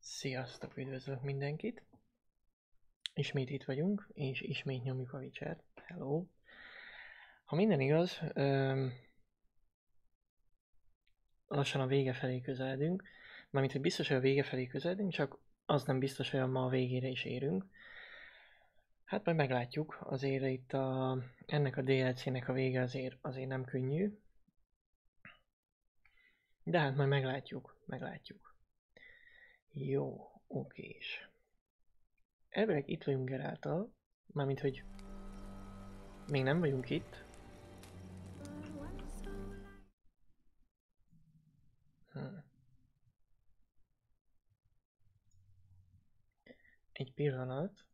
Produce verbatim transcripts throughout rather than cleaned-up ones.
Sziasztok, üdvözlök mindenkit! Ismét itt vagyunk, és ismét nyomjuk a Witcher-t. Hello! Ha minden igaz, öm, lassan a vége felé közeledünk. Mármint, hogy biztos, hogy a vége felé közeledünk, csak az nem biztos, hogy ma a végére is érünk. Hát majd meglátjuk, azért itt a, ennek a dé el cé-nek a vége azért, azért nem könnyű. De hát majd meglátjuk, meglátjuk. Jó, okés. Elvileg itt vagyunk Gerálttal, mármint hogy még nem vagyunk itt. Hm. Egy pillanat.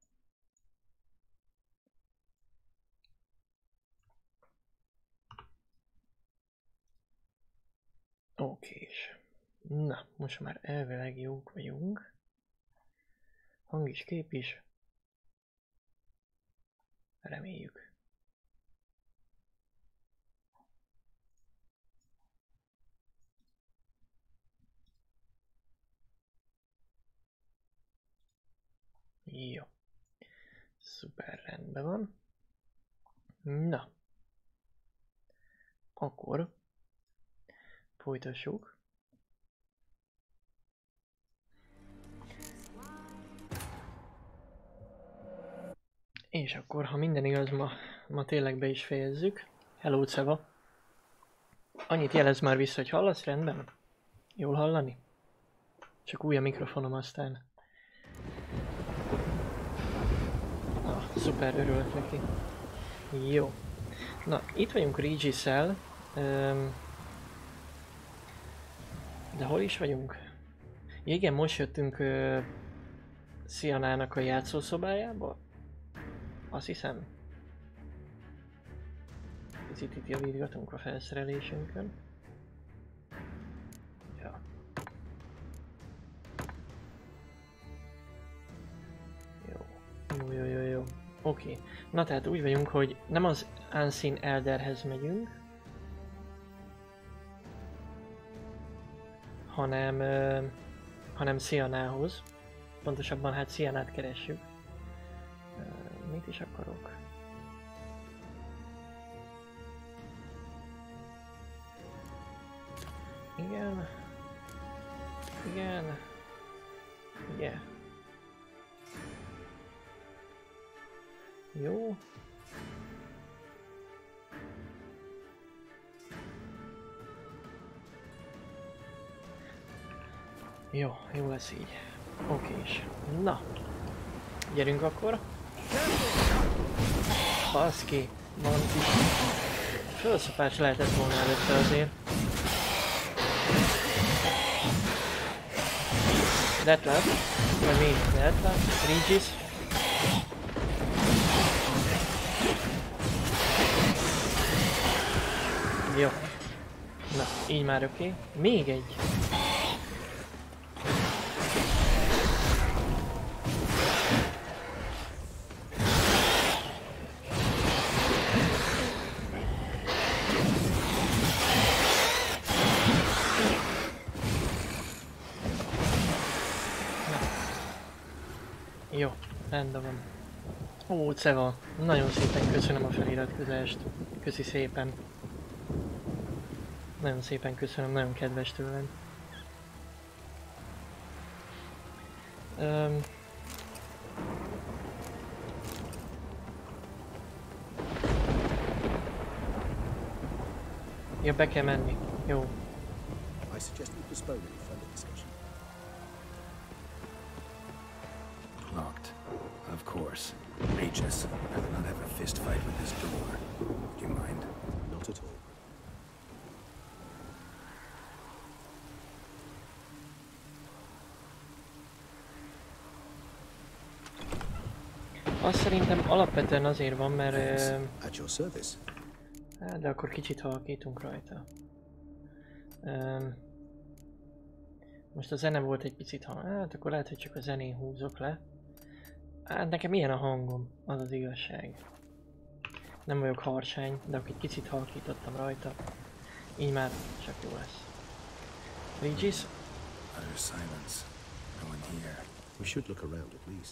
Okés. Na, most már elvileg jók vagyunk. Hang is, kép is. Reméljük. Jó. Szuper, rendben van. Na. Akkor folytassuk. És akkor, ha minden igaz, ma, ma tényleg be is fejezzük. Hello, Ceva. Annyit jelez már vissza, hogy hallasz, rendben? Jól hallani? Csak új a mikrofonom, aztán... Ah, szuper, örülök neki. Jó. Na, itt vagyunk Regis-szel. Um, de hol is vagyunk? Ja, igen, most jöttünk uh, Szianának a játszószobájába. Azt hiszem. Picit itt javítgatunk a felszerelésünkön. Ja. Jó. Jó, jó, jó, jó. Oké. Okay. Na tehát úgy vagyunk, hogy nem az Unseen Elderhez megyünk, hanem, uh, hanem Szianához. Pontosabban hát Szianát keressük. Uh, mit is akarok? Igen. Igen. Yeah. Jó. Jó, jó lesz így. Okés. Na. Gyerünk akkor. Baszki. Van kis... Fölszapás lehetett volna előtte azért. Detlef. Vagy mi? Detlef? Regis. Jó. Na, így már oké. Okay. Még egy. Jó, rendben van. Ó, Ceva, nagyon szépen köszönöm a feliratkozást. Köszi szépen. Nagyon szépen köszönöm, nagyon kedves tőlem. Um, ja, be kell menni. Jó. I suggest we postpone any further discussion. Locked. Of course. Regis, I will not have a fist fight with this door. Do you mind? Not at all. Azt szerintem alapvetően azért van, mert... Uh, At your service. hát, de akkor kicsit halkítunk rajta. Um, most a zene volt egy picit hang... Hát akkor lehet, hogy csak a zenén húzok le. Hát nekem ilyen a hangom, az az igazság. Nem vagyok harsány, de akkor egy kicsit halkítottam rajta. Így már csak jó lesz. Regis? Utter silence. No one here. We should look around at least.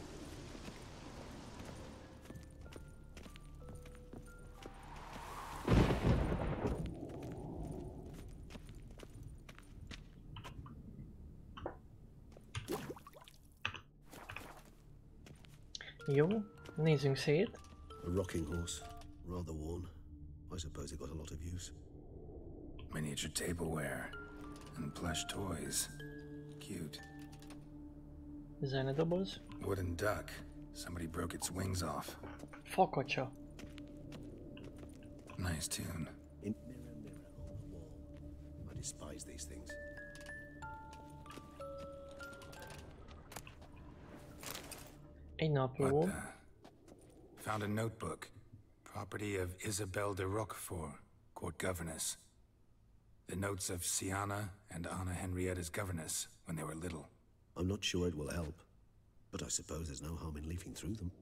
Jó, nézzünk szét. A rocking horse, rather worn. I suppose it got a lot of use. Miniature tableware and plush toys. Cute. Zenedoboz. Wooden duck. Somebody broke its wings off. Fakacsa. Nice tune. In mirror, mirror on the wall. I despise these things. Egy napló. What the? Found a notebook. Property of Isabelle de Roquefort, court governess. The notes of Siana and Anna Henrietta's governess when they were little. I'm not sure it will help, but I suppose there's no harm in leafing through them.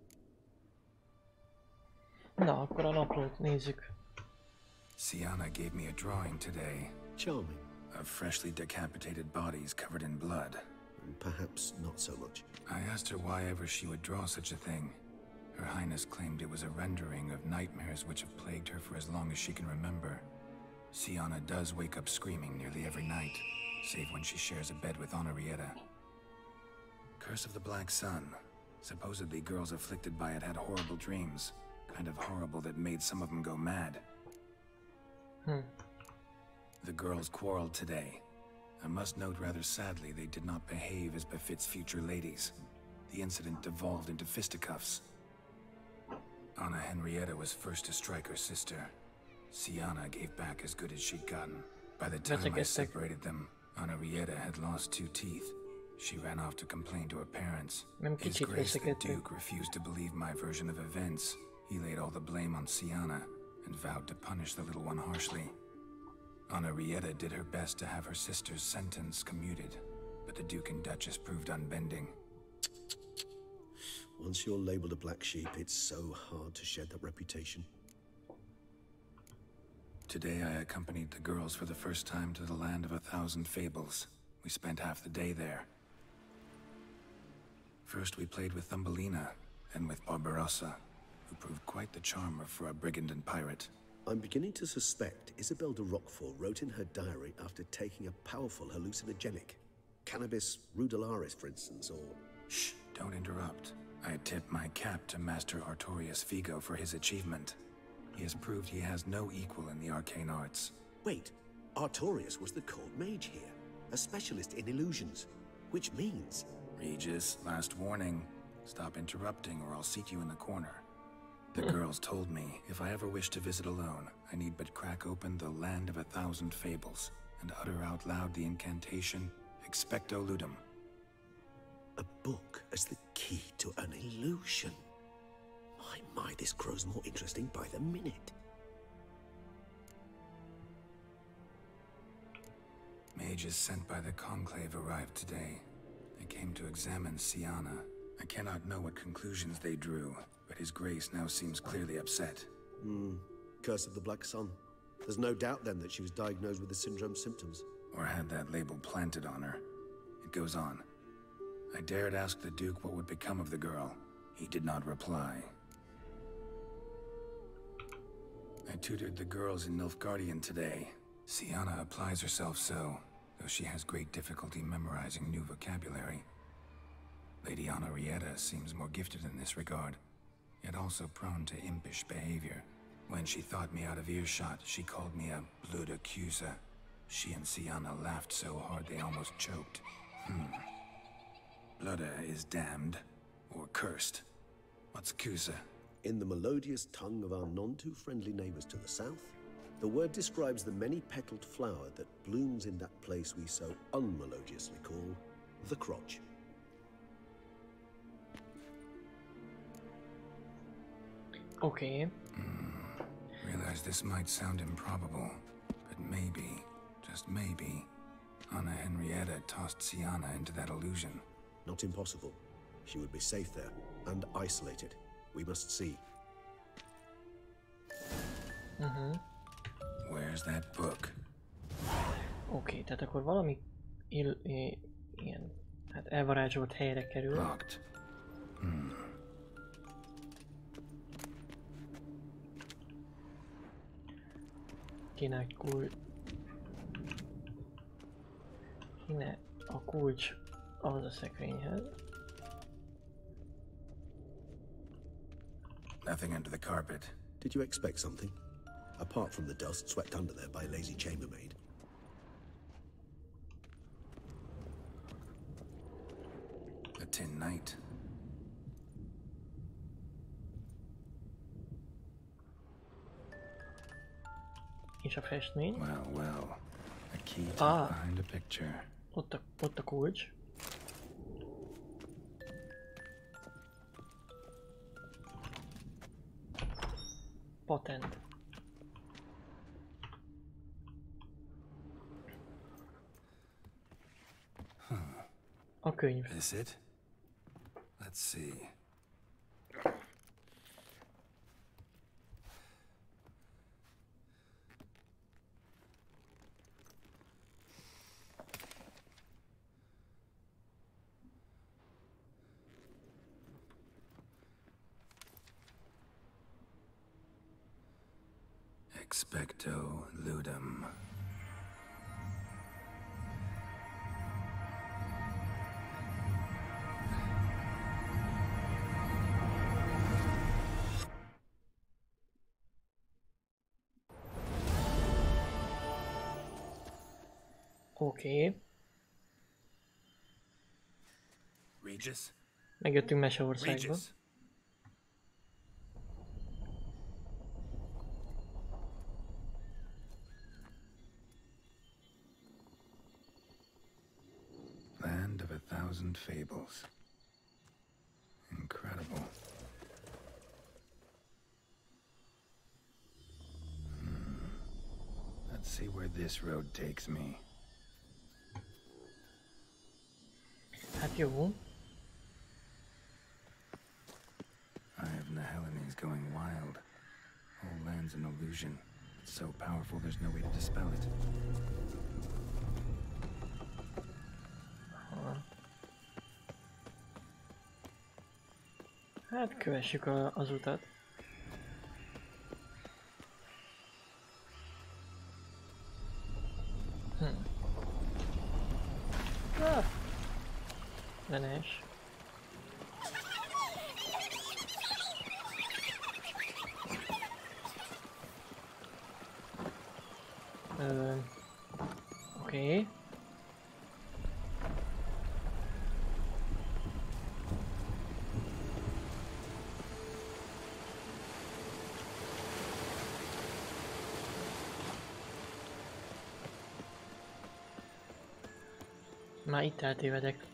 Na, akkor a naplót nézzük. Siana gave me a drawing today. Charming. Of freshly decapitated bodies covered in blood. Perhaps not so much. I asked her why ever she would draw such a thing. Her Highness claimed it was a rendering of nightmares which have plagued her for as long as she can remember. Siana does wake up screaming nearly every night, save when she shares a bed with Henrietta. Curse of the Black Sun. Supposedly girls afflicted by it had horrible dreams. Kind of horrible that made some of them go mad. Hmm. The girls quarreled today. I must note rather sadly they did not behave as befits future ladies. The incident devolved into fisticuffs. Anna Henrietta was first to strike her sister. Siana gave back as good as she'd gotten. By the time I separated them, Henrietta had lost two teeth. She ran off to complain to her parents. His Grace the Duke refused to believe my version of events. He laid all the blame on Siana and vowed to punish the little one harshly. Henrietta did her best to have her sister's sentence commuted, but the Duke and Duchess proved unbending. Once you're labeled a black sheep, it's so hard to shed that reputation. Today I accompanied the girls for the first time to the land of a thousand fables. We spent half the day there. First we played with Thumbelina, then with Barbarossa, who proved quite the charmer for a brigand and pirate. I'm beginning to suspect Isabelle de Roquefort wrote in her diary after taking a powerful hallucinogenic. Cannabis rudelaris, for instance, or... Shh, don't interrupt. I tip my cap to Master Artorius Figo for his achievement. He has proved he has no equal in the arcane arts. Wait, Artorius was the court mage here, a specialist in illusions, which means... Regis, last warning. Stop interrupting or I'll seat you in the corner. The girls told me if I ever wish to visit alone, I need but crack open the Land of a Thousand Fables and utter out loud the incantation, Expecto Ludum. A book as the key to an illusion. My, my, this grows more interesting by the minute. Mages sent by the Conclave arrived today. They came to examine Siana. I cannot know what conclusions they drew, but His Grace now seems clearly upset. Hmm. Curse of the Black Sun. There's no doubt then that she was diagnosed with the syndrome symptoms. Or had that label planted on her. It goes on. I dared ask the Duke what would become of the girl. He did not reply. I tutored the girls in Nilfgaardian today. Siana applies herself so, though she has great difficulty memorizing new vocabulary. Lady Henrietta seems more gifted in this regard, yet also prone to impish behavior. When she thought me out of earshot, she called me a blood accuser. She and Siana laughed so hard they almost choked. Hmm. Blooda is damned, or cursed. What's accuser? In the melodious tongue of our none-too-friendly neighbors to the south, the word describes the many-petaled flower that blooms in that place we so unmelodiously call the crotch. Okay. Mm, realize this might sound improbable, but maybe, just maybe, Anna Henrietta tossed Siana into that illusion. Not impossible. She would be safe there, and isolated. We must see. Uh-huh. Where's that book? Oké, okay, tehát akkor valami il, i, ilyen Hát elvarázsolt helyre kerül. Locked. Hmm. Kéne egy kulcs. Kéne a kulcs ahhoz a szekrényhez. Nothing under the carpet. Did you expect something? Apart from the dust swept under there by a lazy chambermaid. A tin knight. És a festmény. Well, well. A key tucked Ah. behind a picture. Ott a, ott a kulcs. Patent. A könyv. This it? Let's see. Expecto ludum. Oké. Okay. Regis? Megjöttünk Meseországba. Regis? Land of a thousand fables. Incredible. Hmm. Let's see where this road takes me. Hát jó. Eye of Nehelene is going wild. Whole land's an illusion. It's so powerful there's no way to dispel it. Hát kövessük a, az utat. Hm. Ah. Venes. Ö, Oké. Okay. Már itt eltévedek.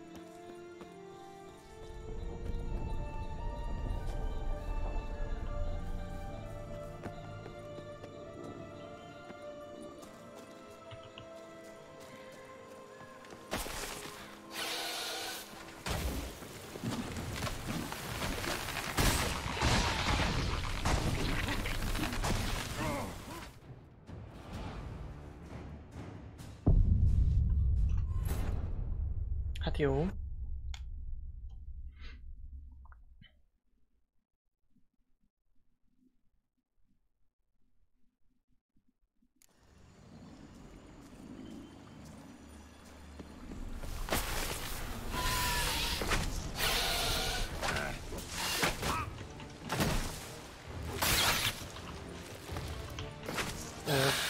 Hát jó. Ö,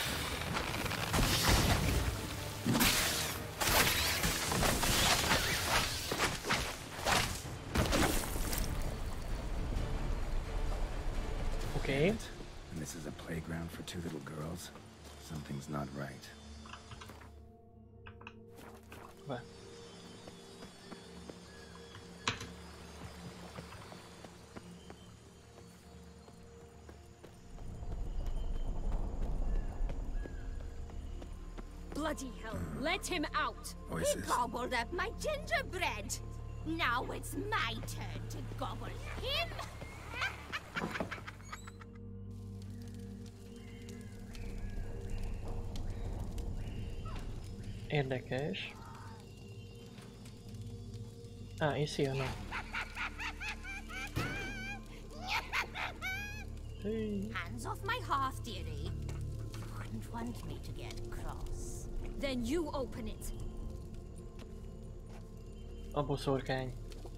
Okay. And this is a playground for two little girls. Something's not right. What? Bloody hell, let him out! Voices. He gobbled up my gingerbread! Now it's my turn to gobble him! Érdekes. Ah, you see or no? Hey. Hands off my hearth, dearie. You wouldn't want me to get cross. Then you open it. A boszorkány.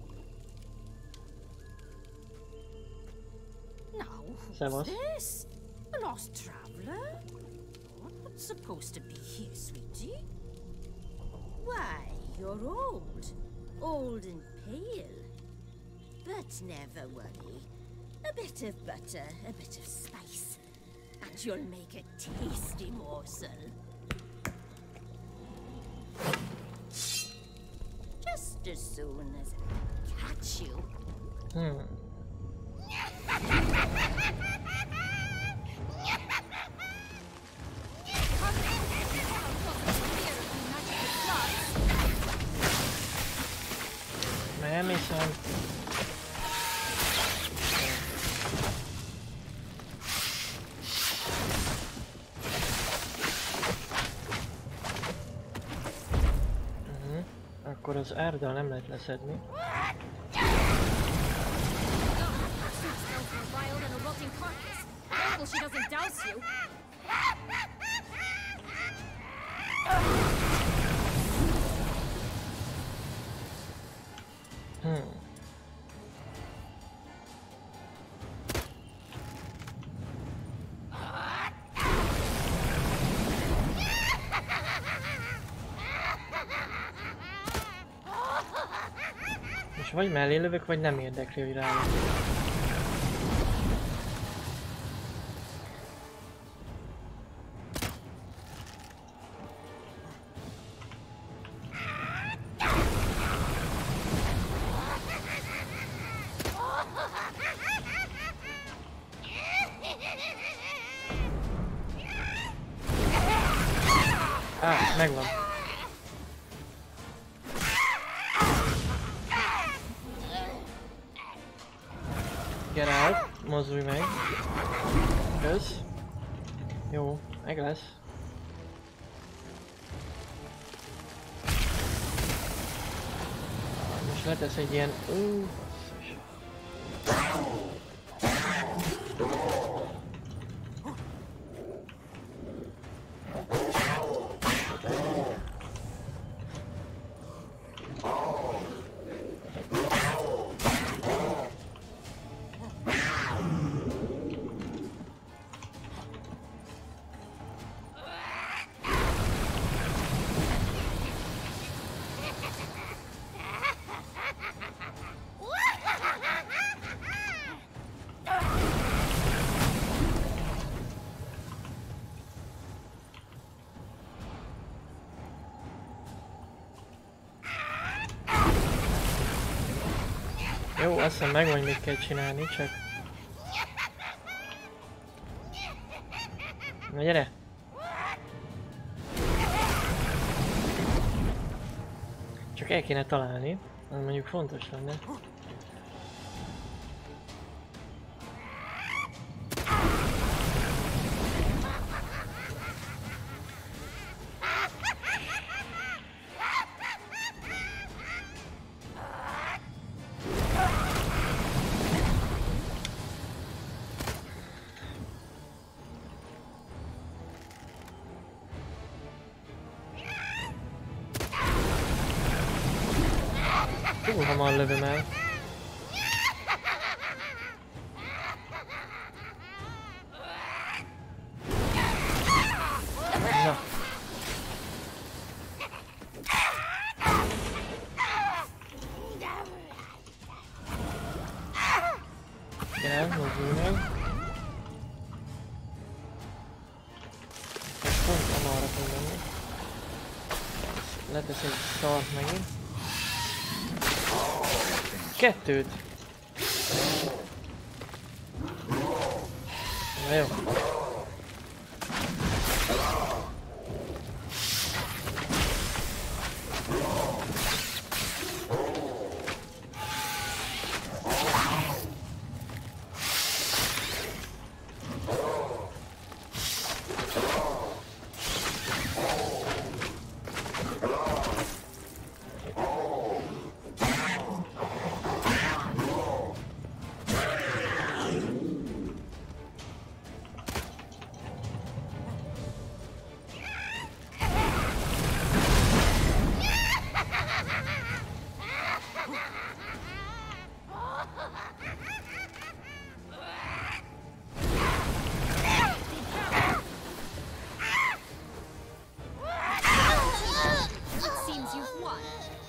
Now, who's Szevasz. this? A lost traveler? You're not supposed to be here, sweetie. Why, you're old. Old and pale. But never worry. A bit of butter, a bit of spice, and you'll make a tasty morsel. Just as soon as I catch you. Hmm. Nem hiszem. Uh-huh. Akkor az árdal nem lehet leszedni. Hmm. Most vagy mellé lövök, vagy nem érdekli, hogy rá. Á, megvan. Get out, mozdulj meg. Kösz. Jó, meg lesz. Most letesz egy ilyen... Ú, basszus. Jó, azt hiszem megvan, hogy mit kell csinálni, csak... Na gyere! Csak el kéne találni, az mondjuk fontos lenne. Túl hamar lövöm el. Na. Gyere, mozdulj meg. És pont amarra fog menni. Letesz egy szart megint. Kettőt! Na jó. one.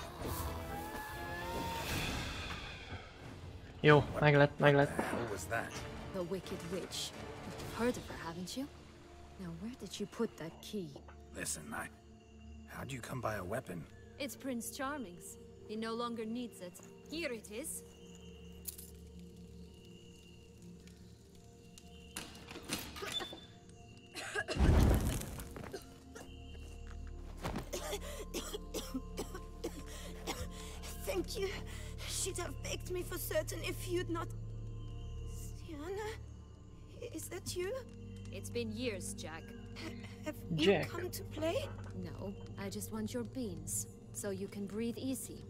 Jó, meg lett, meg lett. What was that? The Wicked Witch. You've heard of her, haven't you? Now, where did you put that key? Listen, I... How'd you come by a weapon? It's Prince Charming's. He no longer needs it. Here it is. Thank you. She'd have begged me for certain if you'd not... Sienna? Is that you? It's been years, Jack. Have Jack. you come to play? No, I just want your beans, so you can breathe easy.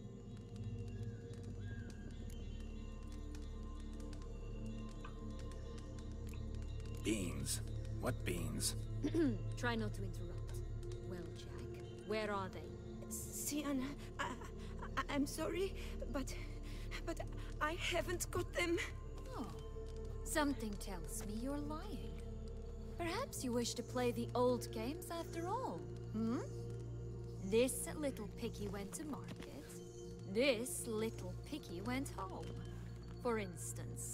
Beans? What beans? Try not to interrupt. Well, Jack, where are they? Sienna, I, I, I'm sorry, but... but I haven't got them. Oh, something tells me you're lying. Perhaps you wish to play the old games after all, hmm? This little piggy went to market. This little piggy went home, for instance.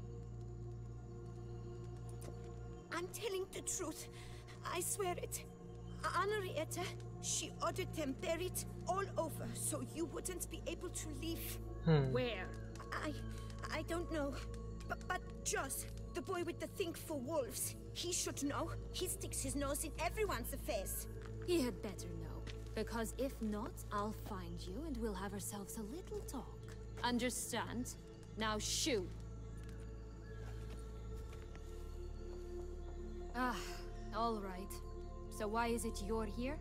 I'm telling the truth. I swear it. Henrietta, she ordered them buried all over, so you wouldn't be able to leave. Hmm. Where? I... I don't know. But, but Joss, the boy with the thing for wolves, he should know. He sticks his nose in everyone's affairs. He had better know, because if not, I'll find you and we'll have ourselves a little talk. Understand? Now shoo! Ah, all right. So why is it you're here?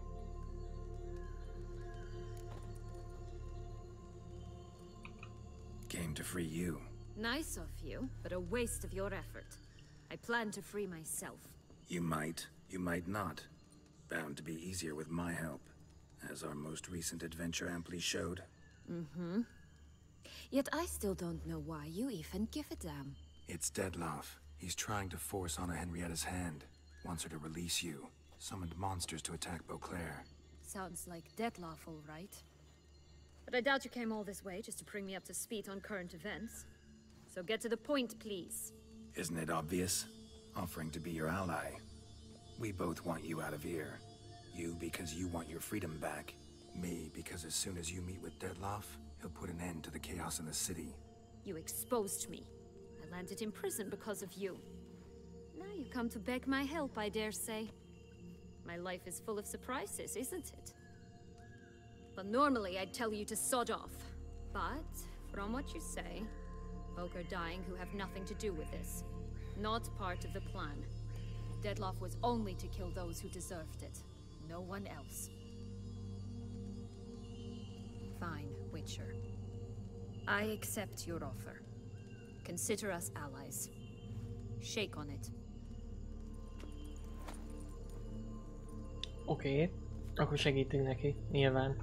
Came to free you. Nice of you, but a waste of your effort. I plan to free myself. You might, you might not. Bound to be easier with my help, as our most recent adventure amply showed. Mm-hmm. Yet I still don't know why you even give a damn. It's Dettlaff. He's trying to force Anna Henrietta's hand. Wants her to release you. Summoned monsters to attack Beauclair. Sounds like Dettlaff, all right. But I doubt you came all this way just to bring me up to speed on current events. So get to the point, please. Isn't it obvious? Offering to be your ally. We both want you out of here. You because you want your freedom back. Me because as soon as you meet with Dettlaff, he'll put an end to the chaos in the city. You exposed me. I landed in prison because of you. Now you come to beg my help, I dare say. My life is full of surprises, isn't it? But normally I'd tell you to sod off. But, from what you say, folk are dying who have nothing to do with this. Not part of the plan. Dettlaff was only to kill those who deserved it. No one else. Fine, Witcher. I accept your offer. Consider us allies. Shake on it. Oké, okay. Akkor segítünk neki, nyilván.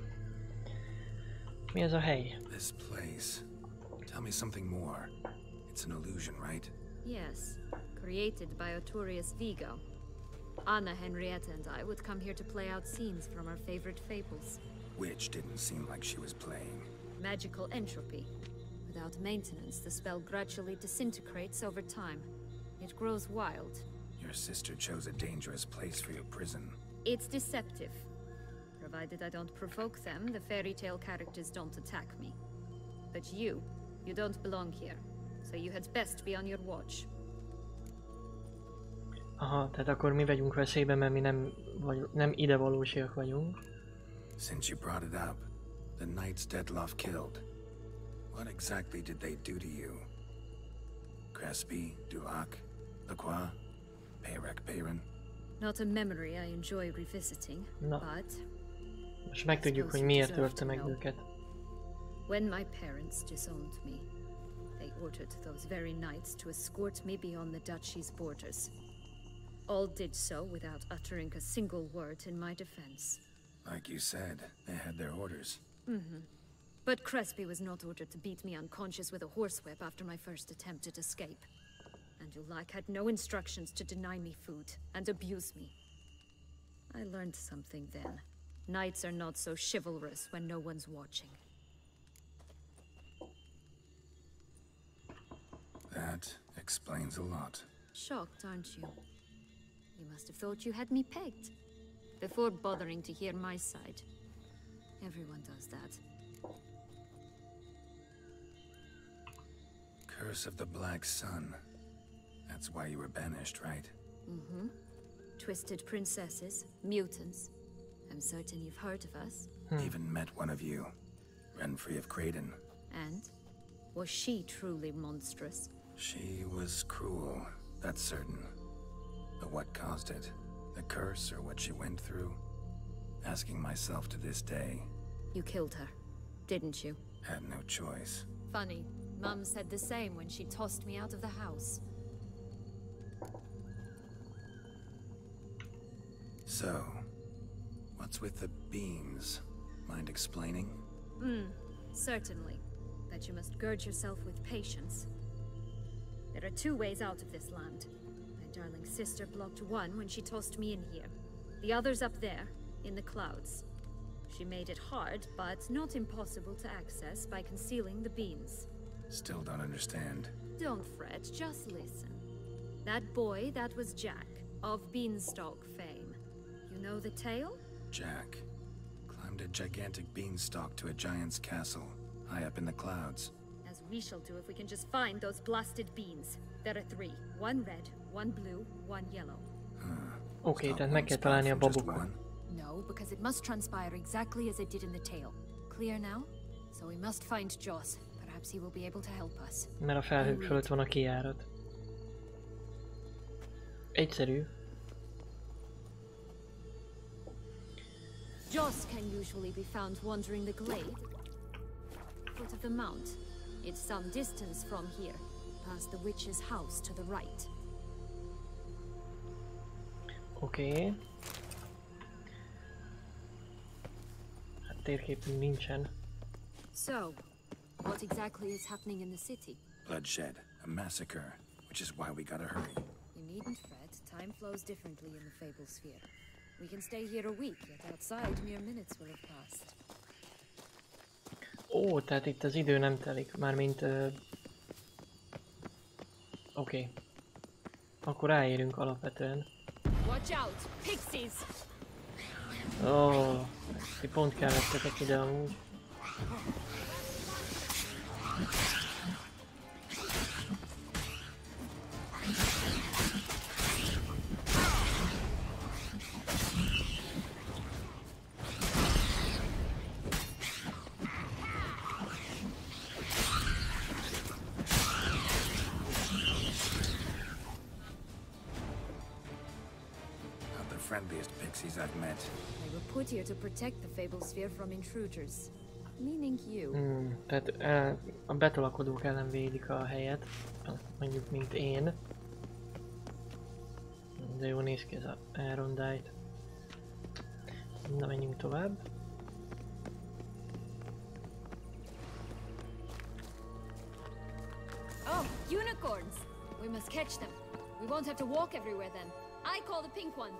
Mi ez a hely? This place. Tell me something more. It's an illusion, right? Yes, created by Arturius Vigo. Anna Henrietta and I would come here to play out scenes from our favorite fables. Which didn't seem like she was playing. Magical entropy. Without maintenance, the spell gradually disintegrates over time. It grows wild. Your sister chose a dangerous place for your prison. It's deceptive. Provided I don't provoke them, the fairy tale characters don't attack me. But you, you don't belong here. So you had best be on your watch. Aha, tehát akkor mi vagyunk veszélyben, mert mi nem, vagy, nem idevalósiak vagyunk. Since you brought it up, the knights Dettlaff killed. What exactly did they do to you? Crespi, Dulac, Lacroix, Peyrac Peyran? Not a memory I enjoy revisiting, Na. but... Most megtudjuk, hogy miért törte meg őket. When my parents disowned me, they ordered those very knights to escort me beyond the duchy's borders. All did so without uttering a single word in my defense. Like you said, they had their orders. Mm-hmm. But Crespi was not ordered to beat me unconscious with a horsewhip after my first attempt at escape. And Dulac had no instructions to deny me food and abuse me. I learned something then. Knights are not so chivalrous when no one's watching. That explains a lot. Shocked, aren't you? You must have thought you had me pegged. Before bothering to hear my side. Everyone does that. Curse of the Black Sun. That's why you were banished, right? Mm-hmm. Twisted princesses, mutants. I'm certain you've heard of us. Hmm. Even met one of you. Renfri of Kraden. And? Was she truly monstrous? She was cruel, that's certain. But what caused it? The curse or what she went through? Asking myself to this day. You killed her, didn't you? Had no choice. Funny. Mum said the same when she tossed me out of the house. So, what's with the beams? Mind explaining? Hmm, certainly. But you must gird yourself with patience. There are two ways out of this land. My darling sister blocked one when she tossed me in here. The other's up there, in the clouds. She made it hard, but not impossible to access by concealing the beams. Still don't understand. Don't fret, just listen. That boy, that was Jack, of Beanstalk fame. You know the tale? Jack climbed a gigantic beanstalk to a giant's castle, high up in the clouds. As we shall do if we can just find those blasted beans. There are three. One red, one blue, one yellow. Huh. Oké, Stop tehát one meg kell spot találni a from just babokat. one? No, because it must transpire exactly as it did in the tale. Clear now? So we must find Joss. Perhaps he will be able to help us. Mert a felhők fölött van a kijárat. Egyszerű. Joss can usually be found wandering the glade. Foot of the mount. It's some distance from here, past the witch's house to the right. Oké. Okay. Hát térképünk nincsen. So, what exactly is happening in the city? Bloodshed, a massacre, which is why we gotta hurry. You needn't fret. Time flows differently in the Fable Sphere. We can stay here a week, yet outside mere minutes will have passed. Ó, tehát itt az idő nem telik, mármint... Uh... Oké. Okay. Akkor ráérünk alapvetően. Watch out! Pixies! Ó, oh, ti pont kellettetek ide amúgy. Friendliest pixies I've met. They were put here to protect the Fable Sphere from intruders. Meaning you. Hmm, tehát uh, a betolakodók ellen védik a helyet, mondjuk mint én. De jó néz ki ez a Elrondite. Na, menjünk tovább. Oh, unicorns! We must catch them. We won't have to walk everywhere then. I call the pink one.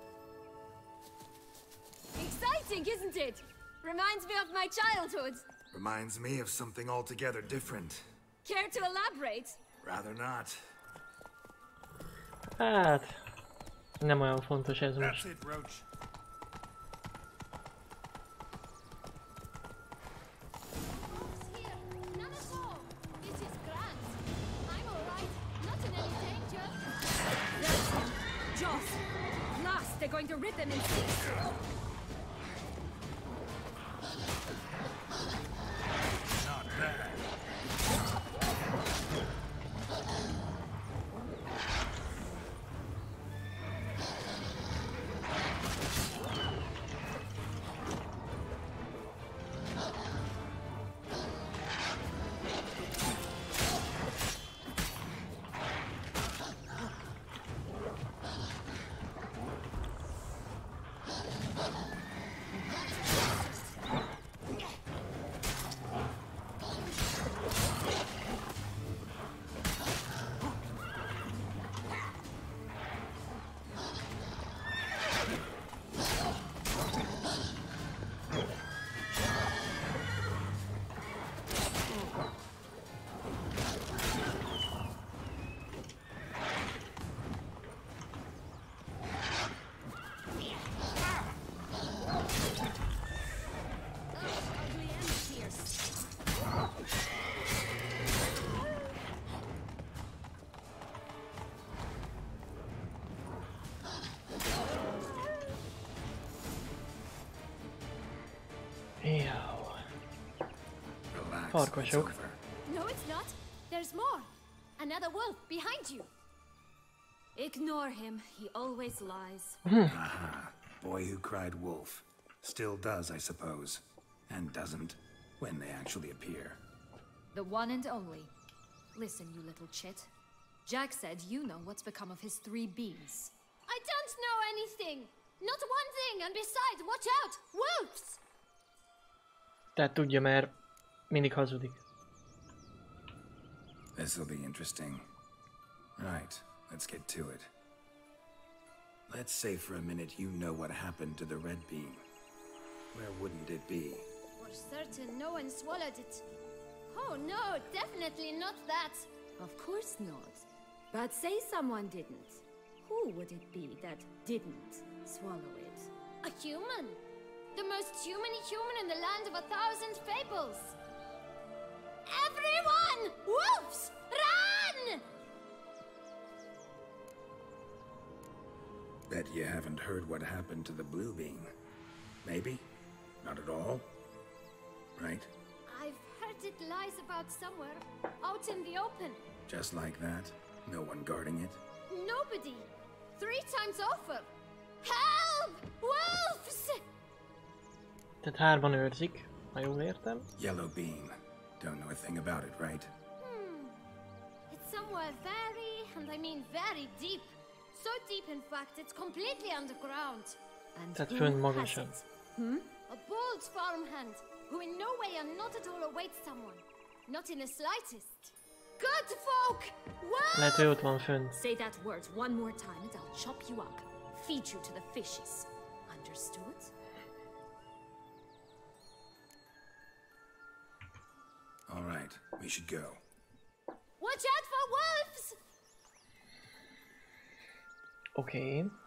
Exciting, isn't it? Reminds me of my childhood. Reminds me of something altogether different. Care to elaborate? Rather not. Hát... Nem olyan fontos ez most. That's it, Roach. They're going to rip them in six. Not bad. it's Farkasok. over. No, it's not. There's more. Another wolf behind you. Ignore him. He always lies. Aha. Boy who cried wolf. Still does, I suppose. And doesn't, when they actually appear. The one and only. Listen, you little chit. Jack said you know what's become of his three beans. I don't know anything! Not one thing, and besides, watch out! Wolves! Tehát tudja, mert mindig hazudik. This'll be interesting. Right, let's get to it. Let's say for a minute you know what happened to the red bean. Where wouldn't it be? For certain, no one swallowed it. Oh no, definitely not that. Of course not. But say someone didn't. Who would it be that didn't swallow it? A human. The most humany human in the land of a thousand fables. Everyone! Wolves! Run! Bet you haven't heard what happened to the blue bean. Maybe? Not at all? Right? I've heard it lies about somewhere, out in the open. Just like that? No one guarding it? Nobody. Three times over. Help! Wolves! Tehát hárman őrzik, ha jól értem. Yellow bean. Don't know a thing about it, right? Hmm. It's somewhere very, and I mean very deep. So deep, in fact, it's completely underground. And Tehát who fönn has magasan. it? Hmm? A bold farmhand, who in no way and not at all awaits someone. Not in the slightest. Good folk! Lehet, hogy ott van fönn. Say that word one more time and I'll chop you up. Feed you to the fishes. Understood? All right, we should go. Watch out for wolves! Oké. Okay.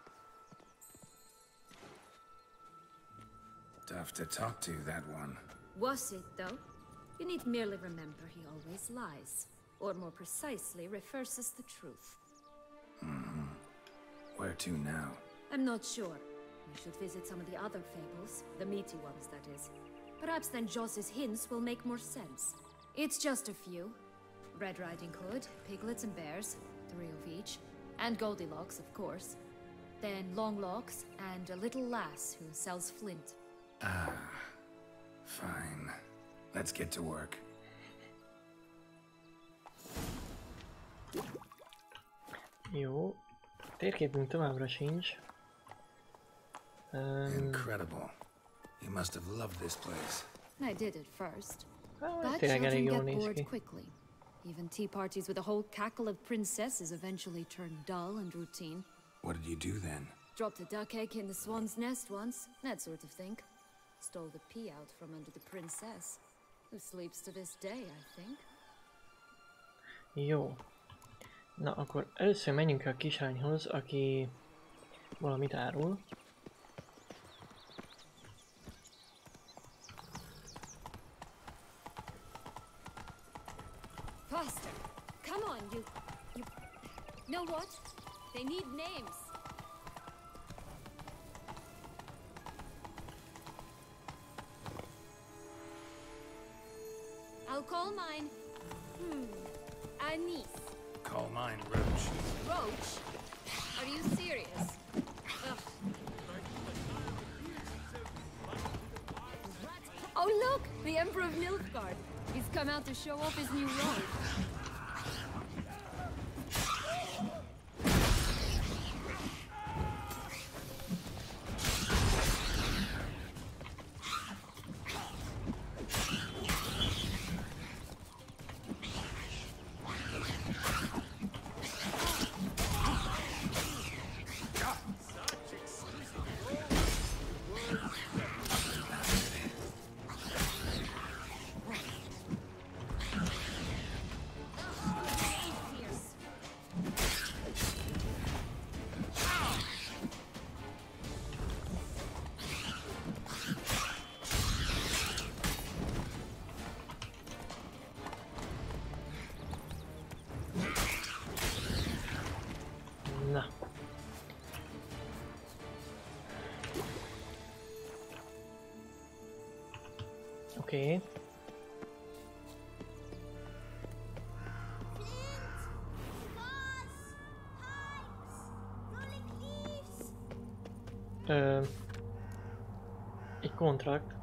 Tough to talk to, that one. Was it, though? You need merely remember he always lies. Or more precisely, refers as the truth. Mm-hmm. Where to now? I'm not sure. We should visit some of the other fables. The meaty ones, that is. Perhaps then Joss's hints will make more sense. It's just a few. Red Riding Hood, piglets and bears, three of each. And Goldilocks, of course. Then Longlocks, and a little lass who sells flint. Ah, fine. Let's get to work. Jó. Térképünk továbbra sincs. Um, Incredible. You must have loved this place. I did at first. hát, But tényleg elég children jól get néz bored ki. quickly. Even tea parties with a whole cackle of princesses eventually turn dull and routine. What did you do then? Dropped a duck egg in the swan's nest once, that sort of thing. Stole the pea out from under the princess, who sleeps to this day, I think. Jó. Na, akkor először menjünk a kislányhoz, aki valamit árul. Faster! Come on, you... you... Know what? They need names. I'll call mine... Hmm... Anise. Call mine Roach. Roach? Are you serious? Ugh. Oh look! The Emperor of Nilfgaard. He's come out to show off his new robe. Na. Oké. Okay. Ö, egy kontrakt.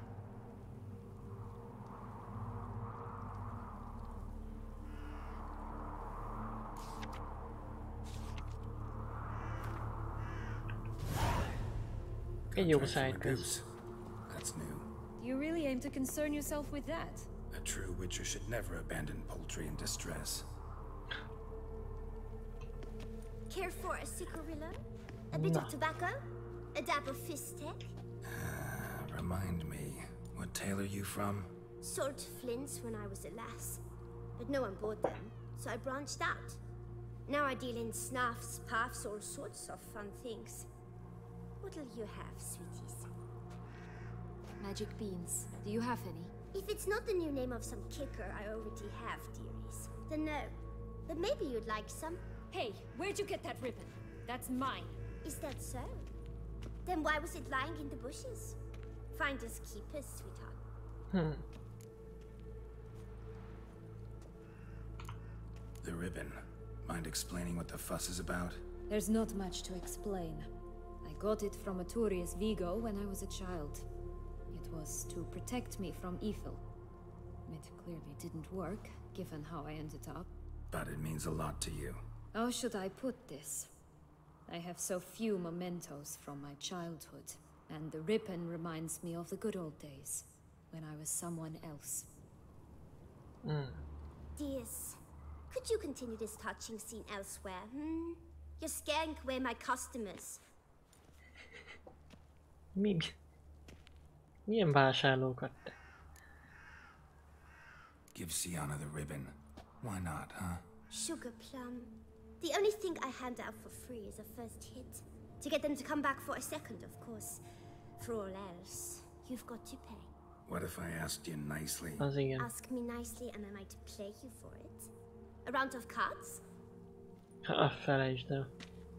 Egy jó Contract from a sidequest. goose. That's new. You really aim to concern yourself with that? A true Witcher should never abandon poultry in distress. Care for a cigarillo? A bit No. of tobacco? A dab of fistek? Uh, remind me, what tale are you from? Sold flints when I was a lass, but no one bought them, so I branched out. Now I deal in snuffs, puffs, all sorts of fun things. What'll you have, sweeties? Magic beans. Do you have any? If it's not the new name of some kicker I already have, dearies, then no. But maybe you'd like some. Hey, where'd you get that ribbon? That's mine. Is that so? Then why was it lying in the bushes? Finders keepers, sweetheart. Hmm. The ribbon. Mind explaining what the fuss is about? There's not much to explain. I got it from Aturius Vigo when I was a child. It was to protect me from evil. It clearly didn't work, given how I ended up. But it means a lot to you. How should I put this? I have so few mementos from my childhood, and the ribbon reminds me of the good old days, when I was someone else. Mm. Dears, could you continue this touching scene elsewhere, hmm? You're scaring away my customers. Mi? Milyen vásárlókat te? Give Sienna the ribbon. Why not, huh? Sugar plum. The only thing I hand out for free is a first hit. To get them to come back for a second, of course. For all else, you've got to pay. What if I asked you nicely? Az igen. Ask me nicely and I might play you for it. A round of cards? Ha, felejtsd el.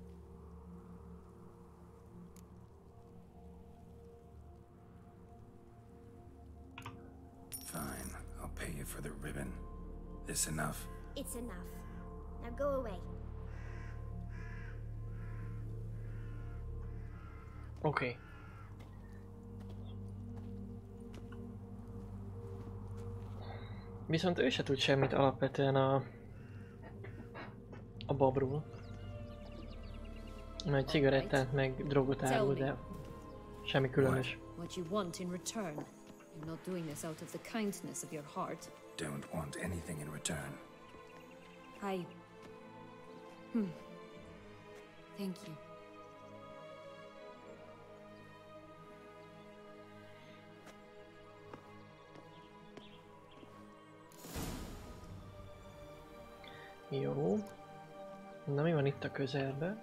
Fine, I'll pay you for the ribbon. This enough? It's enough. Now go away. Oké. Okay. Viszont ő se tud semmit alapvetően a... a babról. Majd cigarettát meg drogot árul, de semmi különös. What you want in return. You're not doing this out of the kindness of your heart. Don't want anything in return. I... Hmm. Thank you. Jó. Na mi van itt a közelben?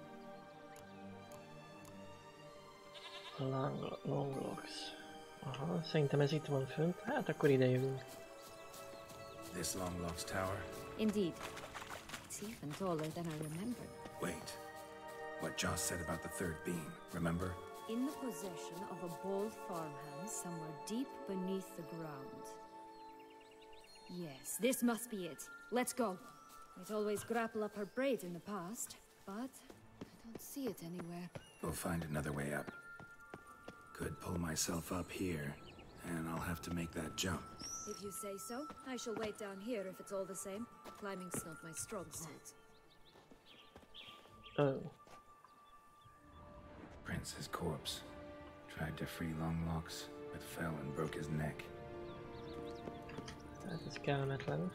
Long, Longlocks. Aha, szerintem ez itt van fönt. Hát akkor ide jövünk. This Longlocks tower? Indeed. It's even taller than I remembered. Wait. What Joss said about the third beam, remember? In the possession of a bold farmhand somewhere deep beneath the ground. Yes, this must be it. Let's go. We'd always grapple up her braid in the past, but I don't see it anywhere. We'll find another way up. Could pull myself up here, and I'll have to make that jump. If you say so, I shall wait down here if it's all the same. Climbing's not my strong suit. Oh. Prince's corpse. Tried to free Longlocks, but fell and broke his neck. Hát ez kellemetlen.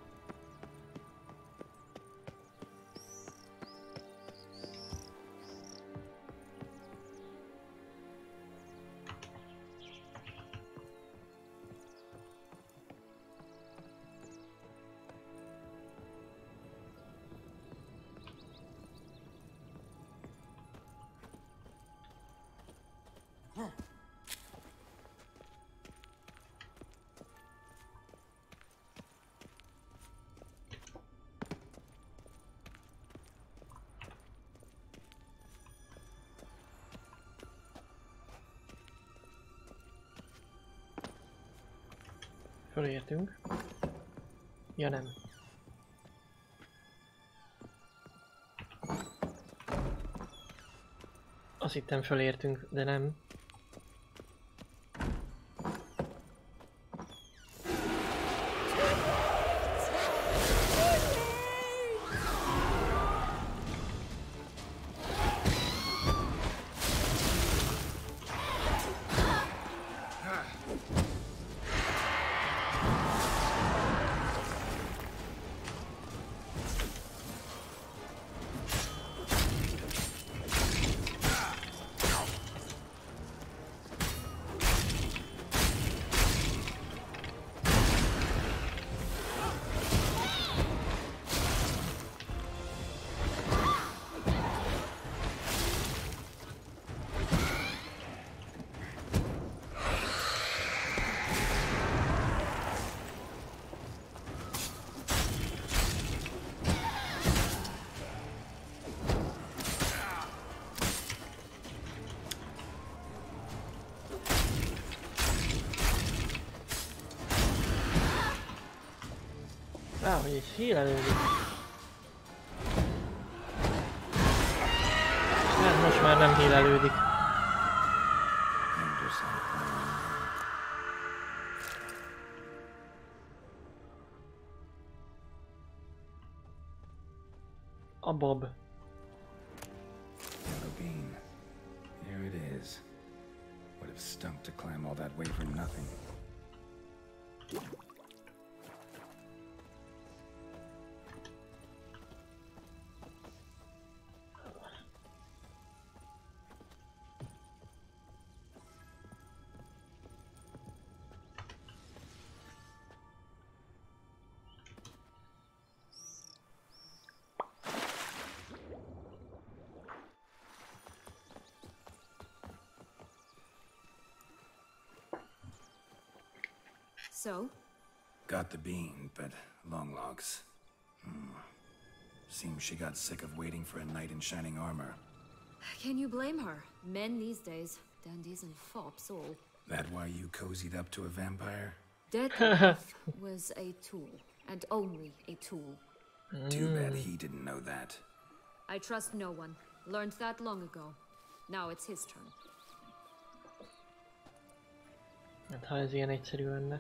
Fölértünk. Ja nem. Azt hittem fölértünk, de nem. Á, hogy is hílelődik. Hát most már nem hílelődik. A Bob. Bean. Here it is. Would have stunk to climb all that way for nothing. So? Got the bean, but long logs. Hmm. Seems she got sick of waiting for a knight in shining armor. Can you blame her? Men these days, dandies and fops all. That why you cozied up to a vampire? Deadlift was a tool, and only a tool. Too bad he didn't know that. I trust no one. Learned that long ago. Now it's his turn. Hát ha ez ilyen egyszerű lenne.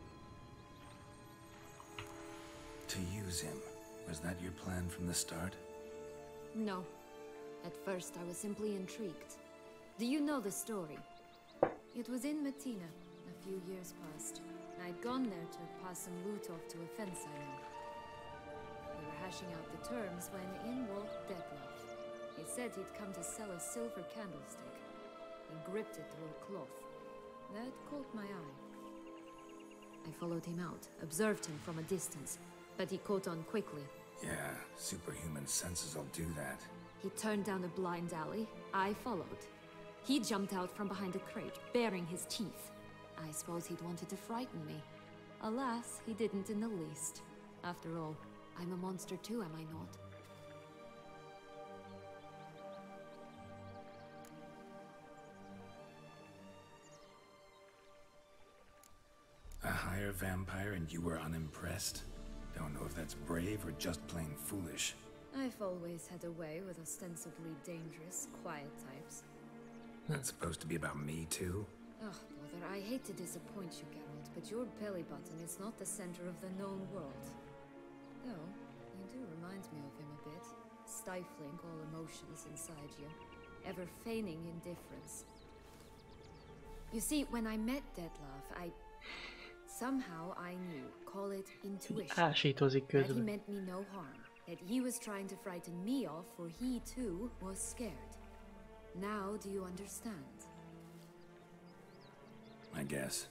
To use him. Was that your plan from the start? No. At first I was simply intrigued. Do you know the story? It was in Matina, a few years past. I'd gone there to pass some loot off to a fence I know. We were hashing out the terms when in walked Detlef. He said he'd come to sell a silver candlestick. He gripped it through a cloth. That caught my eye. I followed him out, observed him from a distance, but he caught on quickly. Yeah, superhuman senses will do that. He turned down a blind alley. I followed. He jumped out from behind a crate, baring his teeth. I suppose he'd wanted to frighten me. Alas, he didn't in the least. After all, I'm a monster too, am I not? A higher vampire and you were unimpressed? Don't know if that's brave or just plain foolish. I've always had a way with ostensibly dangerous, quiet types. That's supposed to be about me too? Ugh, bother, I hate to disappoint you, Geralt, but your belly button is not the center of the known world. Though, you do remind me of him a bit. Stifling all emotions inside you. Ever feigning indifference. You see, when I met Detlef, I... Somehow I knew, call it intuition, Ásítozik that he közben. meant me no harm. That he was trying to frighten me off, for he too was scared. Now do you understand? I guess.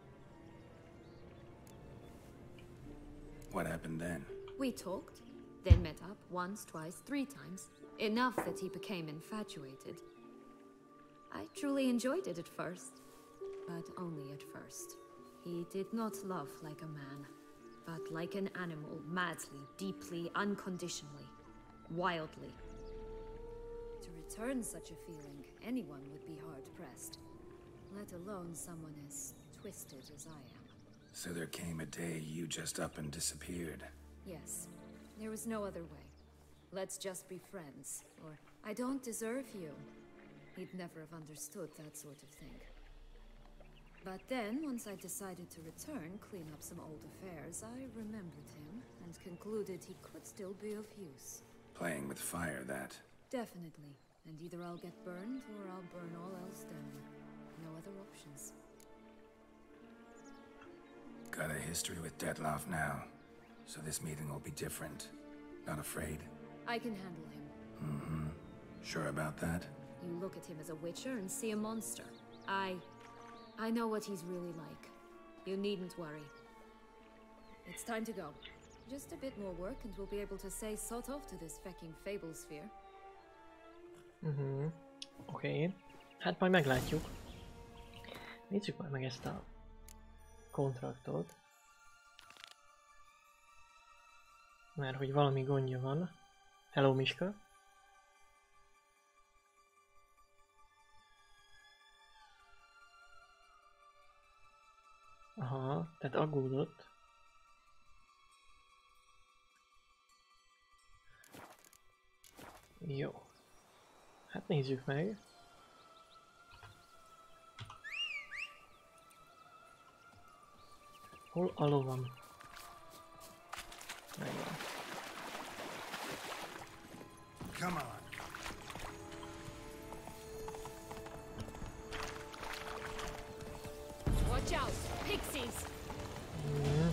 What happened then? We talked, then met up once, twice, three times. Enough that he became infatuated. I truly enjoyed it at first, but only at first. He did not love like a man, but like an animal, madly, deeply, unconditionally, wildly. To return such a feeling, anyone would be hard-pressed, let alone someone as twisted as I am. So there came a day you just up and disappeared. Yes, there was no other way. Let's just be friends, or I don't deserve you. He'd never have understood that sort of thing. But then, once I decided to return, clean up some old affairs, I remembered him and concluded he could still be of use. Playing with fire, that. Definitely. And either I'll get burned, or I'll burn all else down. No other options. Got a history with Dettlaff now, so this meeting will be different. Not afraid? I can handle him. Mm-hmm. Sure about that? You look at him as a witcher and see a monster. I... I know what he's really like. You needn't worry. It's time to go. Just a bit more work and we'll be able to say sort off to this fecking fable sphere. Mhm. Oké. Okay. Hát majd meglátjuk. Nézzük már meg ezt a kontraktot. Mert hogy valami gondja van. Hello, Miska. Aha, tehát aggódott. Jó. Hát nézzük meg. Hol a lovam? Megvan. Come on. Watch out! Pixies! Mm.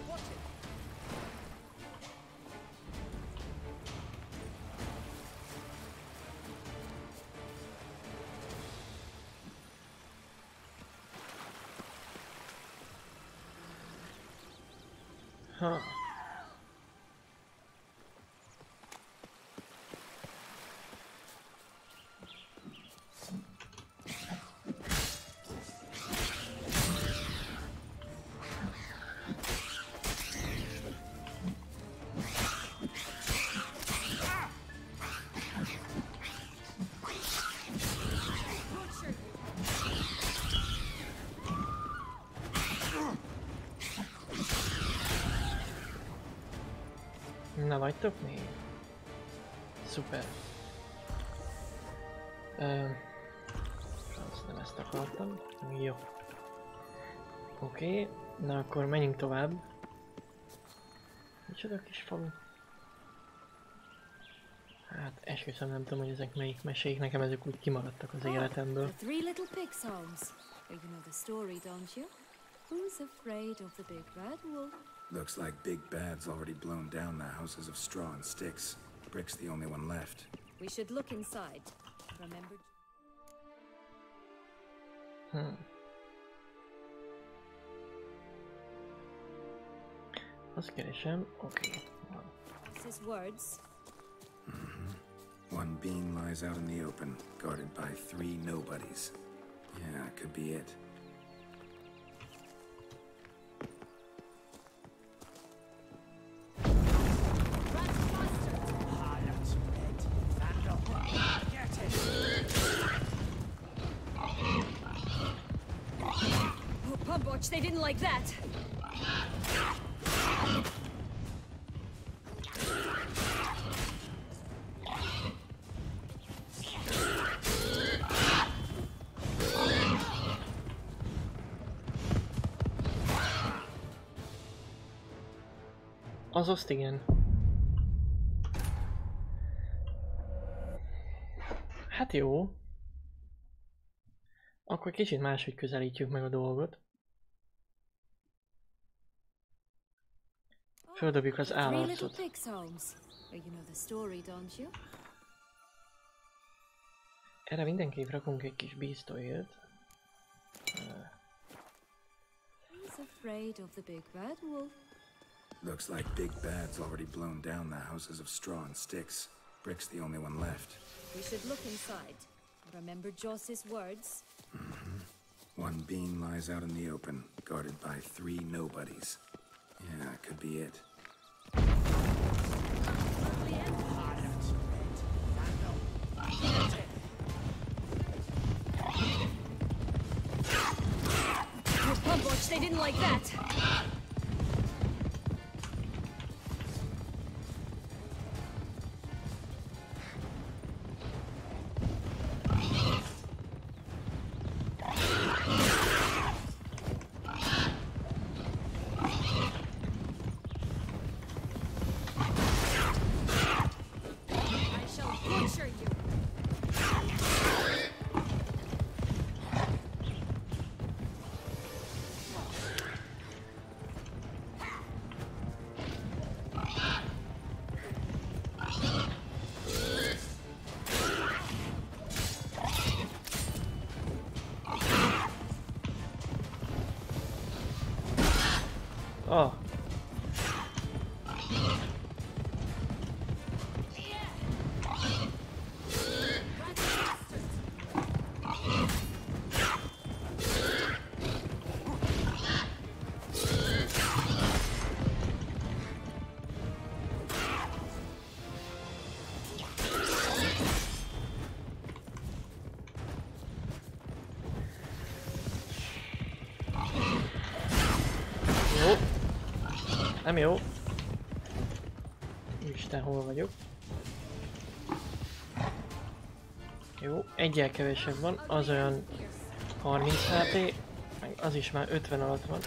Ha. Na vagytok még? Szuper. Uh, azt nem ezt akartam. Jó. Oké, okay. Na akkor menjünk tovább. Micsoda kis falu? Hát esküszöm, nem tudom, hogy ezek melyik mesék, nekem ezek úgy kimaradtak az életemből. The three little pigs homes. You know the story, don't you? Who's afraid of the big bad wolf? Looks like Big Bad's already blown down the houses of straw and sticks. Brick's the only one left. We should look inside. Remember? Hmm. Azt keresem, oké. Okay. This is words. Mm-hmm. One being lies out in the open, guarded by three nobodies. Yeah, could be it. They didn't like that. Azaz igen. Hát jó. Akkor kicsit máshogy közelítjük meg a dolgot. Földobjuk az állarcot. Erre mindenképp rakunk egy kis bíztóért. Looks like Big Bad's already blown down the houses of straw and sticks. Brick's the only one left. We should look inside. Remember Joss's words? Mm-hmm. One being lies out in the open, guarded by three nobodies. Yeah, could be it. Pump watch, they didn't like that. Ah. Nem jó. Isten, hol vagyok? Jó, egyel kevesebb van, az olyan harminc há pé, meg az is már ötven alatt van.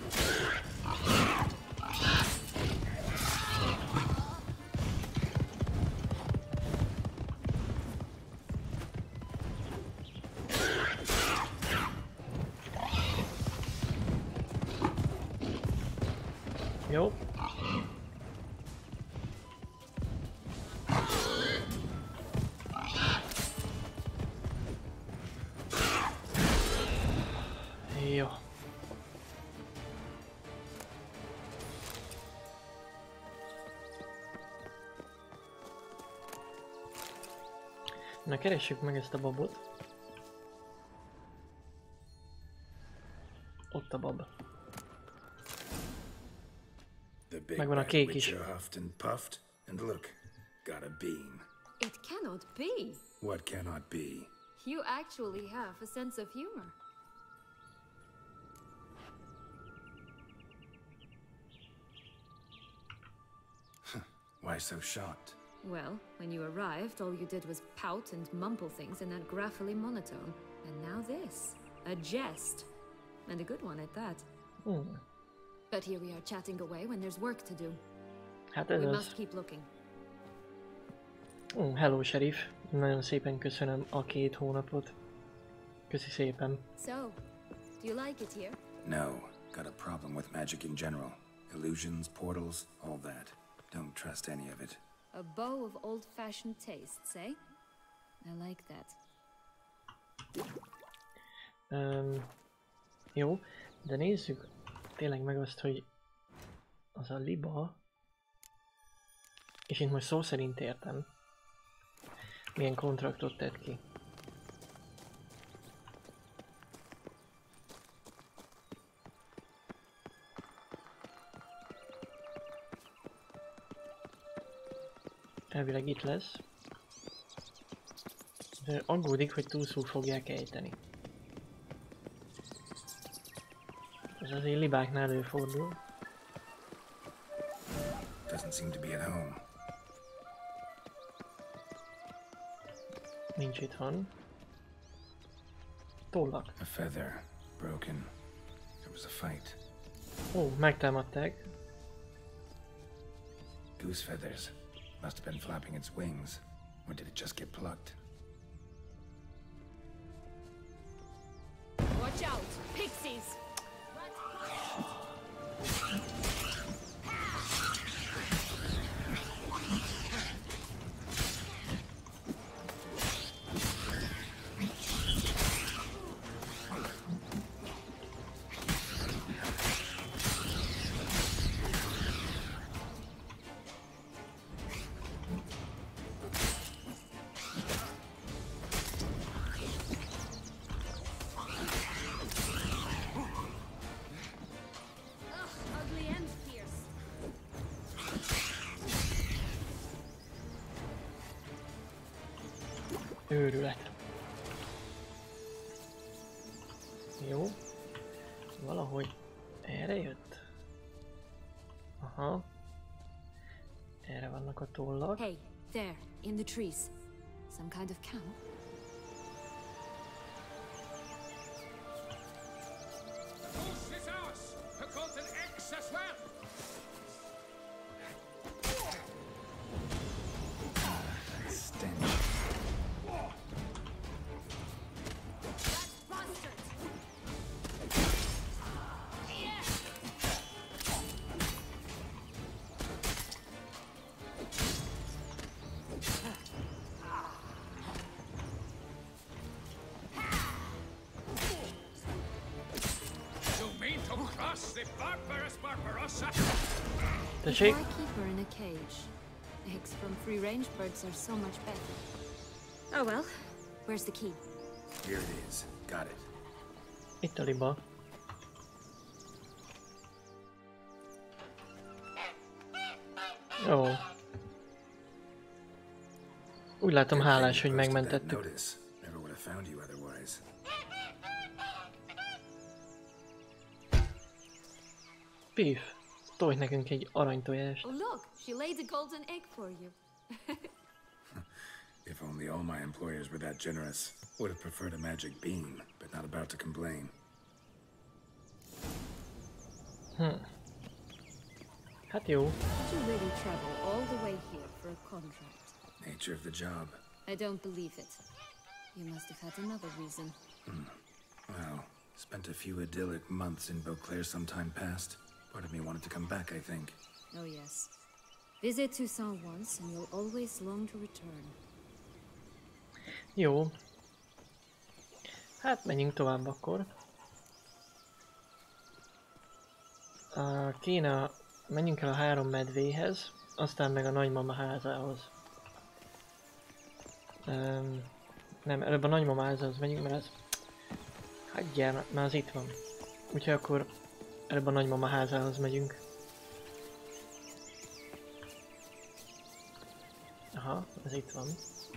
Jó. Jó. Na, keressük meg ezt a babot. Ott a bab. Megvan a kék is. Huffed and puffed, and look, got a bean. It cannot be. What cannot be? You actually have a sense of humor. Why so shocked? Well, when you arrived, all you did was pout and mumble things in that graphily monotone. And now this. A jest. And a good one at that. Hmm. But here we are chatting away when there's work to do. Hát ez We az. must keep looking. Hmm, hello, sheriff. Nagyon szépen köszönöm a két hónapot. Köszi szépen. So, do you like it here? No, got a problem with magic in general. Illusions, portals, all that. Don't trust any of it. A bow of old-fashioned tastes, eh? I like that. Um, jó, de nézzük tényleg meg azt, hogy az a liba, és én most szó szerint értem, milyen kontraktot tett ki. Elvileg itt lesz. De aggódik, hogy túlszul fogják ejteni. Ez azért libáknál előfordul. Doesn't seem to be at home. Nincs itthon. Tollak. A feather, broken. There was a fight. Ó, megtámadták. Goose feathers. Must have been flapping its wings. Or did it just get plucked? Watch out! Pixies! Őrület. Jó. Valahogy erre jött. Aha. Erre vannak a tollak. Hey, there, in the trees. Some kind of cow? Goose is ours! The golden eggs as well! Stench. the barbarous Barbarossa. Tessék? Why keep her in a cage? Eggs from free-range birds are so much better. Oh well, where's the key? Here it is. Got it. Itt a liba. Jó. Úgy látom hálás, hogy megmentettük. Never would have found you otherwise. Pif, tolj nekünk egy aranytojást. Oh look, she laid a golden egg for you. If only all my employers were that generous. Would have preferred a magic bean, but not about to complain. Hm. Hát jó. Did you really travel all the way here for a contract? Nature of the job. I don't believe it. You must have had another reason. Hmm. Well, spent a few idyllic months in Beauclair some time past. Part of me wanted to come back, I think. Oh yes. Visit Toussaint once and you'll always long to return. Jó. Hát menjünk tovább akkor. Uh, kéne, menjünk el a három medvéhez, aztán meg a nagymama házához. Um, nem, előbb a nagymama házához megyünk, mert az... Hagyjál, már az itt van. Úgyhogy akkor előbb a nagymama házához megyünk. Aha, ez itt van.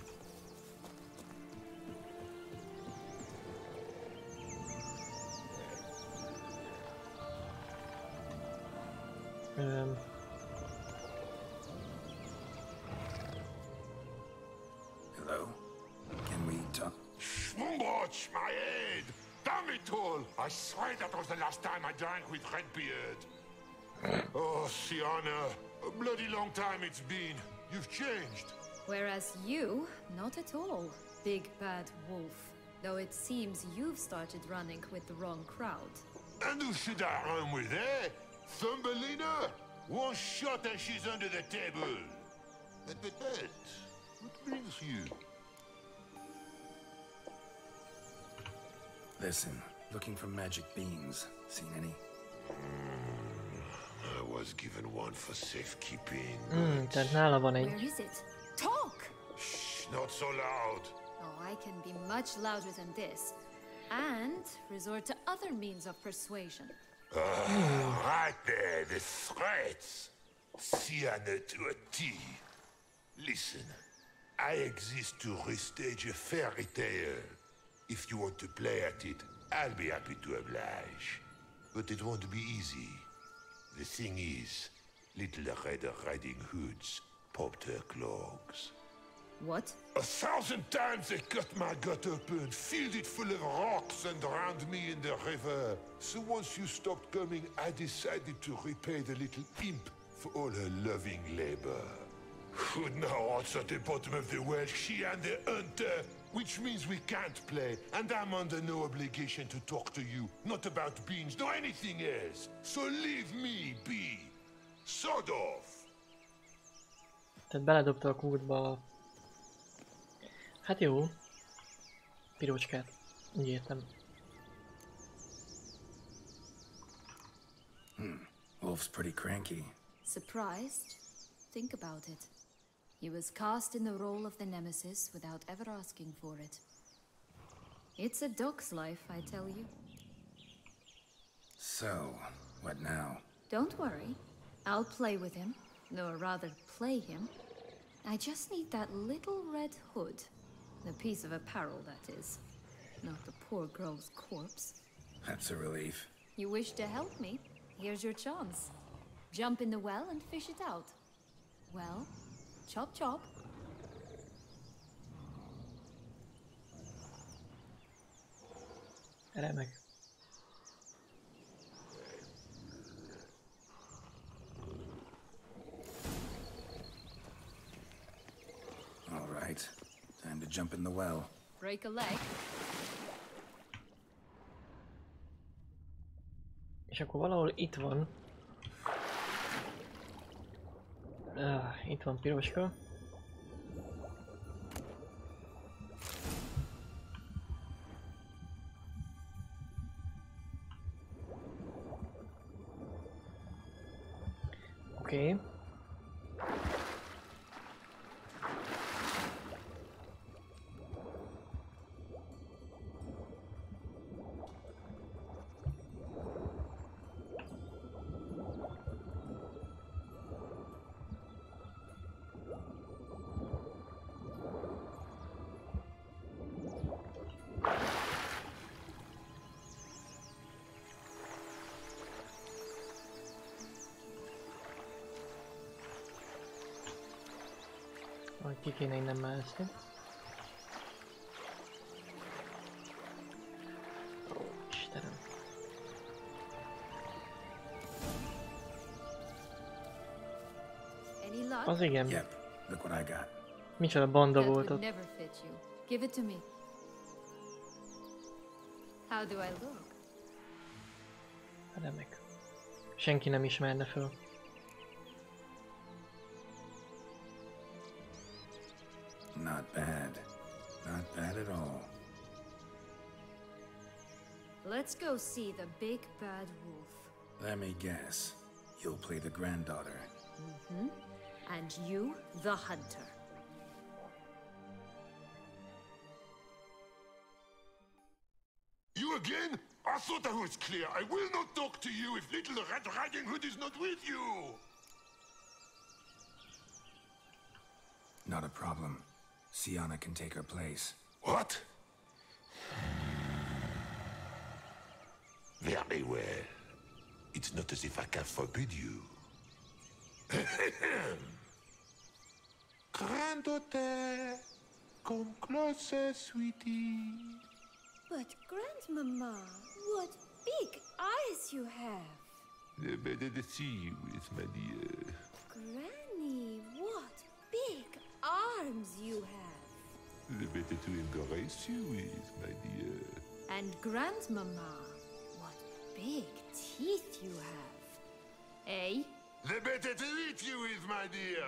Um, Hello? Can we talk? Schmumbotch, my head! Damn it all! I swear that was the last time I drank with Redbeard. Oh, Sienna, a bloody long time it's been. You've changed. Whereas you, not at all, big bad wolf. Though it seems you've started running with the wrong crowd. And who should I run with, eh? Thumbelina? One shot and she's under the table. But, but, but, what brings you? Listen, looking for magic beans. Seen any? Mm, I was given one for safekeeping. Mm, tehát nála van egy. Where is it? Talk! Shh, not so loud. Oh, I can be much louder than this. And resort to other means of persuasion. Uh, right there, the threats. Sienna to a T. Listen, I exist to restage a fairy tale. If you want to play at it, I'll be happy to oblige. But it won't be easy. The thing is, Little Red Riding Hoods popped her clogs. What? A thousand times they cut my gut open, filled it full of rocks and drowned me in the river. So once you stopped coming, I decided to repay the little imp for all her loving labor. Who now wants at the bottom of the well, she and the hunter, which means we can't play, and I'm under no obligation to talk to you, not about beans, nor anything else. So leave me be. Sod off. Tehát beledobta a kútba. Hát jó. Pirócskát. Úgy értem. Hmm. Wolf's pretty cranky. Surprised? Think about it. He was cast in the role of the Nemesis without ever asking for it. It's a dog's life, I tell you. So, what now? Don't worry. I'll play with him. Or rather, play him. I just need that little red hood. The piece of apparel, that is. Not the poor girl's corpse. That's a relief. You wish to help me? Here's your chance. Jump in the well and fish it out. Well, chop chop. Remek. All right. Time to jump in the well. Break a leg. És akkor valahol itt van. Ah, itt van piroska. Okay. Majd ki kéne innen mászni. Ó, Istenem. Any luck? Az igen. Yep, look what I got. Micsoda banda That volt would ott. never fit you. Give it to me. How do I look? Remek. Senki nem ismerne föl. Not bad. Not bad at all. Let's go see the big bad wolf. Let me guess. You'll play the granddaughter. Mm-hmm. And you, the hunter. You again? I thought I was clear. I will not talk to you if little Red Riding Hood is not with you. Not a problem. Sienna can take her place. What? Very well. It's not as if I can forbid you. Granddaughter, come closer, sweetie. But Grandmama, what big eyes you have! The better to see you with, my dear. Granny, what big arms you have! The better to embrace you with, my dear. And Grandmama, what big teeth you have. Eh? The better to eat you with, my dear.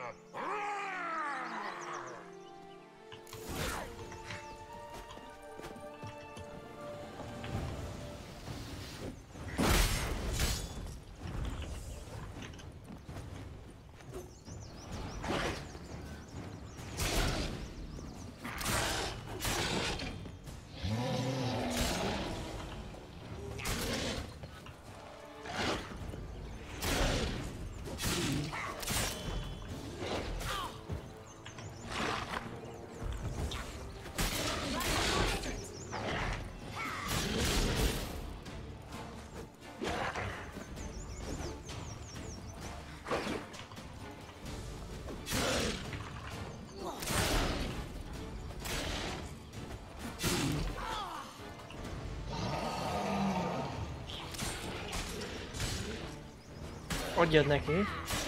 Adjad neki.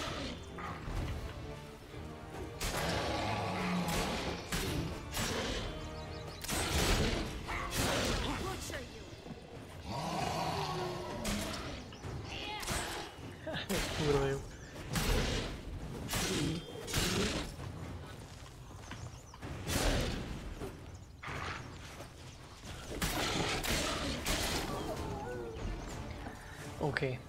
Kurva jó. Oké. Okay.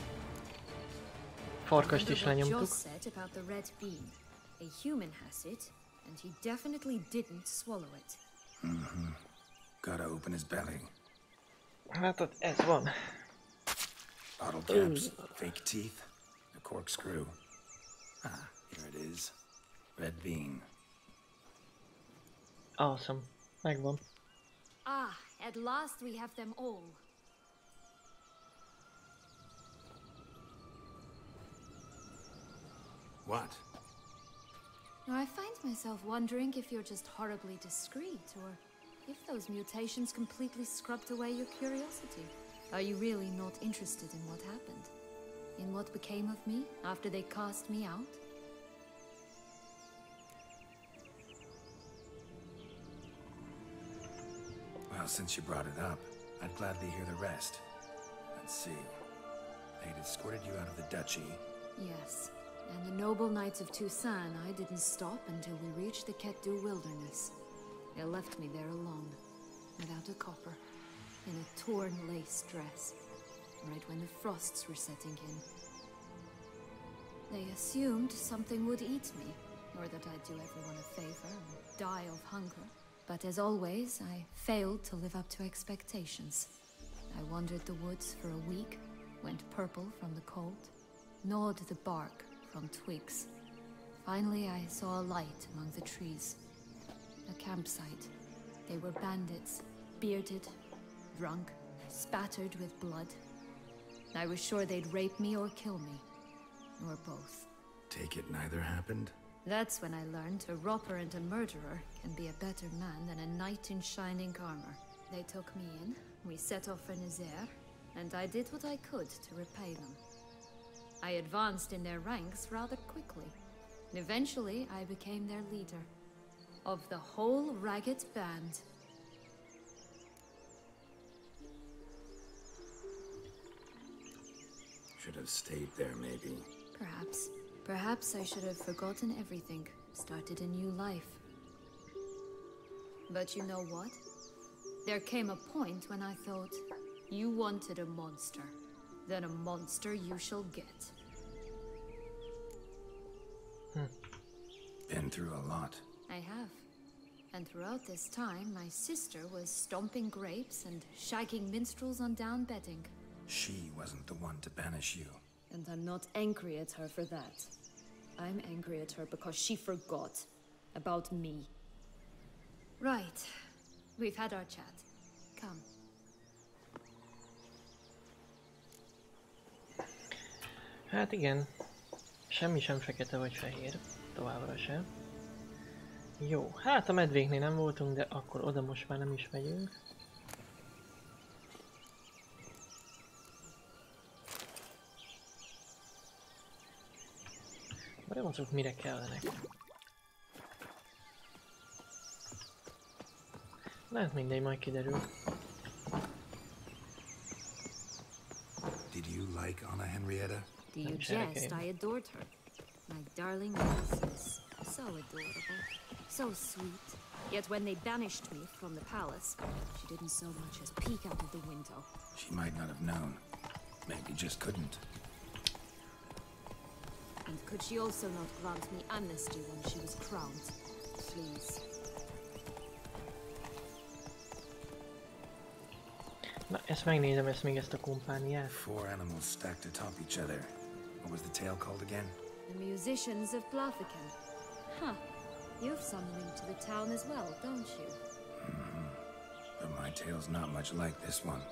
Farkast is lenyomtuk. Said about the red bean. A human has it, and he definitely didn't swallow it. Mm-hmm. Gotta open his belly. Hát ott ez van. Bottle caps, fake teeth, a corkscrew. Ah, here it is. Red bean. Awesome. Megvan. Ah, at last we have them all. What? I find myself wondering if you're just horribly discreet, or if those mutations completely scrubbed away your curiosity. Are you really not interested in what happened? In what became of me after they cast me out? Well, since you brought it up, I'd gladly hear the rest. Let's see. They'd escorted you out of the duchy. Yes. And the noble knights of Toussaint, I didn't stop until we reached the Ketdu wilderness. They left me there alone, without a copper, in a torn lace dress, right when the frosts were setting in. They assumed something would eat me, or that I'd do everyone a favor and die of hunger. But as always, I failed to live up to expectations. I wandered the woods for a week, went purple from the cold, gnawed the bark from twigs. Finally, I saw a light among the trees. A campsite. They were bandits, bearded, drunk, spattered with blood. I was sure they'd rape me or kill me. Or both. Take it neither happened? That's when I learned a robber and a murderer can be a better man than a knight in shining armor. They took me in, we set off for Nazaire, and I did what I could to repay them. I advanced in their ranks rather quickly. And eventually, I became their leader. Of the whole ragged band. Should have stayed there, maybe. Perhaps. Perhaps I should have forgotten everything, started a new life. But you know what? There came a point when I thought, you wanted a monster. Then a monster you shall get. Hmm. Been through a lot. I have. And throughout this time, my sister was stomping grapes and shagging minstrels on down bedding. She wasn't the one to banish you. And I'm not angry at her for that. I'm angry at her because she forgot about me. Right. We've had our chat. Come. Hát igen. Semmi sem fekete vagy fehér. Továbbra sem. Jó, hát a medvéknél nem voltunk, de akkor oda most már nem is megyünk. Vajon azok mire kellenek? Lehet mindegy, majd kiderül. Did you like Anna Henrietta? Do you jest? I adored her. My darling Ulysses. So adorable. So sweet. Yet when they banished me from the palace, she didn't so much as peek out of the window. She might not have known. Maybe just couldn't. And could she also not grant me amnesty when she was crowned? Please. Na, ezt megnézem, ezt még ezt a kompániát. Four animals stacked atop each other. What was the tale called again? The musicians of Blaviken. Huh. You've some link to the town as well, don't you? Mm-hmm. But my tale's not much like this one.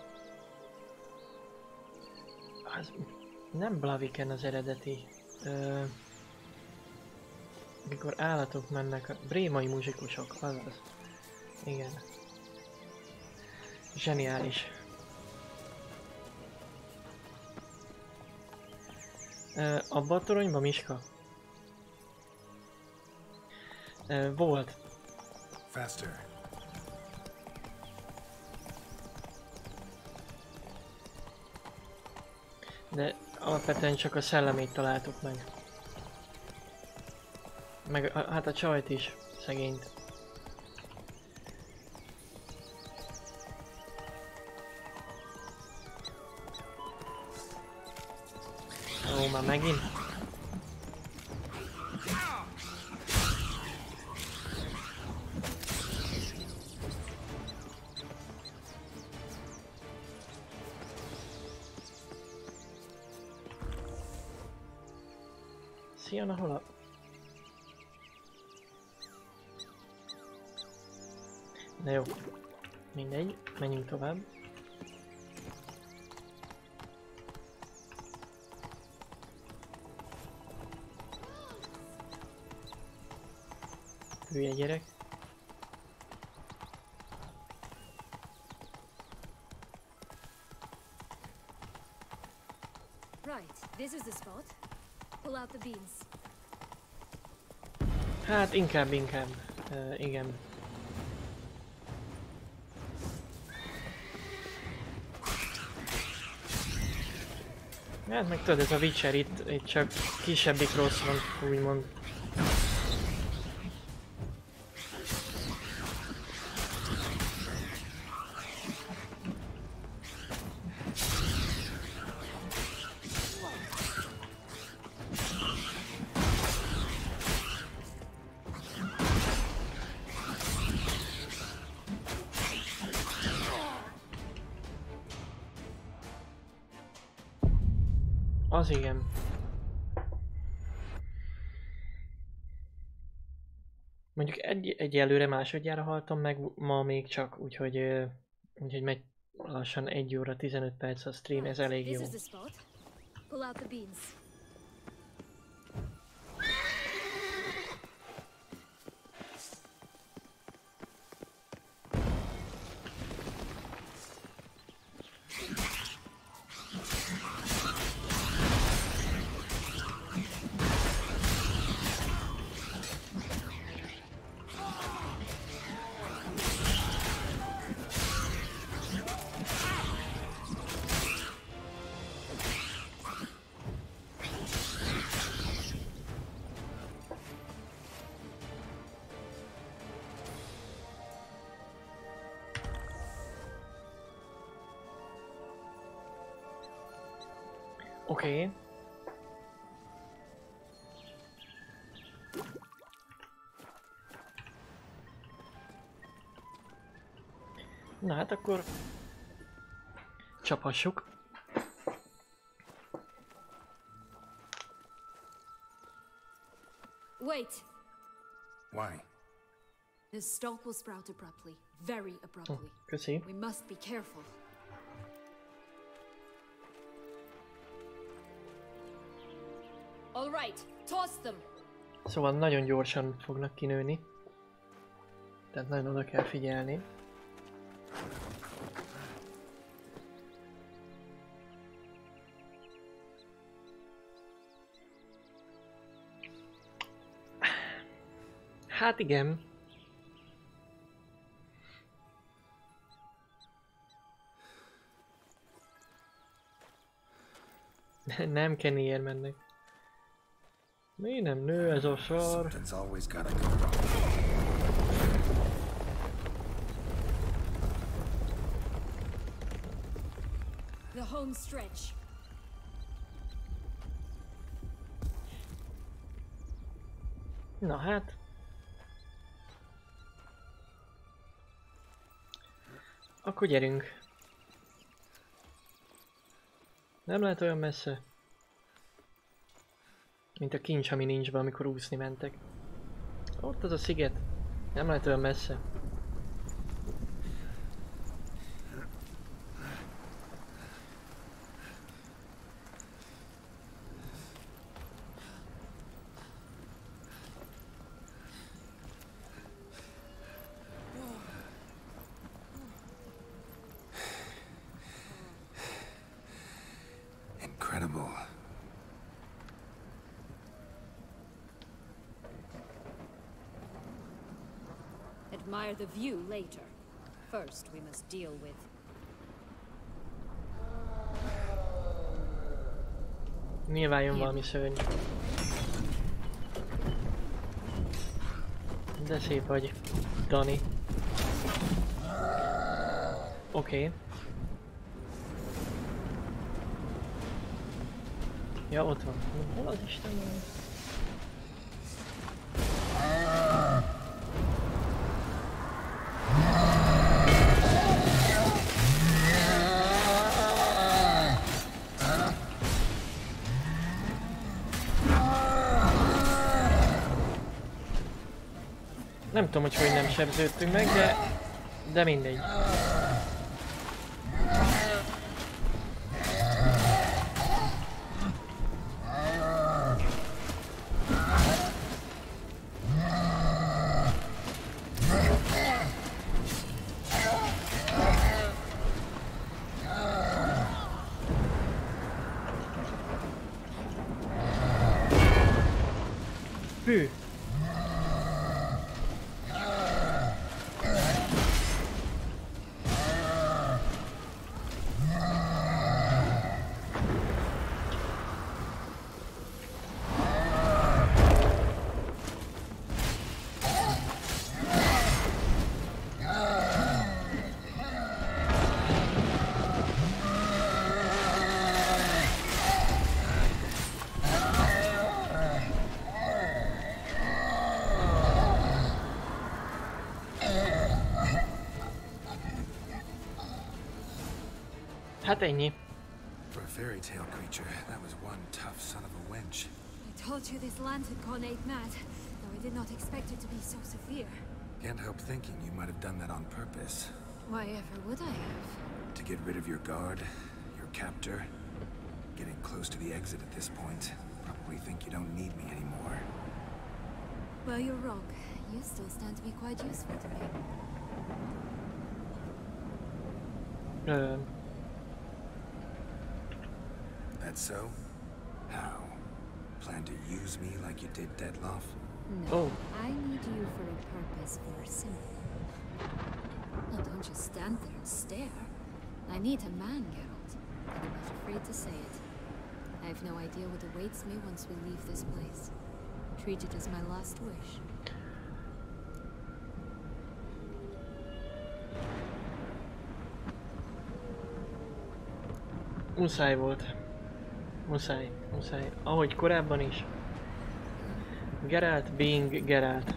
Az nem Blaviken az eredeti. Ö, mikor állatok mennek, a brémai muzsikusok, azaz. Igen. Zseniális. Ö, abba a toronyba, Miska? Ö, volt. Faster. De alapvetően csak a szellemét találtuk meg. Meg a, hát a csajt is, szegényt. Ó, már megint? Szia, na hol a... Na jó. Mindegy, menjünk tovább. Hülye gyerek. Right, this is the spot. Pull out the beans. Hát inkább, inkább. Uh, igen. Hát meg tudod, ez a Witcher itt, itt csak kisebbik rossz van, úgymond. Az igen. Mondjuk egy, egyelőre másodjára haltam meg ma még csak, úgyhogy, uh, úgyhogy megy lassan egy óra tizenöt perc a stream, ez elég jó. Oké. Na hát akkor csaphassuk. Wait. Why? This stalk will sprout abruptly, very abruptly. Oh, köszi. We must be careful. All right, toss them. Szóval nagyon gyorsan fognak kinőni. Tehát nagyon oda kell figyelni. Hát igen. Nem Kennyért mennek. Mi nem nő ez a sor? The home stretch. Na hát. Akkor gyerünk. Nem lehet olyan messze, mint a kincs, ami nincs be, amikor úszni mentek. Ott az a sziget. Nem lehet olyan messze. Incredible. Admire the view later. First, we must deal with... Nyilván jön valami szörny. De szép vagy, Dani. Oké. Okay. Ja, ott van. Hol az Isten van? Nem tudom, hogy hogy nem sebződtünk meg, de, de mindegy. Hű. Hát ennyi. fairy tale creature. That was one tough son of a wench. I told you this land had gone ape mad, though I did not expect it to be so severe. Can't help thinking you might have done that on purpose. Why ever would I have? To get rid of your guard, your captor. Getting close to the exit at this point. Probably think you don't need me anymore. Well, you're wrong. You still stand to be quite useful to me. Um. That's so? How? Plan to use me like you did Detloff? No. Oh. I need you for a purpose more simple. Now don't just stand there and stare. I need a man, Geralt. And I'm not afraid to say it. I have no idea what awaits me once we leave this place. Treat it as my last wish. Muszáj volt. Muszáj, muszáj. Ahogy korábban is. Geralt being Geralt.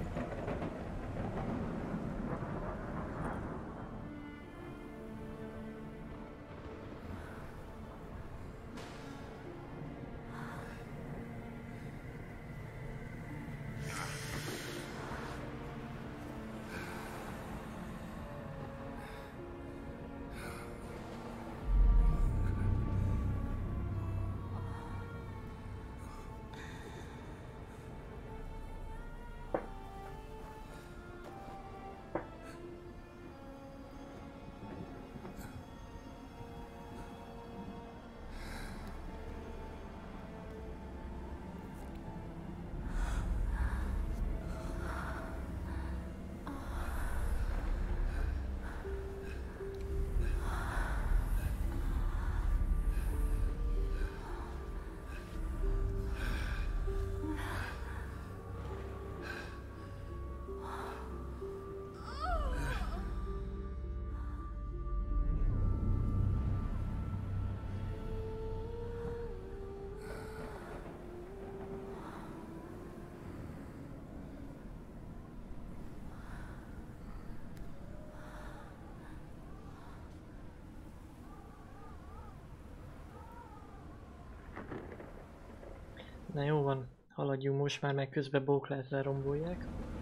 Na jó van, haladjunk most már, meg közben Beauclair-t lerombolják.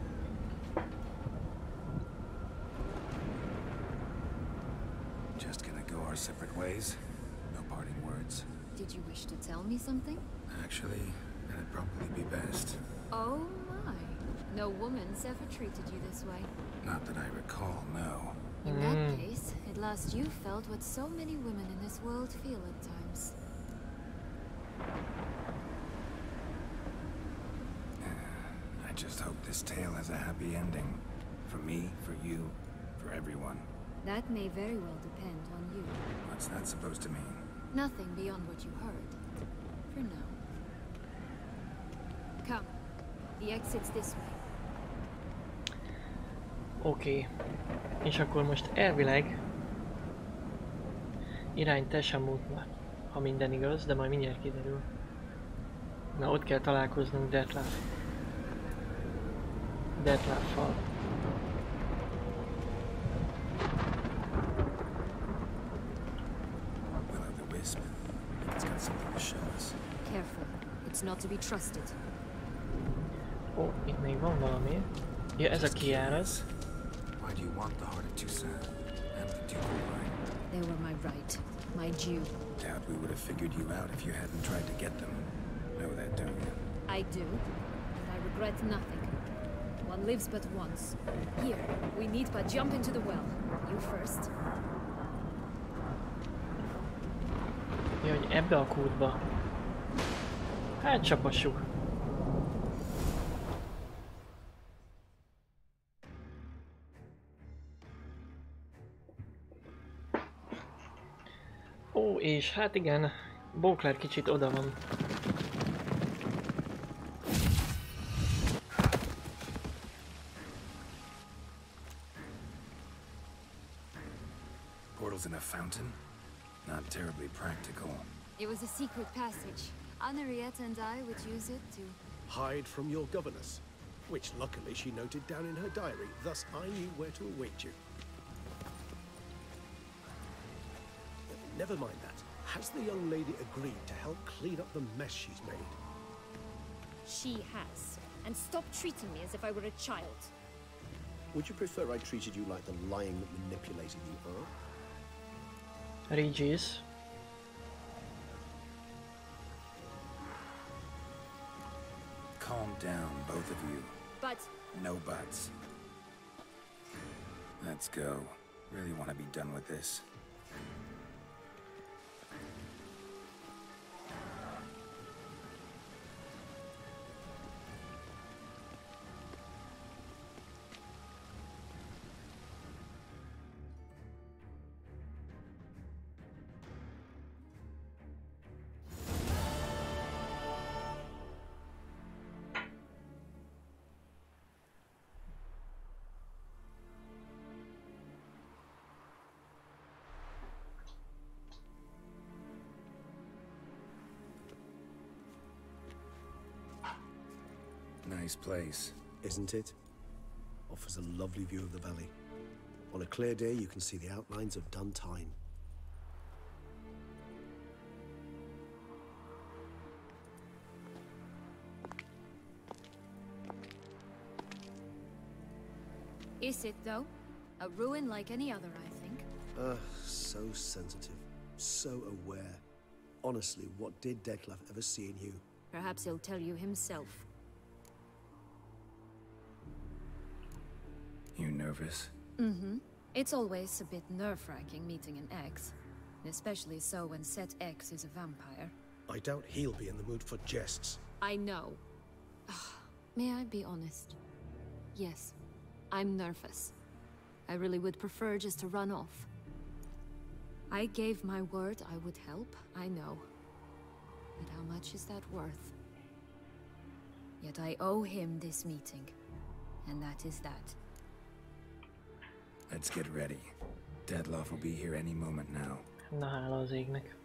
Just gonna go our separate ways? No parting words? Did you wish to tell me something? Actually, that'd probably be best. Oh my. No woman's ever treated you this way. Not that I recall, no. In Mm. that case, at last you felt what so many women in this world feel at times. I just hope this tale has a happy ending. For me, for you, for everyone. That may very well depend on you. What's that supposed to mean? Nothing beyond what you heard. For now. Come. The exit's this way. Oké. Okay. És akkor most elvileg irány Tesamutba, ha minden igaz, de majd mindjárt kiderül. Na, ott kell találkoznunk Detlaff. Detlaffal. Will-o'-the-wisp. It's got something to show us. Careful. It's not to be trusted. Ó, oh, itt még van valami. Ja, ez a kijárat. Why do you want the heart of Toussaint and the Ducal line? They were my right, my due. Doubt we would have figured you out if you hadn't tried to get them. Know that, don't you? I do, but I regret nothing. One lives but once. Here, we need but jump into the well. You first. Ja, hogy ebbe a kútba. Hát csapassuk. Ó, és hát igen, Beauclair kicsit oda van. Portals in a fountain? Not terribly practical. It was a secret passage. Henriette and I would use it to... Hide from your governess, which luckily she noted down in her diary, thus I knew where to await you. Never mind that. Has the young lady agreed to help clean up the mess she's made? She has. And stop treating me as if I were a child. Would you prefer I treated you like the lying, manipulating you are? Regis. Calm down, both of you. But... No buts. Let's go. Really want to be done with this. Nice place. Isn't it? Offers a lovely view of the valley. On a clear day, you can see the outlines of Duntine. Is it, though? A ruin like any other, I think. Ah, so sensitive. So aware. Honestly, what did Dettlaff ever see in you? Perhaps he'll tell you himself. You nervous? Mm-hmm. It's always a bit nerve-wracking meeting an ex. Especially so when said ex is a vampire. I doubt he'll be in the mood for jests. I know. May I be honest? Yes, I'm nervous. I really would prefer just to run off. I gave my word I would help, I know. But how much is that worth? Yet I owe him this meeting. And that is that. Let's get ready. Dettlaff will be here any moment now. Na hála az égnek.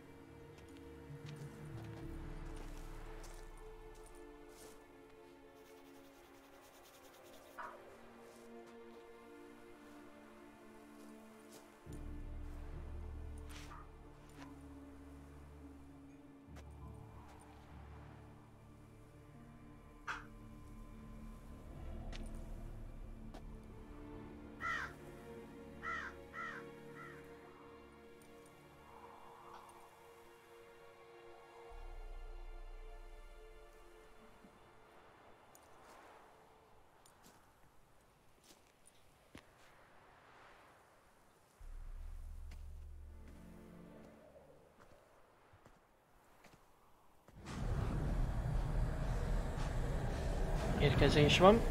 Érkezés van.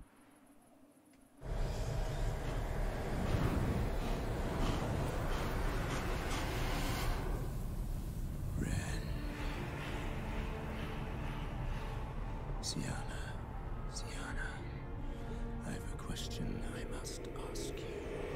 Ren. Sienna. Sienna. I have a question I must ask you.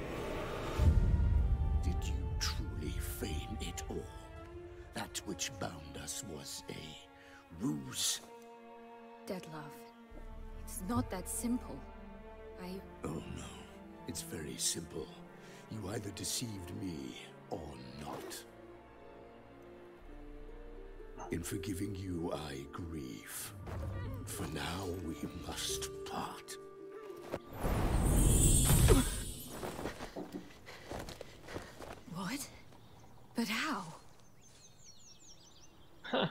Did you truly feign it all? That which bound us was a ruse? Dettlaff. It's not that simple. I... Oh no, it's very simple. You either deceived me or not. In forgiving you, I grieve. For now, we must part. What? But how? Huh.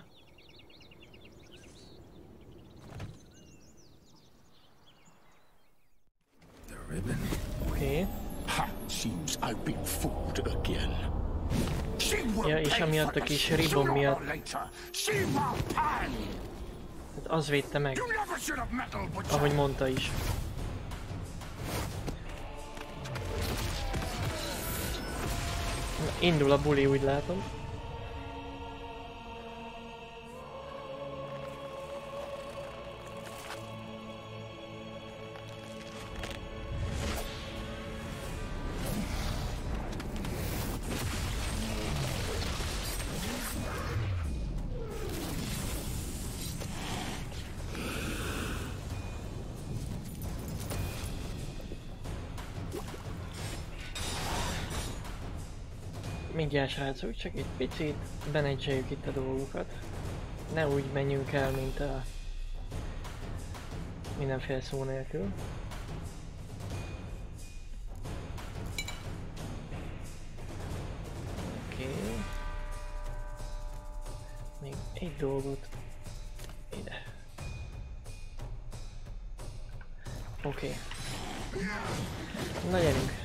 Ribbon. Okay. Ha! Seems I've been fooled again. Ja, és amiatt a kis ribbon miatt. Hát az védte meg. Ahogy mondta is. Indul a buli, úgy látom. Mindjárt srácok, csak egy picit menedzseljük itt a dolgokat. Ne úgy menjünk el, mint a mindenféle szó nélkül. Oké. Okay. Még egy dolgot ide. Oké. Okay. Na gyerünk.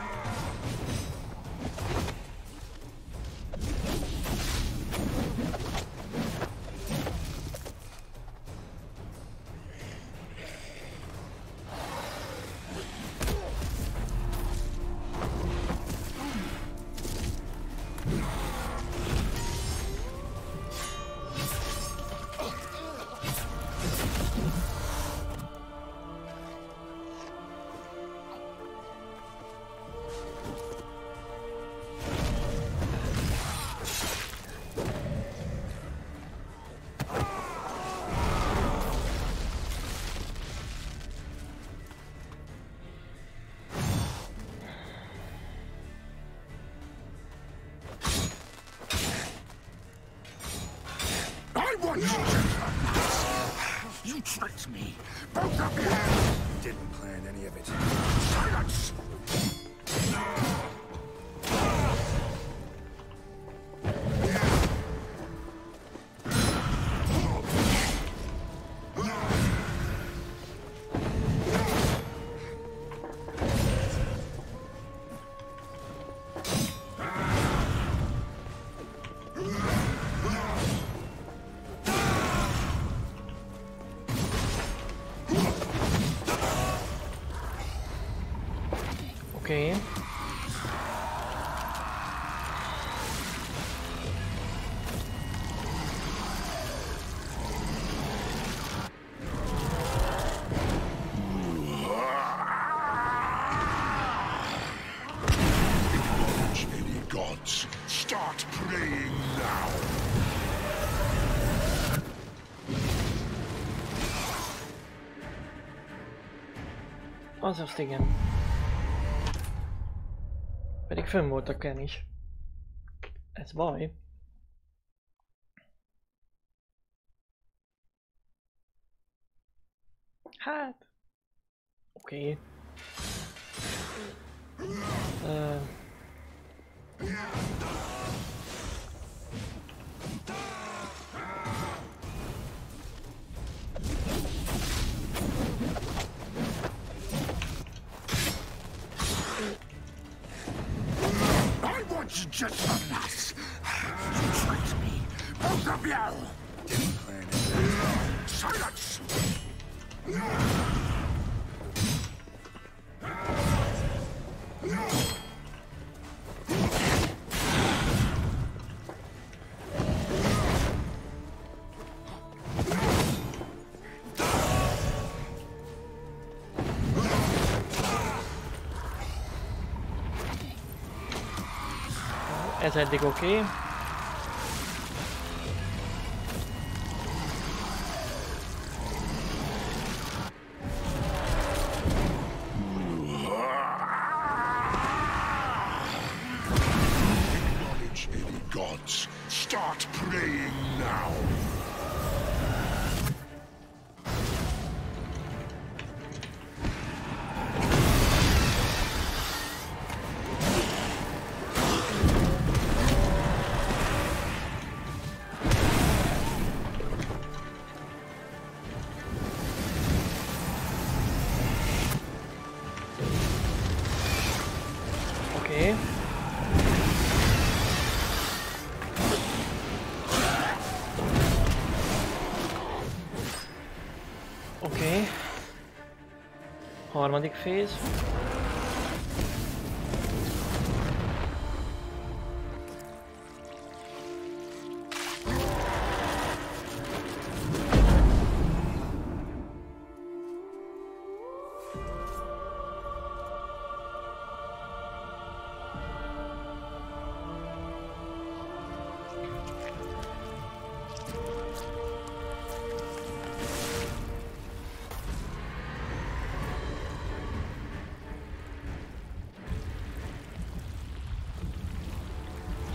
You tricked me, both of you! Didn't plan any of it. Silence! Okay. Acknowledge any gods. Start praying now. Azaz igen. Pedig fönn voltak Ken is. Ez baj. Hát... Oké. Okay. Uh... You just from us. You tricked me, both of you! Didn't plan it. Silence! Ez eddig oké. Okay. Acknowledge any gods. Start praying now. Oké. Oké. Harmadik féz.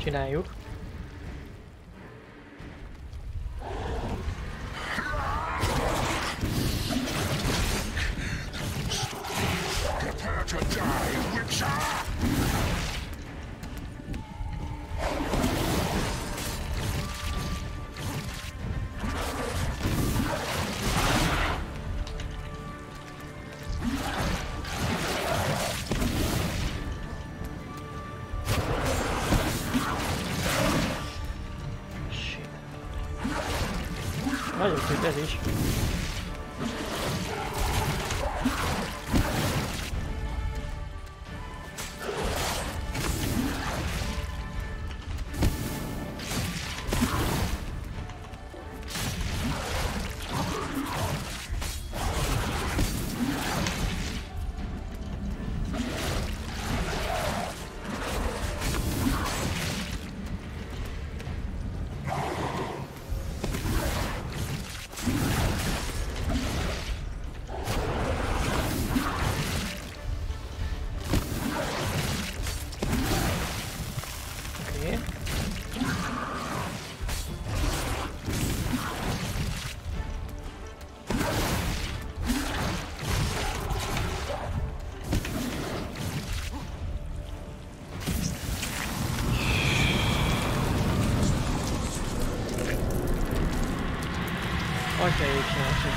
csináljuk. Prepare to die, Witcher! Nagyon szép ez is. Atyaik csináltak.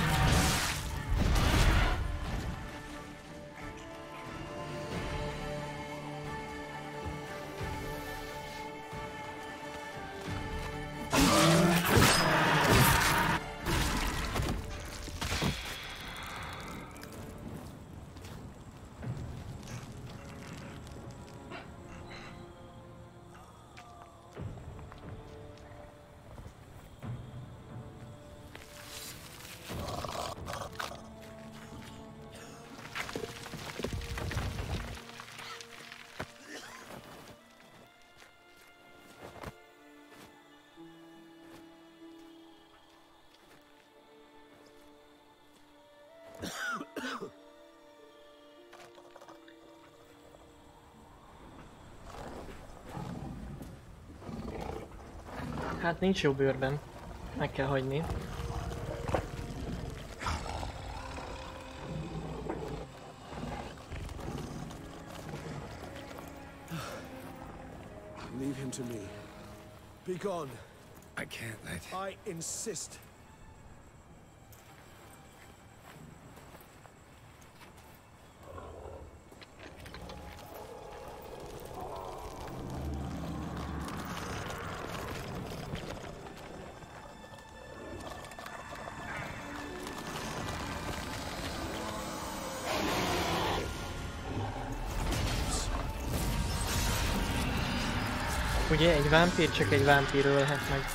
Hát nincs jó bőrben. Meg kell hagyni. Leave him to me. Be gone. I can't let... I insist. Ugye egy vámpír csak egy vámpír ölhet meg.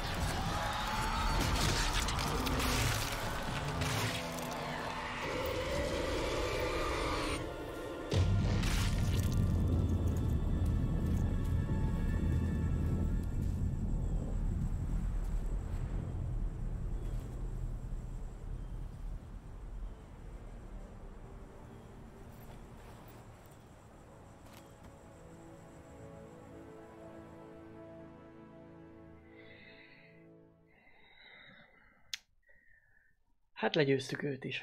Hát legyőztük őt is.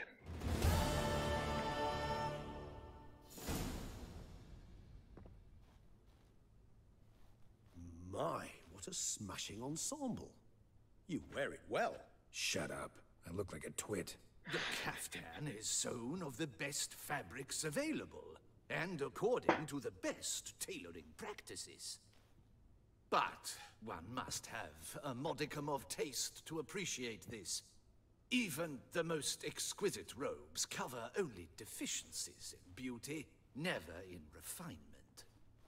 My, what a smashing ensemble. You wear it well. Shut up. I look like a twit. The caftan is sewn of the best fabrics available, and according to the best tailoring practices. But one must have a modicum of taste to appreciate this. Even the most exquisite robes cover only deficiencies in beauty, never in refinement.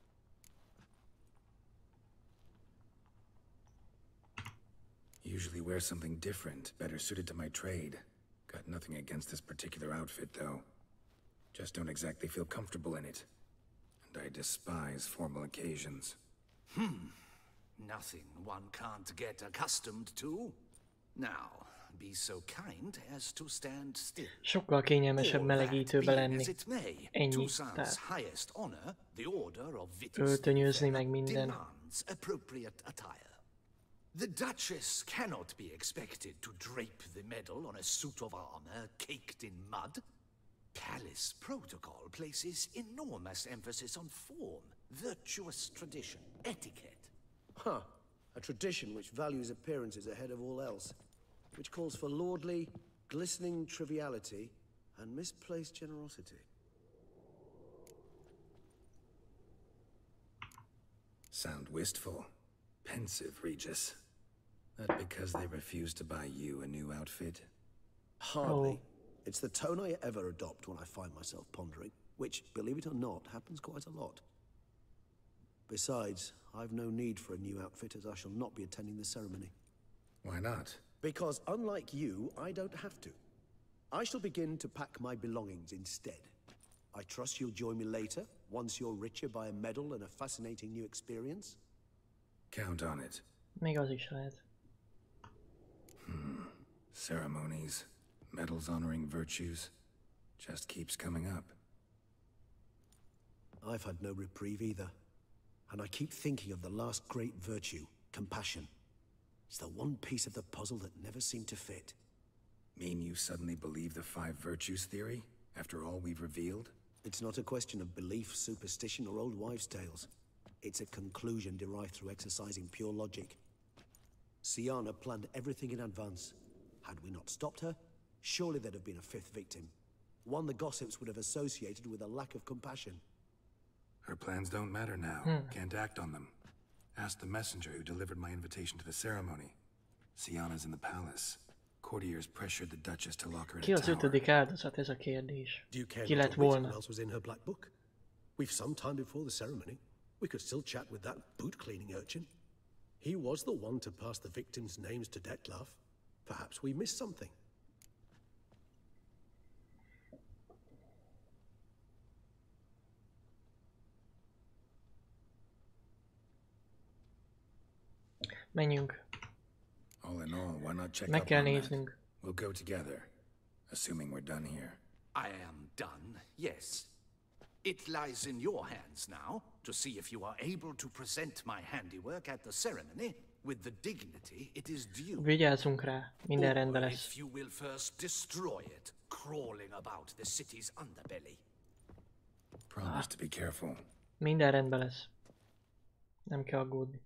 Usually wear something different, better suited to my trade. Got nothing against this particular outfit, though. Just don't exactly feel comfortable in it. And I despise formal occasions. Hmm. Nothing one can't get accustomed to. Now, be so kind as to stand still. Sokkal kényelmesebb melegítőbe lenni. Ennyi. Tehát öltönyözni meg minden. finds appropriate attire. The Duchess cannot be expected to drape the medal on a suit of armor caked in mud. Palace protocol places enormous emphasis on form, virtuous tradition, etiquette. Huh. A tradition which values appearances ahead of all else. Which calls for lordly, glistening triviality and misplaced generosity. Sound wistful. Pensive, Regis. That because they refused to buy you a new outfit? Hardly. Oh. It's the tone I ever adopt when I find myself pondering, which, believe it or not, happens quite a lot. Besides, I've no need for a new outfit as I shall not be attending the ceremony. Why not? Because unlike you, I don't have to. I shall begin to pack my belongings instead. I trust you'll join me later, once you're richer by a medal and a fascinating new experience? Count on it. Még az is lehet. Hmm. Ceremonies, medals honoring virtues, just keeps coming up. I've had no reprieve either. And I keep thinking of the last great virtue, compassion. It's the one piece of the puzzle that never seemed to fit. Mean you suddenly believe the five virtues theory, after all we've revealed? It's not a question of belief, superstition, or old wives' tales. It's a conclusion derived through exercising pure logic. Syanna planned everything in advance. Had we not stopped her, surely there'd have been a fifth victim. One the gossips would have associated with a lack of compassion. Her plans don't matter now. Hmm. Can't act on them. Ask the messenger who delivered my invitation to the ceremony. Syanna's in the palace. Courtiers pressured the Duchess to lock her in Ki a az tower. ötödik áldozat, ez a kérdés. Do you care Ki not lett to wait volna? what else was in her black book? We've some time before the ceremony. We could still chat with that boot-cleaning urchin. He was the one to pass the victims' names to Dettlaff. Perhaps we missed something. Menjünk. All in all, why not check Meg up kell on that? néznünk. We'll go together, assuming we're done here. I am done, yes. It lies in your hands now to see if you are able to present my handiwork at the ceremony with the dignity it is due. Vigyázzunk rá, minden rendben Or lesz. if you will first destroy it, crawling about the city's underbelly. Promise to be careful. Minden rendben lesz. Nem kell aggódni.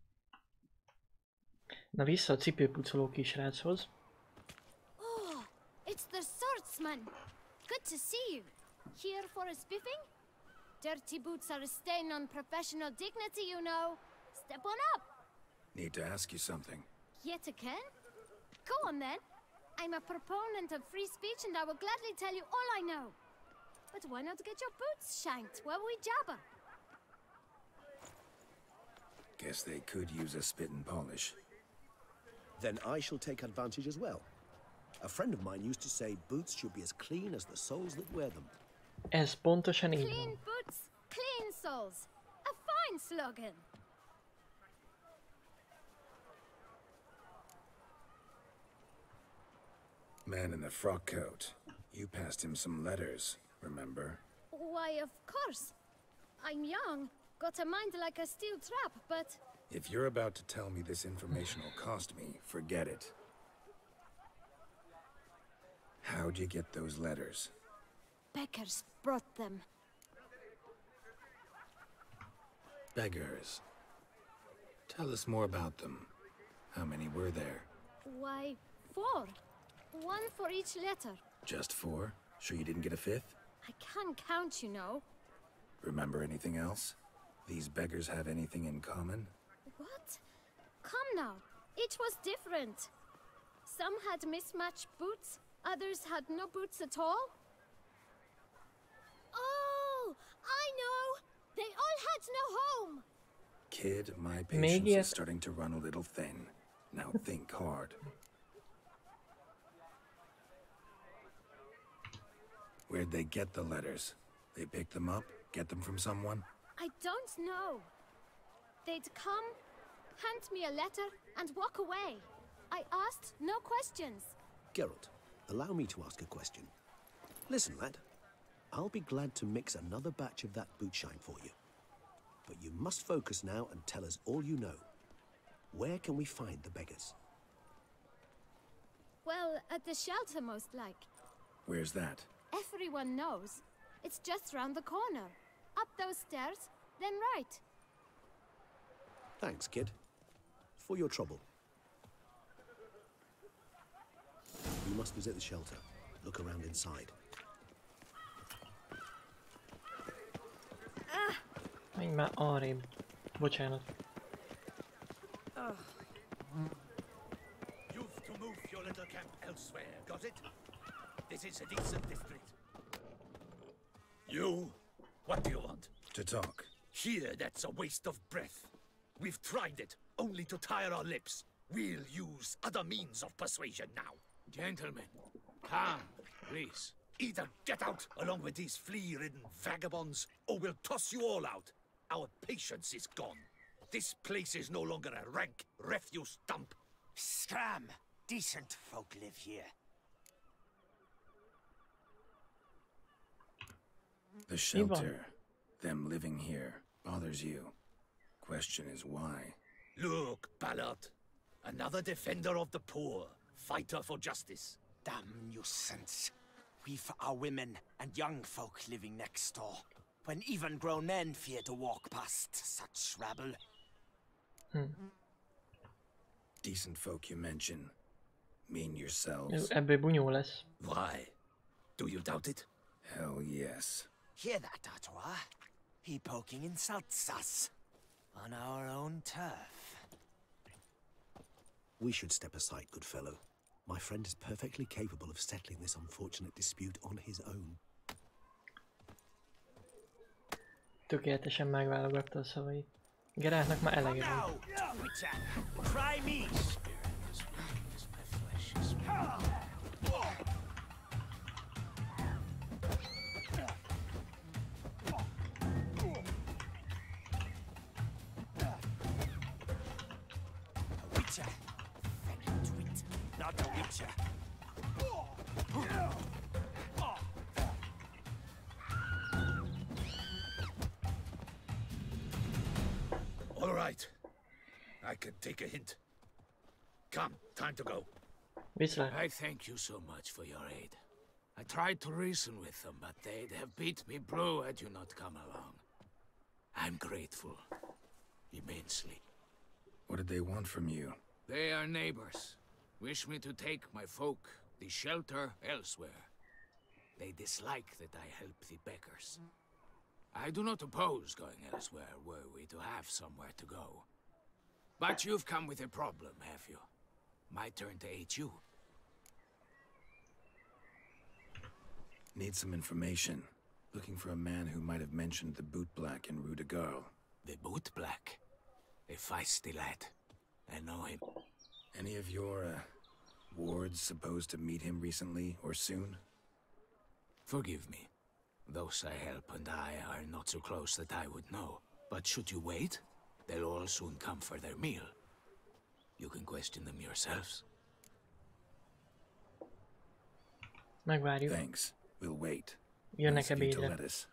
Na vissza a cipőpucoló kisráchoz. Oh, it's the swordsman. Good to see you. Here for a spiffing? Dirty boots are a stain on professional dignity, you know. Step on up. Need to ask you something. Yet again? Go on then. I'm a proponent of free speech and I will gladly tell you all I know. But why not get your boots shanked while we jabber? Guess they could use a spit and polish. Then I shall take advantage as well. A friend of mine used to say boots should be as clean as the soles that wear them. Ez pontosan így Clean van. boots, clean souls. A fine slogan. Man in the frock coat. You passed him some letters, remember? Why, of course. I'm young, got a mind like a steel trap, but... If you're about to tell me this information will cost me, forget it. How'd you get those letters? Beggars brought them. Beggars. Tell us more about them. How many were there? Why, four. One for each letter. Just four? Sure you didn't get a fifth? I can't count, you know. Remember anything else? These beggars have anything in common? What? Come now. Each was different. Some had mismatched boots, others had no boots at all. Oh, I know! They all had no home! Kid, my Még patience ilyet? is starting to run a little thin. Now think hard. Where'd they get the letters? They pick them up? Get them from someone? I don't know. They'd come, hand me a letter, and walk away. I asked no questions. Geralt, allow me to ask a question. Listen, lad. I'll be glad to mix another batch of that boot shine for you. But you must focus now and tell us all you know. Where can we find the beggars? Well, at the shelter, most like. Where's that? Everyone knows. It's just round the corner. Up those stairs, then right. Thanks, kid. For your trouble. You must visit the shelter. Look around inside. Menj már arrébb. Bocsánat. You've to move your little camp elsewhere, got it? This is a decent district. You? What do you want? To talk. Here, that's a waste of breath. We've tried it, only to tire our lips. We'll use other means of persuasion now. Gentlemen, calm, please. Either get out along with these flea-ridden vagabonds, or we'll toss you all out. Our patience is gone. This place is no longer a rank refuse dump. Scram! Decent folk live here. The shelter, them living here, bothers you. Question is why? Look, Ballard. Another defender of the poor. Fighter for justice. Damn nuisance. We've our women and young folk living next door, when even grown men fear to walk past such rabble. Hmm. Decent folk you mention. Mean yourselves? Ebből bunyó lesz. Why? Do you doubt it? Hell yes. Hear that, Artois? He poking insults us. On our own turf. We should step aside, good fellow. My friend is perfectly capable of settling this unfortunate dispute on his own. Tökéletesen megválogatta a szavait. Geráltnak már elege volt. Try me! Not the Witcher. All right. I can take a hint. Come, time to go. Viszlát. I thank you so much for your aid. I tried to reason with them, but they'd have beat me blue had you not come along. I'm grateful. Immensely. What did they want from you? They are neighbors. Wish me to take my folk, the shelter, elsewhere. They dislike that I help the beggars. I do not oppose going elsewhere were we to have somewhere to go. But you've come with a problem, have you? My turn to aid you. Need some information. Looking for a man who might have mentioned the Boot Black in Rue de Garl. The Boot Black? A feisty lad. I know him. Any of your, uh, wards supposed to meet him recently or soon? Forgive me. Those I help and I are not so close that I would know. But should you wait, they'll all soon come for their meal. You can question them yourselves. Megvárjuk. Thanks. We'll wait. Jönnek Nice of you to ebédre. let us.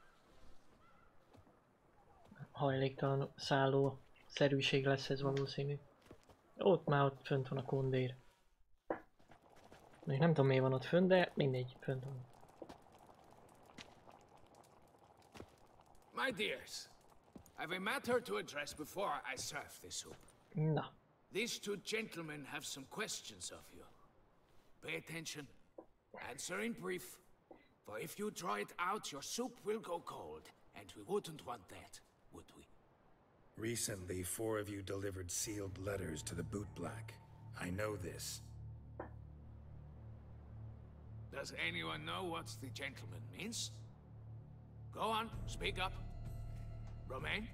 Hajléktalan szálló szerűség lesz ez valószínű. Ott már ott fönt van a kondér. Még nem tudom mi van ott fönt, de mindegy, fönt van. My dears, I've a matter to address before I serve this soup. Na. These two gentlemen have some questions of you. Pay attention. Answer in brief. For if you draw it out, your soup will go cold. And we wouldn't want that, would we? Recently, four of you delivered sealed letters to the Boot Black. I know this. Does anyone know what the gentleman means? Go on, speak up. Romain?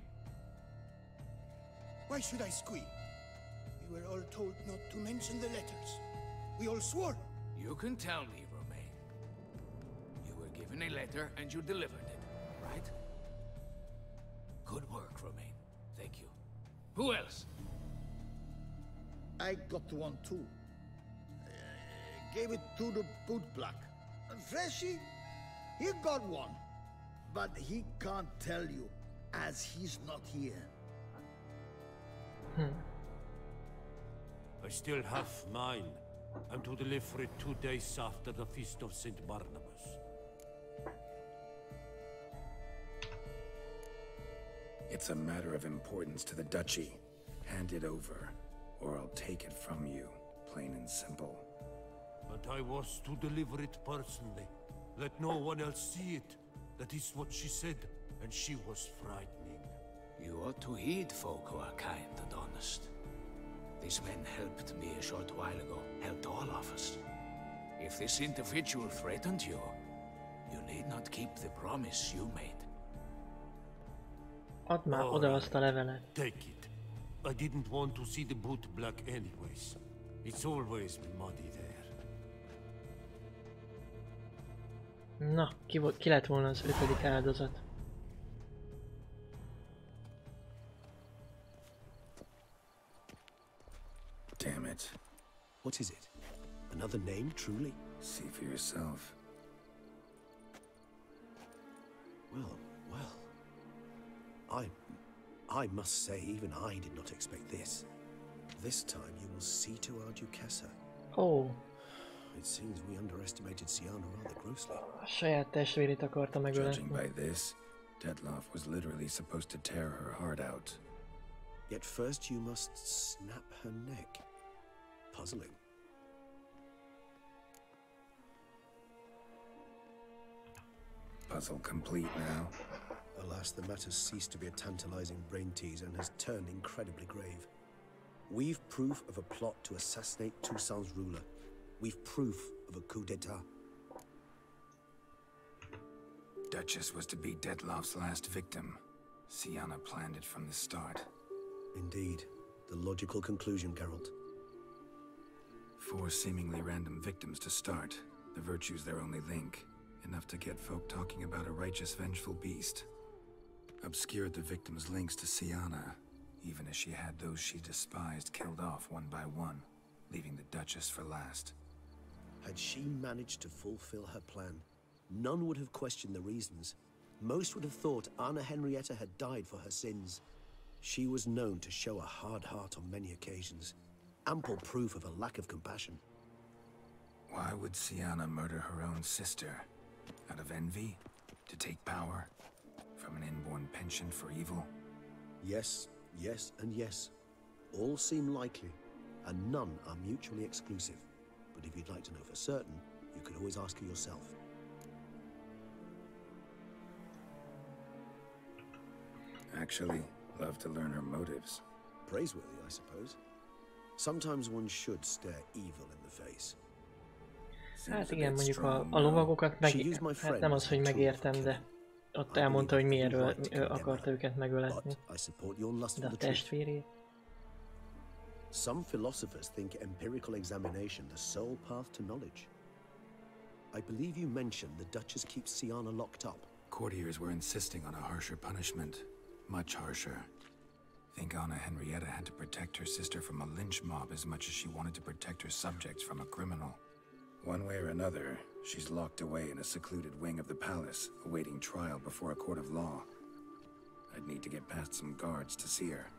Why should I squeal? We were all told not to mention the letters. We all swore. You can tell me, Romain. You were given a letter and you delivered it, right? Good work, Romain. Thank you. Who else? I got one too. Uh, gave it to the Boot Black. Freshy, he got one. But he can't tell you. as he's not here. Hmm. I still have mine. I'm to deliver it two days after the Feast of Saint Barnabas. It's a matter of importance to the Duchy. Hand it over, or I'll take it from you, plain and simple. But I was to deliver it personally. Let no one else see it. That is what she said, and she was frightening. You ought to heed folk who are kind and honest. These men helped me a short while ago, helped all of us. If this individual threatened you, you need not keep the promise you made. Add már oda azt a levelet. Take it. I didn't want to see the boot black anyways. It's always muddy there. Na, ki, volt, ki lett volna az ötödik áldozat? Damn it. What is it? Another name, truly? See for yourself. Well, well. I... I must say, even I did not expect this. This time you will see to our Duchessa. Oh. It seems we underestimated Syanna rather grossly. A saját testvérét akarta megölni. Judging by this, Dettlaff was literally supposed to tear her heart out. Yet first you must snap her neck. Puzzling. Puzzle complete now. Alas, the matter's ceased to be a tantalizing brain teaser and has turned incredibly grave. We've proof of a plot to assassinate Toussaint's ruler. We've proof of a coup d'etat. Duchess was to be Dettlaff's last victim. Syanna planned it from the start. Indeed. The logical conclusion, Geralt. Four seemingly random victims to start. The virtue's their only link. Enough to get folk talking about a righteous, vengeful beast. Obscured the victims' links to Syanna, even as she had those she despised killed off one by one, leaving the Duchess for last. Had she managed to fulfill her plan, none would have questioned the reasons. Most would have thought Anna Henrietta had died for her sins. She was known to show a hard heart on many occasions. Ample proof of a lack of compassion. Why would Syanna murder her own sister? Out of envy? To take power? From an inborn penchant for evil? Yes, yes, and yes. All seem likely, and none are mutually exclusive. But if you'd like to know for certain, you could always ask her yourself. Actually, love to learn her motives. Praiseworthy, I suppose. Sometimes one should stare evil in the face. Hát igen, mondjuk a, a lovagokat meg... Hát nem az, hogy megértem, de ott elmondta, hogy miért akarta őket megöletni. De a testvérét... Some philosophers think empirical examination the sole path to knowledge. I believe you mentioned the Duchess keeps Syanna locked up. Courtiers were insisting on a harsher punishment. Much harsher. Think Anna Henrietta had to protect her sister from a lynch mob as much as she wanted to protect her subjects from a criminal. One way or another, she's locked away in a secluded wing of the palace, awaiting trial before a court of law. I'd need to get past some guards to see her.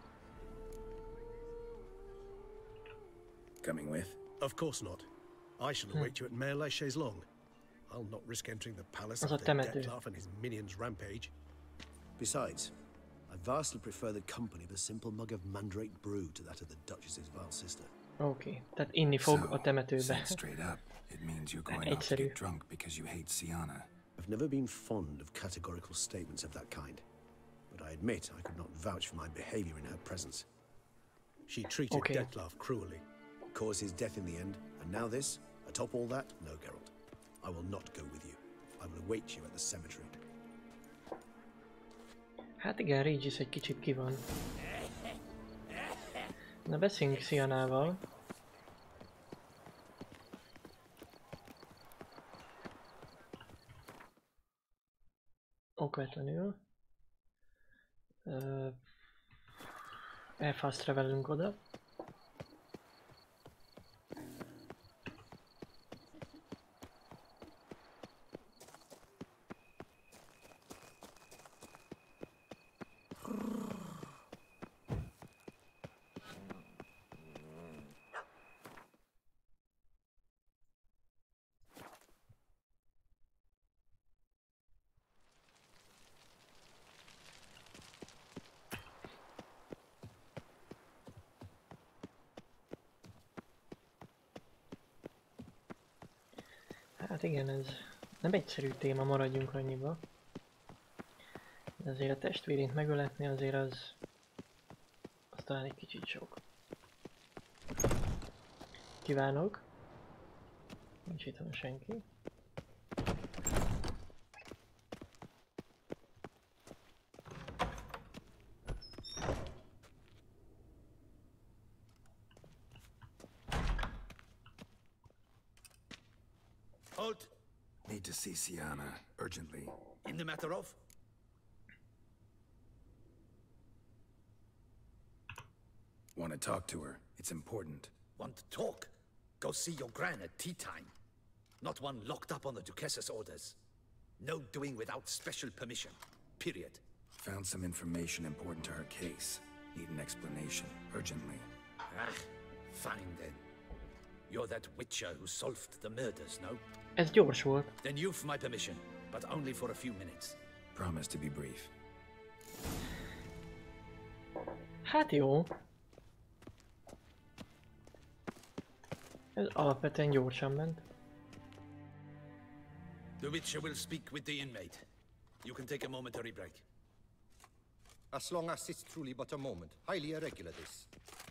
Coming with? Of course not. I shall await you at Mère Chaise-Longue. I'll not risk entering the palace after Dettlaff and his minions rampage. Besides, I vastly prefer the company of a simple mug of mandrake brew to that of the Duchess's vile sister. Oké, okay. Tehát inni fog a temetőbe. Straight up, it means you're going out to get drunk because you hate Syanna. I've never been fond of categorical statements of that kind, but I admit I could not vouch for my behavior in her presence. She treated okay. Dettlaff cruelly, caused his death in the end, and now this? Atop all that? No, Geralt. I will not go with you. I will await you at the cemetery. Hát igen, Regis egy kicsit ki van. Na, beszéljünk Syannával. Okvetlenül. Uh, Elfast travelünk oda. Hát igen, ez nem egyszerű téma, maradjunk annyiba. De azért a testvérét megöletni azért az... az talán egy kicsit sok. Kívánok! Nincs itt senki. Halt! Need to see Sienna, urgently. In the matter of? Want to talk to her. It's important. Want to talk? Go see your gran at tea time. Not one locked up on the Duchess's orders. No doing without special permission. Period. Found some information important to her case. Need an explanation, urgently. Ah, fine then. You're that witcher who solved the murders, no? Ez gyors volt. Then you've my permission, but only for a few minutes. Promise to be brief. Hát jó. Ez alapvetően gyorsan ment. The Witcher will speak with the inmate. You can take a momentary break. As long as it's truly but a moment. Highly irregular, this.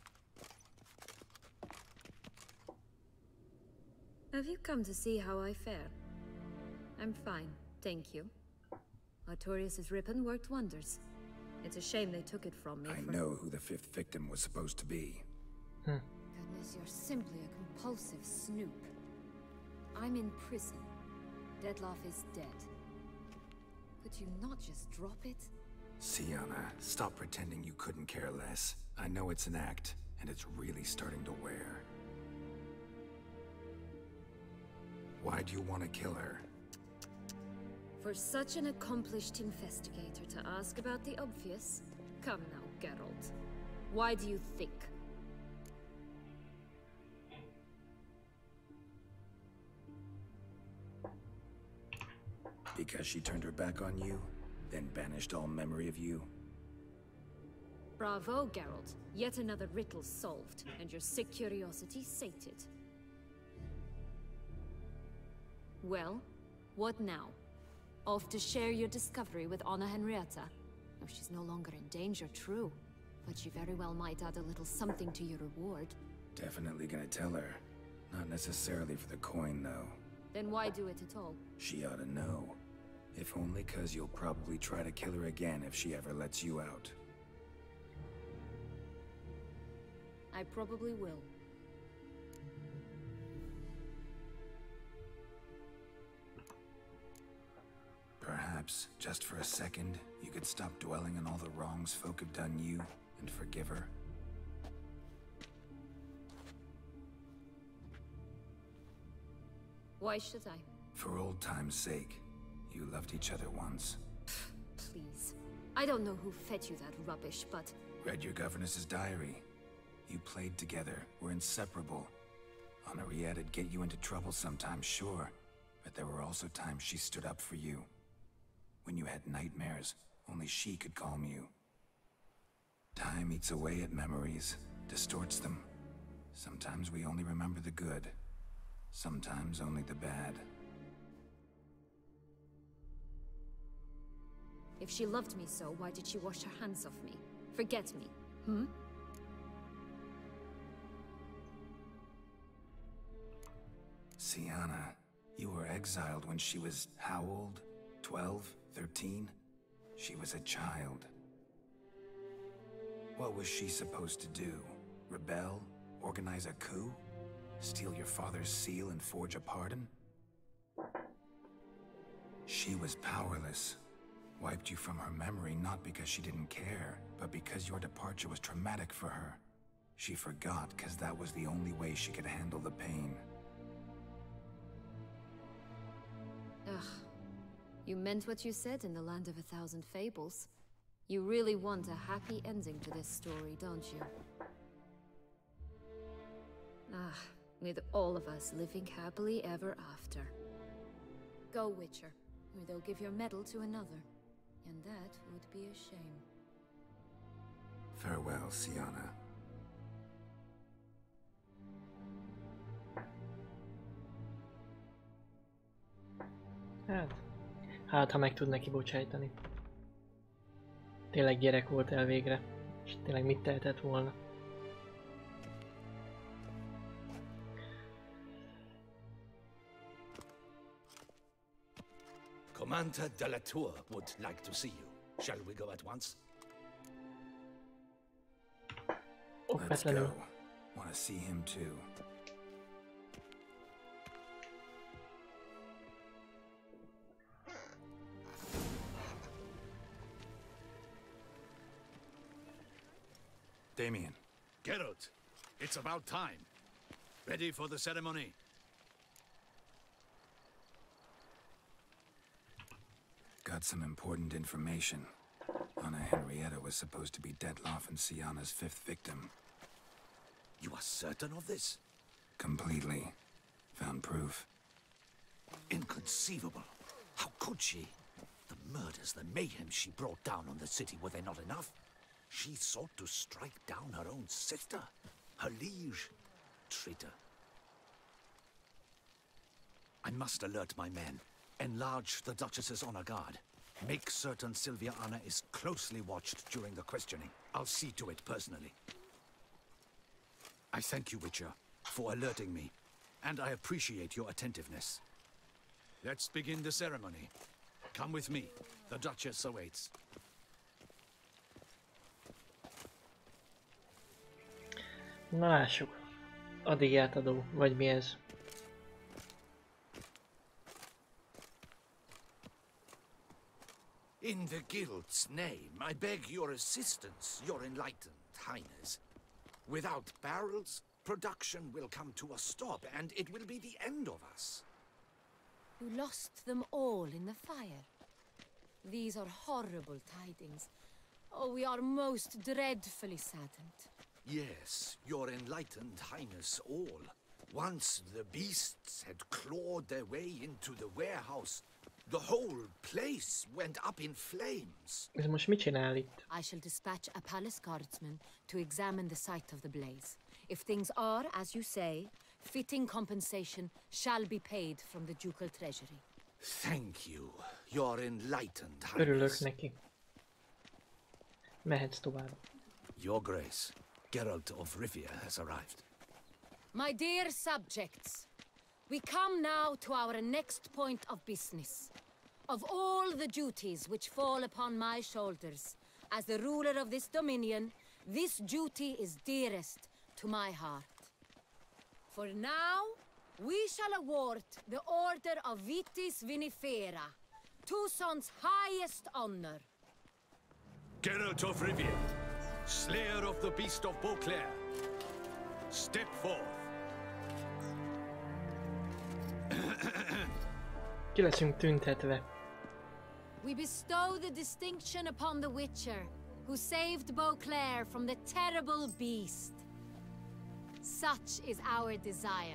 Have you come to see how I fare? I'm fine, thank you. Artorius' ribbon worked wonders. It's a shame they took it from me. I for... know who the fifth victim was supposed to be. Hmm. Goodness, you're simply a compulsive snoop. I'm in prison. Dettlaff is dead. Could you not just drop it? Sienna, stop pretending you couldn't care less. I know it's an act, and it's really starting to wear. Why do you want to kill her? For such an accomplished investigator to ask about the obvious? Come now, Geralt. Why do you think? Because she turned her back on you, then banished all memory of you? Bravo, Geralt. Yet another riddle solved, and your sick curiosity sated. Well, what now? Off to share your discovery with Anna Henrietta? Oh, she's no longer in danger, true. But she very well might add a little something to your reward. Definitely gonna tell her. Not necessarily for the coin, though. Then why do it at all? She ought to know. If only cause you'll probably try to kill her again if she ever lets you out. I probably will. Perhaps, just for a second, you could stop dwelling on all the wrongs folk have done you, and forgive her. Why should I? For old time's sake. You loved each other once. Please. I don't know who fed you that rubbish, but... Read your governess's diary. You played together, were inseparable. Henriette'd get you into trouble sometimes, sure. But there were also times she stood up for you. When you had nightmares, only she could calm you. Time eats away at memories, distorts them. Sometimes we only remember the good. Sometimes only the bad. If she loved me so, why did she wash her hands off me? Forget me, hmm? Sienna, you were exiled when she was how old? Twelve? Thirteen? She was a child. What was she supposed to do? Rebel? Organize a coup? Steal your father's seal and forge a pardon? She was powerless. Wiped you from her memory not because she didn't care, but because your departure was traumatic for her. She forgot because that was the only way she could handle the pain. Ugh. You meant what you said in the Land of a Thousand Fables. You really want a happy ending to this story, don't you? Ah, with all of us living happily ever after. Go, Witcher, or they'll give your medal to another. And that would be a shame. Farewell, Sienna. Hát, hát ha meg tud neki bocsájtani. Tényleg gyerek volt el végre, és tényleg mit tehetett volna. Commander de la Tour would like to see you. Shall we go at once? Let's go. Want to see him too. Damien. Geralt, it's about time. Ready for the ceremony? Got some important information. Anna Henrietta was supposed to be Detloff and Syanna's fifth victim. You are certain of this? Completely. Found proof. Inconceivable. How could she? The murders, the mayhem she brought down on the city, were they not enough? She sought to strike down her own sister, her liege. Traitor. I must alert my men. Enlarge the Duchess's honor guard. Make certain Sylvia Anna is closely watched during the questioning. I'll see to it personally. I thank you, Witcher, for alerting me, and I appreciate your attentiveness. Let's begin the ceremony. Come with me. The Duchess awaits. Na lássuk. Addig átadó, vagy mi ez? In the Guild's name, I beg your assistance, your enlightened highness. Without barrels, production will come to a stop, and it will be the end of us. You lost them all in the fire. These are horrible tidings. Oh, we are most dreadfully saddened. Yes, your enlightened highness all. Once the beasts had clawed their way into the warehouse, the whole place went up in flames. Ez most mit csinál itt? I shall dispatch a palace guardsman to examine the site of the blaze. If things are, as you say, fitting compensation shall be paid from the ducal treasury. Thank you, your enlightened Örülök highness. neki. Mehetsz tovább. Your grace, Geralt of Rivia has arrived. My dear subjects, we come now to our next point of business. Of all the duties which fall upon my shoulders, as the ruler of this dominion, this duty is dearest to my heart. For now, we shall award the Order of Vitis Vinifera, Tucson's highest honor. Geralt of Rivia, slayer of the beast of Beauclair, step forth. Ki leszünk tüntetve. We bestow the distinction upon the Witcher, who saved Beauclair from the terrible beast. Such is our desire.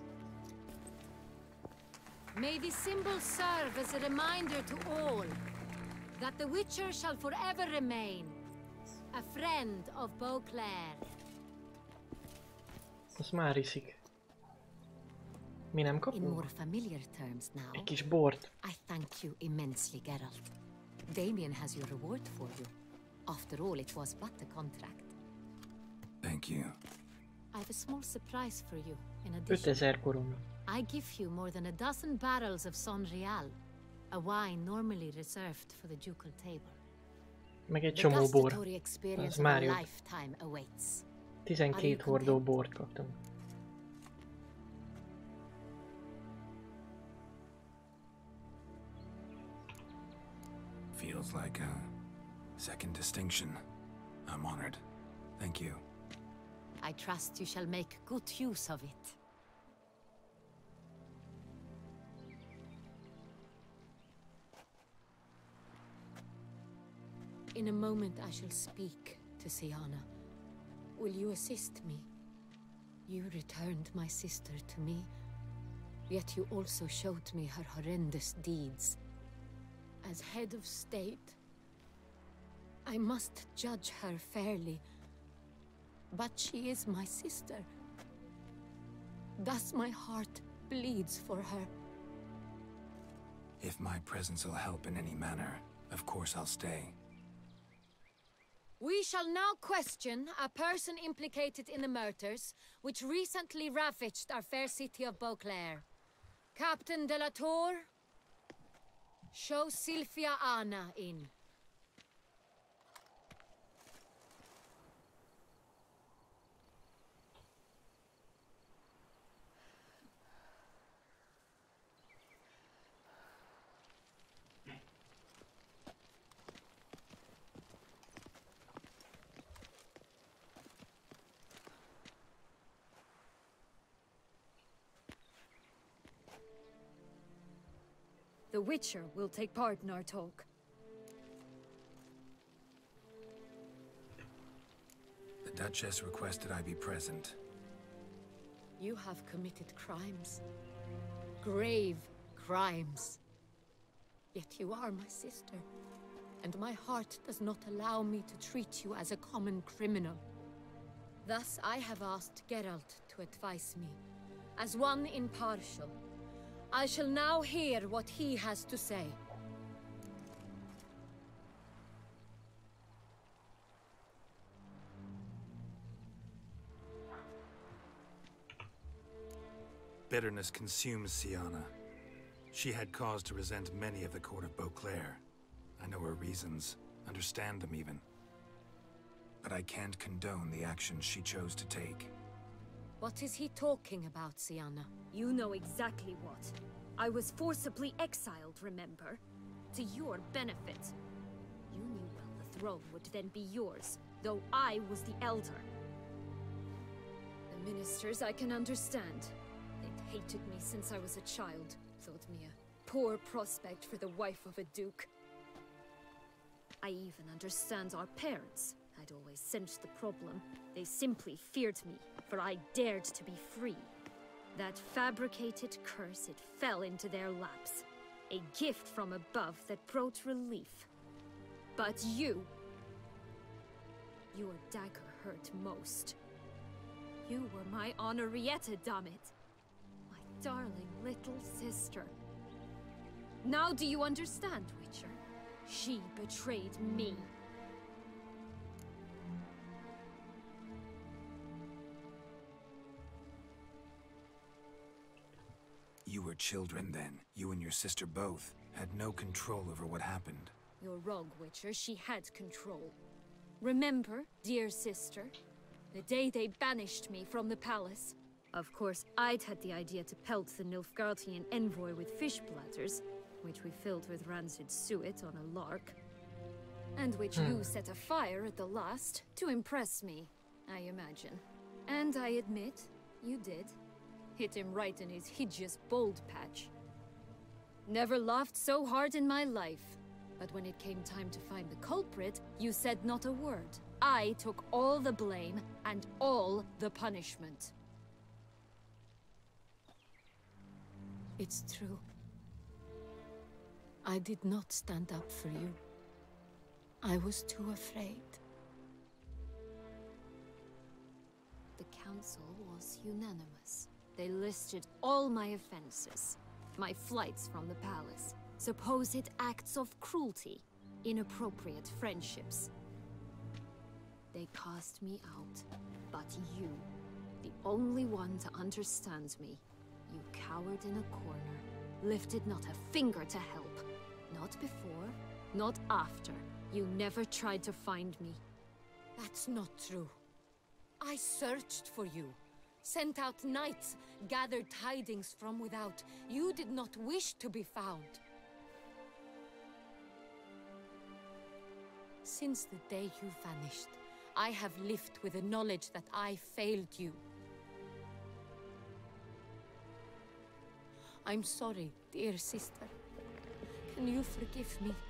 May the symbol serve as a reminder to all that the Witcher shall forever remain a friend of Beauclair. Azt már iszik. Mi nem In kapunk? more familiar terms now, Egy kis bort. I thank you immensely, Geralt. Damien has your reward for you. After all, it was but a contract. Thank you. I have a small surprise for you, in addition. ötezer korona. I give you more than a dozen barrels of Sonreal, a wine normally reserved for the ducal table. Meg egy The csomó bor. gustatory experience Az of már a jó. lifetime awaits. tizenkét hordó bort kaptunk. Feels like a second distinction. I'm honored. Thank you. I trust you shall make good use of it. In a moment I shall speak to Syanna. Will you assist me? You returned my sister to me, yet you also showed me her horrendous deeds. As head of state, I must judge her fairly. But she is my sister. Thus my heart bleeds for her. If my presence will help in any manner, of course I'll stay. We shall now question a person implicated in the murders which recently ravaged our fair city of Beauclair. Captain de la Tour, show Sylvia Anna in. The Witcher will take part in our talk. The Duchess requested I be present. You have committed crimes. Grave crimes. Yet you are my sister, and my heart does not allow me to treat you as a common criminal. Thus I have asked Geralt to advise me, as one impartial. I shall now hear what he has to say. Bitterness consumes Syanna. She had cause to resent many of the court of Beauclair. I know her reasons, understand them even. But I can't condone the actions she chose to take. What is he talking about, Syanna? You know exactly what. I was forcibly exiled, remember? To your benefit. You knew well the throne would then be yours, though I was the elder. The ministers I can understand. They'd hated me since I was a child, thought me a poor prospect for the wife of a duke. I even understand our parents. I'd always sensed the problem. They simply feared me, for I dared to be free. That fabricated curse, it fell into their laps. A gift from above that brought relief. But you... Your dagger hurt most. You were my Henrietta, damn it. My darling little sister. Now do you understand, Witcher? She betrayed me. You were children then. You and your sister both had no control over what happened. You're wrong, Witcher. She had control. Remember, dear sister, the day they banished me from the palace? Of course, I'd had the idea to pelt the Nilfgaardian envoy with fish bladders, which we filled with rancid suet on a lark. And which Hmm. you set afire at the last, to impress me, I imagine. And I admit, you did. Hit him right in his hideous bald patch. Never laughed so hard in my life. But when it came time to find the culprit, you said not a word. I took all the blame and all the punishment. It's true. I did not stand up for you. I was too afraid. The council was unanimous. They listed all my offenses. My flights from the palace, supposed acts of cruelty, inappropriate friendships. They cast me out, but you, the only one to understand me, you cowered in a corner, lifted not a finger to help. Not before, not after. You never tried to find me. That's not true. I searched for you. Sent out knights, gathered tidings from without. You did not wish to be found. Since the day you vanished, I have lived with the knowledge that I failed you. I'm sorry, dear sister. Can you forgive me?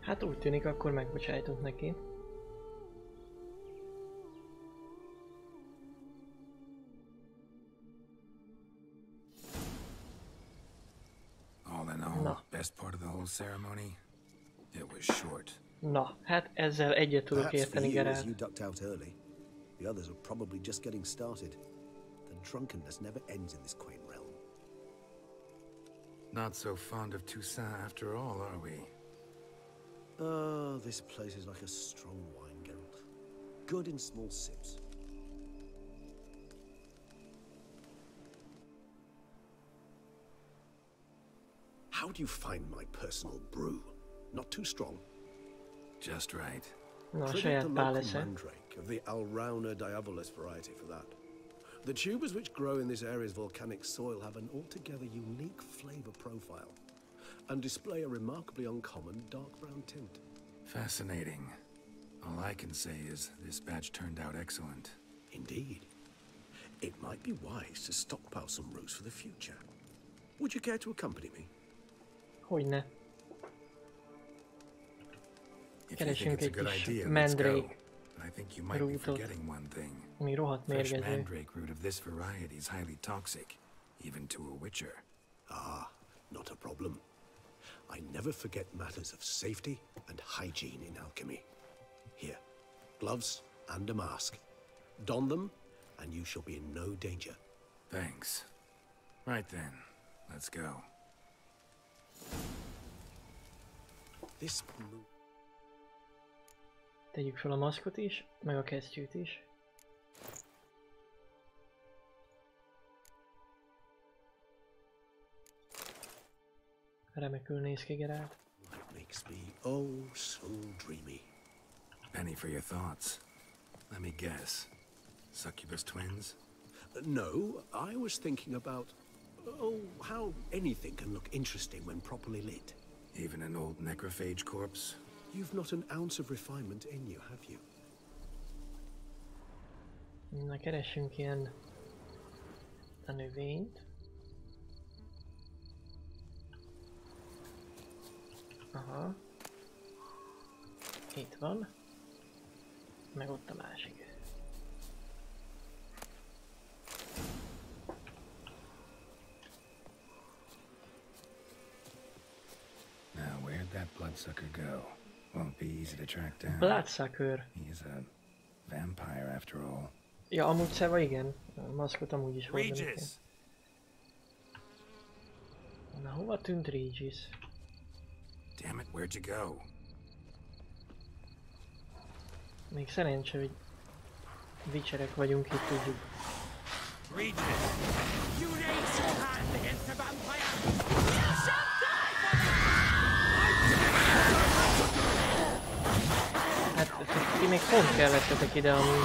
Hát úgy tűnik, akkor megbocsájtunk neki. All in all, Na. best part of the whole ceremony, it was short. Na, hát ezzel egyet tudok Perhaps for érteni, you, as Geralt. you ducked out early. The others are probably just getting started. The drunkenness never ends in this quaint realm. Not so fond of Toussaint after all, are we? Oh, this place is like a strong wine, Geralt. Good in small sips. How do you find my personal brew? Not too strong? Just right. Na, a Credit saját the pál local esze. mandrake of the Alrauna diabolus variety for that. The tubers which grow in this area's volcanic soil have an altogether unique flavor profile and display a remarkably uncommon dark brown tint. Fascinating. All I can say is this batch turned out excellent. Indeed. It might be wise to stockpile some roots for the future. Would you care to accompany me? Hogyne. If you think Keresünk it's a egy good kis idea, let's go. mandrake But I think you might be rootot, forgetting one thing. ami rohadt Fresh mérgező. mandrake root of this variety is highly toxic, even to a witcher. Ah, not a problem. I never forget matters of safety and hygiene in alchemy. Here, gloves and a mask. Don them, and you shall be in no danger. Thanks. Right then, let's go. This Tegyük fel a maszkot is, meg a kesztyűt is. Remekül néz ki, Geralt. makes me oh so dreamy. Penny for your thoughts. Let me guess. Succubus twins? Uh, no, I was thinking about, oh, how anything can look interesting when properly lit. Even an old necrophage corpse? You've not an ounce of refinement in you, have you? Na, keressünk ilyen a növényt. Aha. Itt van. Meg ott a másik. Now, where'd that bloodsucker go? Won't be easy to track down. Bloodsucker. He's a vampire after all. Ja, amúgy Szeva igen. A maszkot amúgy is hordani kell. Regis! Na, hova tűnt Regis? Damn it, where'd you go? Még szerencse, hogy vicserek vagyunk, itt tudjuk. Regis! You raise your hand against the vampire! Hát, ti még pont kellettetek ide amúgy.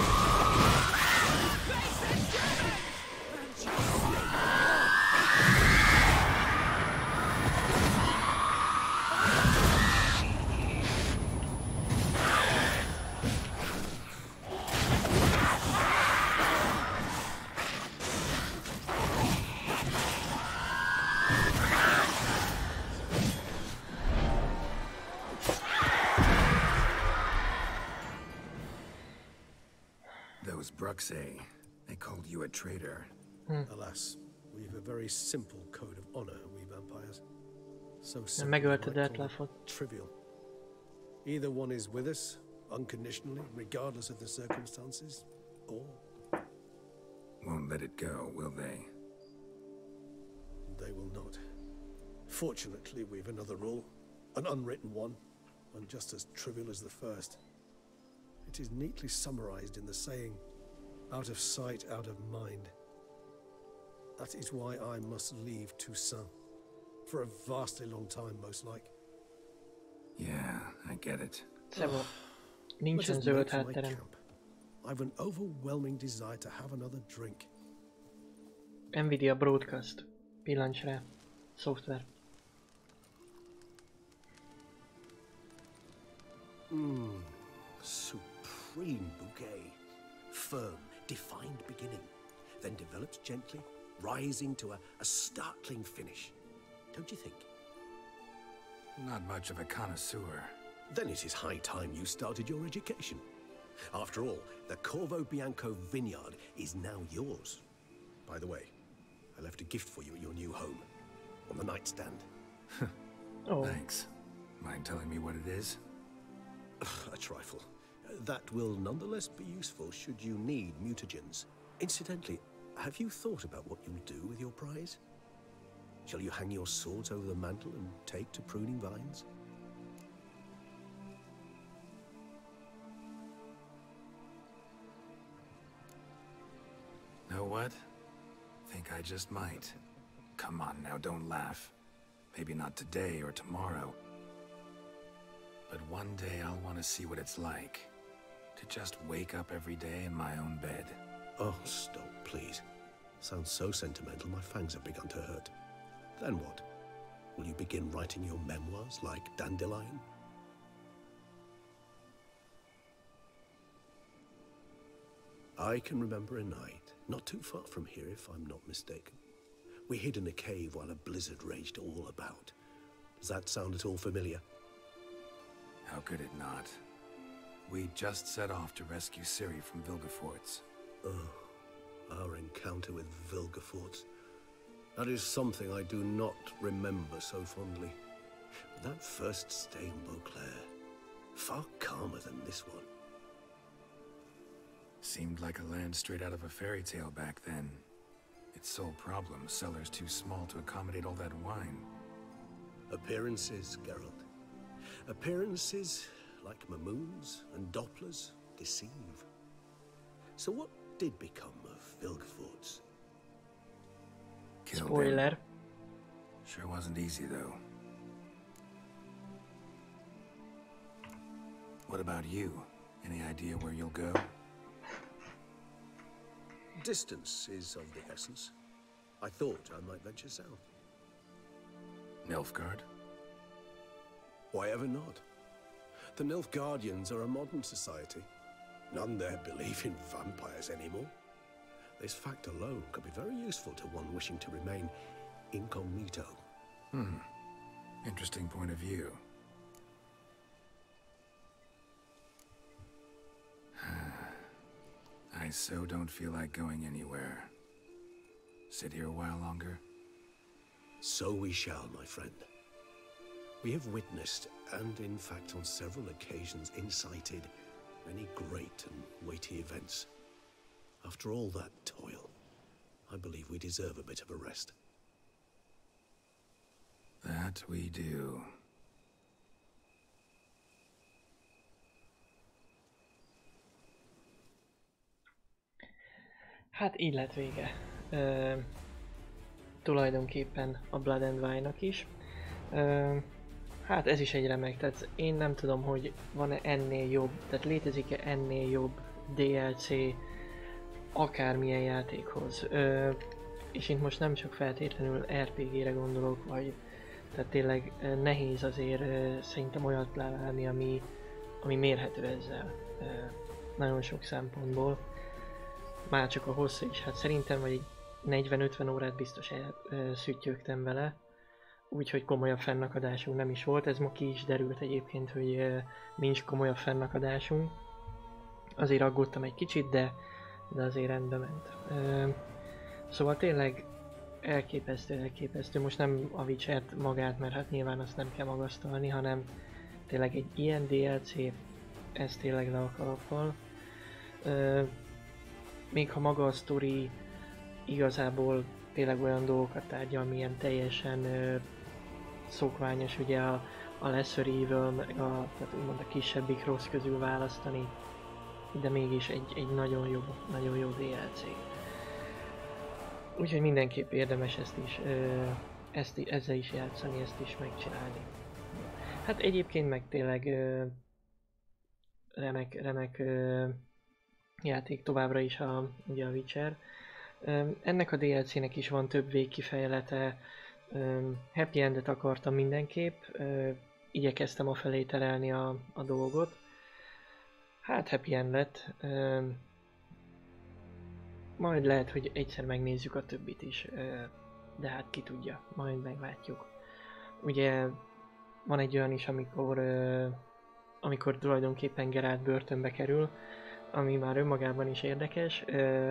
Those Bruxay, they called you a traitor. Alas, we've a very simple code of honor, we vampires. So simple, megölted I call it Detlefot. trivial. Either one is with us, unconditionally, regardless of the circumstances, or Won't let it go, will they? they will not. Fortunately, we've another rule, an unwritten one, and just as trivial as the first. It is neatly summarized in the saying, out of sight, out of mind. That is why I must leave Toussaint. For a vastly long time, most like. Yeah, I get it. Szeva, Let nincsen us zöld make for my hátterem. camp. I've an overwhelming desire to have another drink. Nvidia Broadcast. Pillancs rá. Szoftver. Mmm, supreme bouquet. Firm, defined beginning, then develops gently, rising to a, a startling finish. Don't you think? Not much of a connoisseur. Then it is high time you started your education. After all, the Corvo Bianco vineyard is now yours. By the way, I left a gift for you at your new home, on the nightstand. Oh. Thanks. Mind telling me what it is? A trifle. That will nonetheless be useful should you need mutagens. Incidentally, have you thought about what you'll do with your prize? Shall you hang your swords over the mantle and take to pruning vines? Know what? Think I just might. Come on now, don't laugh. Maybe not today or tomorrow. But one day I'll want to see what it's like. To just wake up every day in my own bed. Oh, stop, please. Sounds so sentimental, my fangs have begun to hurt. Then what? Will you begin writing your memoirs like Dandelion? I can remember a night, not too far from here if I'm not mistaken. We hid in a cave while a blizzard raged all about. Does that sound at all familiar? How could it not? We just set off to rescue Ciri from Vilgefortz. Oh, our encounter with Vilgefortz. That is something I do not remember so fondly. But that first stay in Beauclair, far calmer than this one. Seemed like a land straight out of a fairy tale back then. Its sole problem, cellars too small to accommodate all that wine. Appearances, Geralt. Appearances, like Mamoons and Dopplers, deceive. So what did become of Vilgefortz? Killed Spoiler. him. Sure wasn't easy, though. What about you? Any idea where you'll go? Distance is of the essence. I thought I might venture south. Nilfgaard? Why ever not? The Nilfgaardians are a modern society. None there believe in vampires anymore. This fact alone could be very useful to one wishing to remain incognito. Hmm. Interesting point of view. I so don't feel like going anywhere. Sit here a while longer? So we shall, my friend. We have witnessed, and in fact on several occasions incited, many great and weighty events. After all that toil, I believe we deserve a bit of a rest. That we do. Hát így lett vége. Ö, tulajdonképpen a Blood and Wine-nak is. Ö, hát ez is egy remek, tehát én nem tudom, hogy van-e ennél jobb, tehát létezik-e ennél jobb dé el cé akármilyen játékhoz. Ö, és itt most nem csak feltétlenül er pé gére gondolok, vagy tehát tényleg nehéz azért ö, szerintem olyat találni, ami, ami mérhető ezzel. Ö, nagyon sok szempontból. Már csak a hosszú is, hát szerintem vagy negyven-ötven órát biztos elszüttyögtem vele, úgyhogy komolyabb fennakadásunk nem is volt, ez ma ki is derült egyébként, hogy nincs komolyabb fennakadásunk. Azért aggódtam egy kicsit, de, de azért rendbe ment. Szóval tényleg elképesztő, elképesztő, most nem a Witchert magát, mert hát nyilván azt nem kell magasztalni, hanem tényleg egy ilyen dé el cé, ez tényleg le a kalappal. Még ha maga a sztori igazából tényleg olyan dolgokat tárgyal, milyen teljesen ö, szokványos, ugye a, a Lesser Evil, meg a, tehát úgymond a kisebbik rossz közül választani, de mégis egy, egy nagyon jó, nagyon jó dé el cé. Úgyhogy mindenképp érdemes ezt is, ö, ezt, ezzel is játszani, ezt is megcsinálni. Hát egyébként meg tényleg ö, remek, remek ö, játék továbbra is a, ugye a Witcher. Um, ennek a dé el cének is van több végkifejlete. Um, happy endet akartam mindenképp. Uh, igyekeztem afelé terelni a, a dolgot. Hát happy end lett. Um, majd lehet, hogy egyszer megnézzük a többit is. Uh, de hát ki tudja, majd meglátjuk. Ugye van egy olyan is, amikor uh, amikor tulajdonképpen Geralt börtönbe kerül, ami már önmagában is érdekes,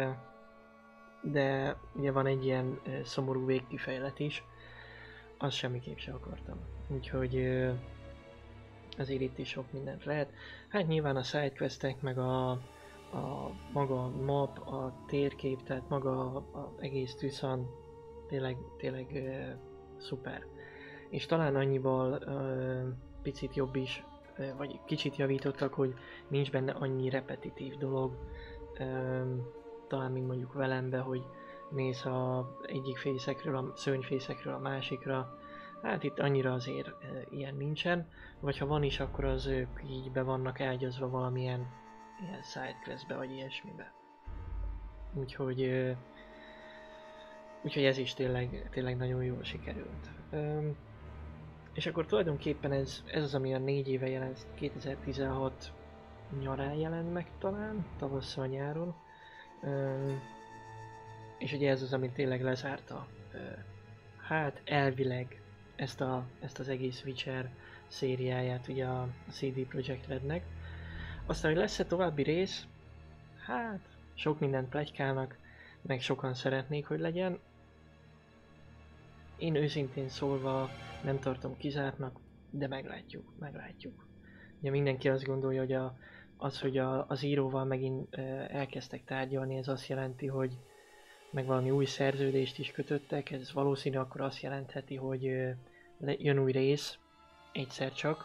de ugye van egy ilyen szomorú végkifejlet is, azt semmiképp sem akartam. Úgyhogy azért itt is sok mindent lehet. Hát nyilván a sidequestek, meg a, a maga a map, a térkép, tehát maga az egész tűzan tényleg, tényleg uh, szuper. És talán annyival uh, picit jobb is, uh, vagy kicsit javítottak, hogy nincs benne annyi repetitív dolog, um, talán mint mondjuk Velembe, hogy mész a egyik fészekről, a szörnyfészekről a másikra. Hát itt annyira azért e, ilyen nincsen, vagy ha van is, akkor az ők így be vannak ágyazva valamilyen ilyen sidequestbe, vagy ilyesmibe. Úgyhogy, e, úgyhogy ez is tényleg, tényleg nagyon jól sikerült. E, és akkor tulajdonképpen ez, ez az, ami a négy éve jelent, kétezer-tizenhat nyarán jelent meg talán, tavasszal nyáron. E, és ugye ez az, ami tényleg lezárta, e, hát elvileg ezt, a, ezt az egész Witcher szériáját ugye a cé dé Projekt Rednek. Aztán, hogy lesz-e további rész, hát sok mindent pletykálnak, meg sokan szeretnék, hogy legyen. Én őszintén szólva nem tartom kizártnak, de meglátjuk, meglátjuk. Ugye mindenki azt gondolja, hogy a, az, hogy a, az íróval megint uh, elkezdtek tárgyalni, ez azt jelenti, hogy meg valami új szerződést is kötöttek, ez valószínű akkor azt jelentheti, hogy uh, jön új rész, egyszer csak.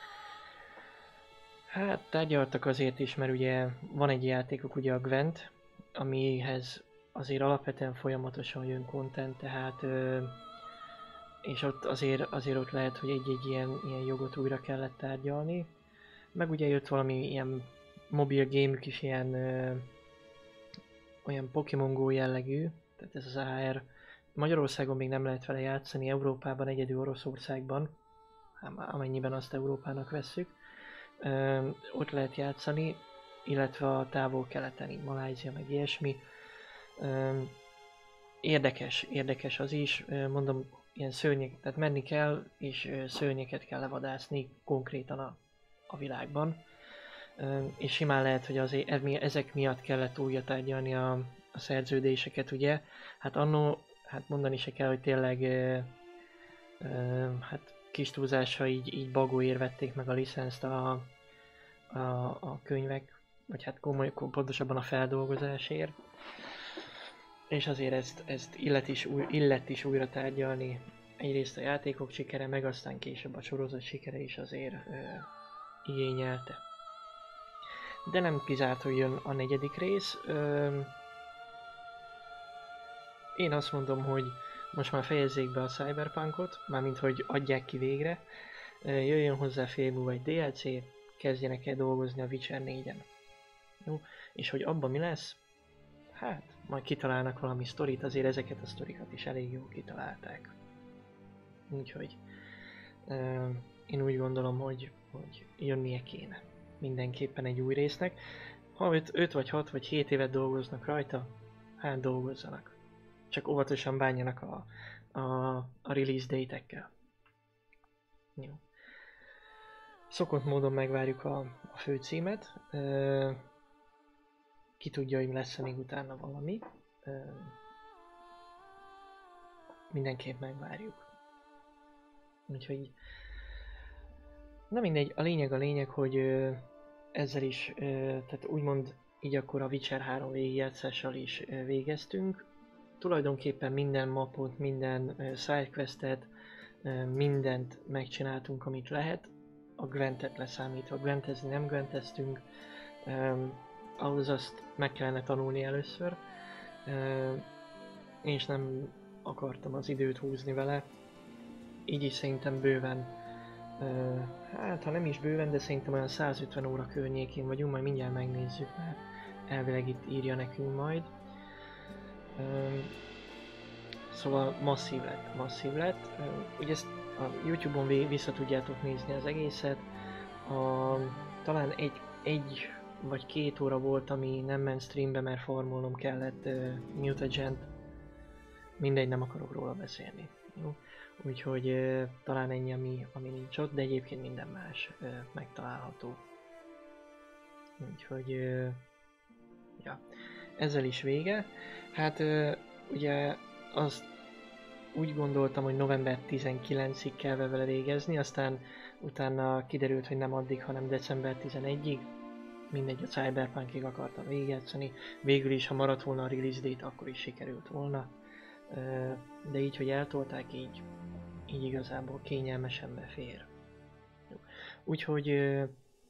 Hát tárgyaltak azért is, mert ugye van egy játékok, ugye a Gwent, amihez azért alapvetően folyamatosan jön content, tehát uh, és ott azért, azért ott lehet, hogy egy-egy ilyen, ilyen jogot újra kellett tárgyalni. Meg ugye jött valami ilyen mobil game is, ilyen ö, olyan Pokémon Go jellegű, tehát ez az á er. Magyarországon még nem lehet vele játszani, Európában, egyedül Oroszországban, amennyiben azt Európának vesszük. Ö, ott lehet játszani, illetve a távol-keleten, Malázia, meg ilyesmi. Ö, érdekes, érdekes az is, ö, mondom, ilyen szörnyek, tehát menni kell, és szörnyeket kell levadászni konkrétan a, a világban. És simán lehet, hogy azért ezek miatt kellett újra tárgyalni a, a szerződéseket, ugye? Hát annó, hát mondani se kell, hogy tényleg e, e, hát kis túlzással így, így bagóért vették meg a licenszt a, a, a könyvek, vagy hát komoly, pontosabban a feldolgozásért. És azért ezt, ezt illet, is új, illet is újra tárgyalni. Egyrészt a játékok sikere, meg aztán később a sorozat sikere is azért ö, igényelte. De nem kizárt, hogy jön a negyedik rész. Ö, én azt mondom, hogy most már fejezzék be a Cyberpunkot, mármint hogy adják ki végre. Ö, jöjjön hozzá fél múlva egy dé el cé, kezdjenek el dolgozni a Witcher négyen. Jó? És hogy abban mi lesz? Hát, majd kitalálnak valami sztorit, azért ezeket a sztorikat is elég jól kitalálták. Úgyhogy uh, én úgy gondolom, hogy, hogy jönnie kéne mindenképpen egy új résznek. Ha öt vagy hat vagy hét évet dolgoznak rajta, hát dolgozzanak. Csak óvatosan bánjanak a, a, a release date-ekkel. Jó. Szokott módon megvárjuk a, a főcímet. Uh, Ki tudja, hogy lesz-e még utána valami. Ö, mindenképp megvárjuk. Úgyhogy... Na mindegy, a lényeg a lényeg, hogy ö, ezzel is, ö, tehát úgymond így akkor a Witcher három végigjátszással is ö, végeztünk. Tulajdonképpen minden mapot, minden ö, sidequestet, ö, mindent megcsináltunk, amit lehet. A Gwentet leszámítva. Gwentezni nem Gwenteztünk. Ö, ahhoz azt meg kellene tanulni először, és nem akartam az időt húzni vele, így is szerintem bőven, hát ha nem is bőven, de szerintem olyan száz ötven óra környékén vagyunk, majd mindjárt megnézzük, mert elvileg itt írja nekünk majd. Szóval masszív lett, masszív lett. Ugye ezt a YouTube-on vissza tudjátok nézni az egészet, a, talán egy, egy vagy két óra volt, ami nem ment streambe, mert farmolnom kellett uh, Mutagent. Mindegy, nem akarok róla beszélni. Jó? Úgyhogy ö, talán ennyi, ami, ami nincs ott, de egyébként minden más ö, megtalálható. Úgyhogy ö, ja, ezzel is vége. Hát ö, ugye azt úgy gondoltam, hogy november tizenkilencedikéig kell vele végezni, aztán utána kiderült, hogy nem addig, hanem december tizenegyedikéig. Mindegy, a Cyberpunkig akartam végigjátszani. Végül is, ha maradt volna a release date, akkor is sikerült volna. De így, hogy eltolták, így, így igazából kényelmesen befér. Úgyhogy,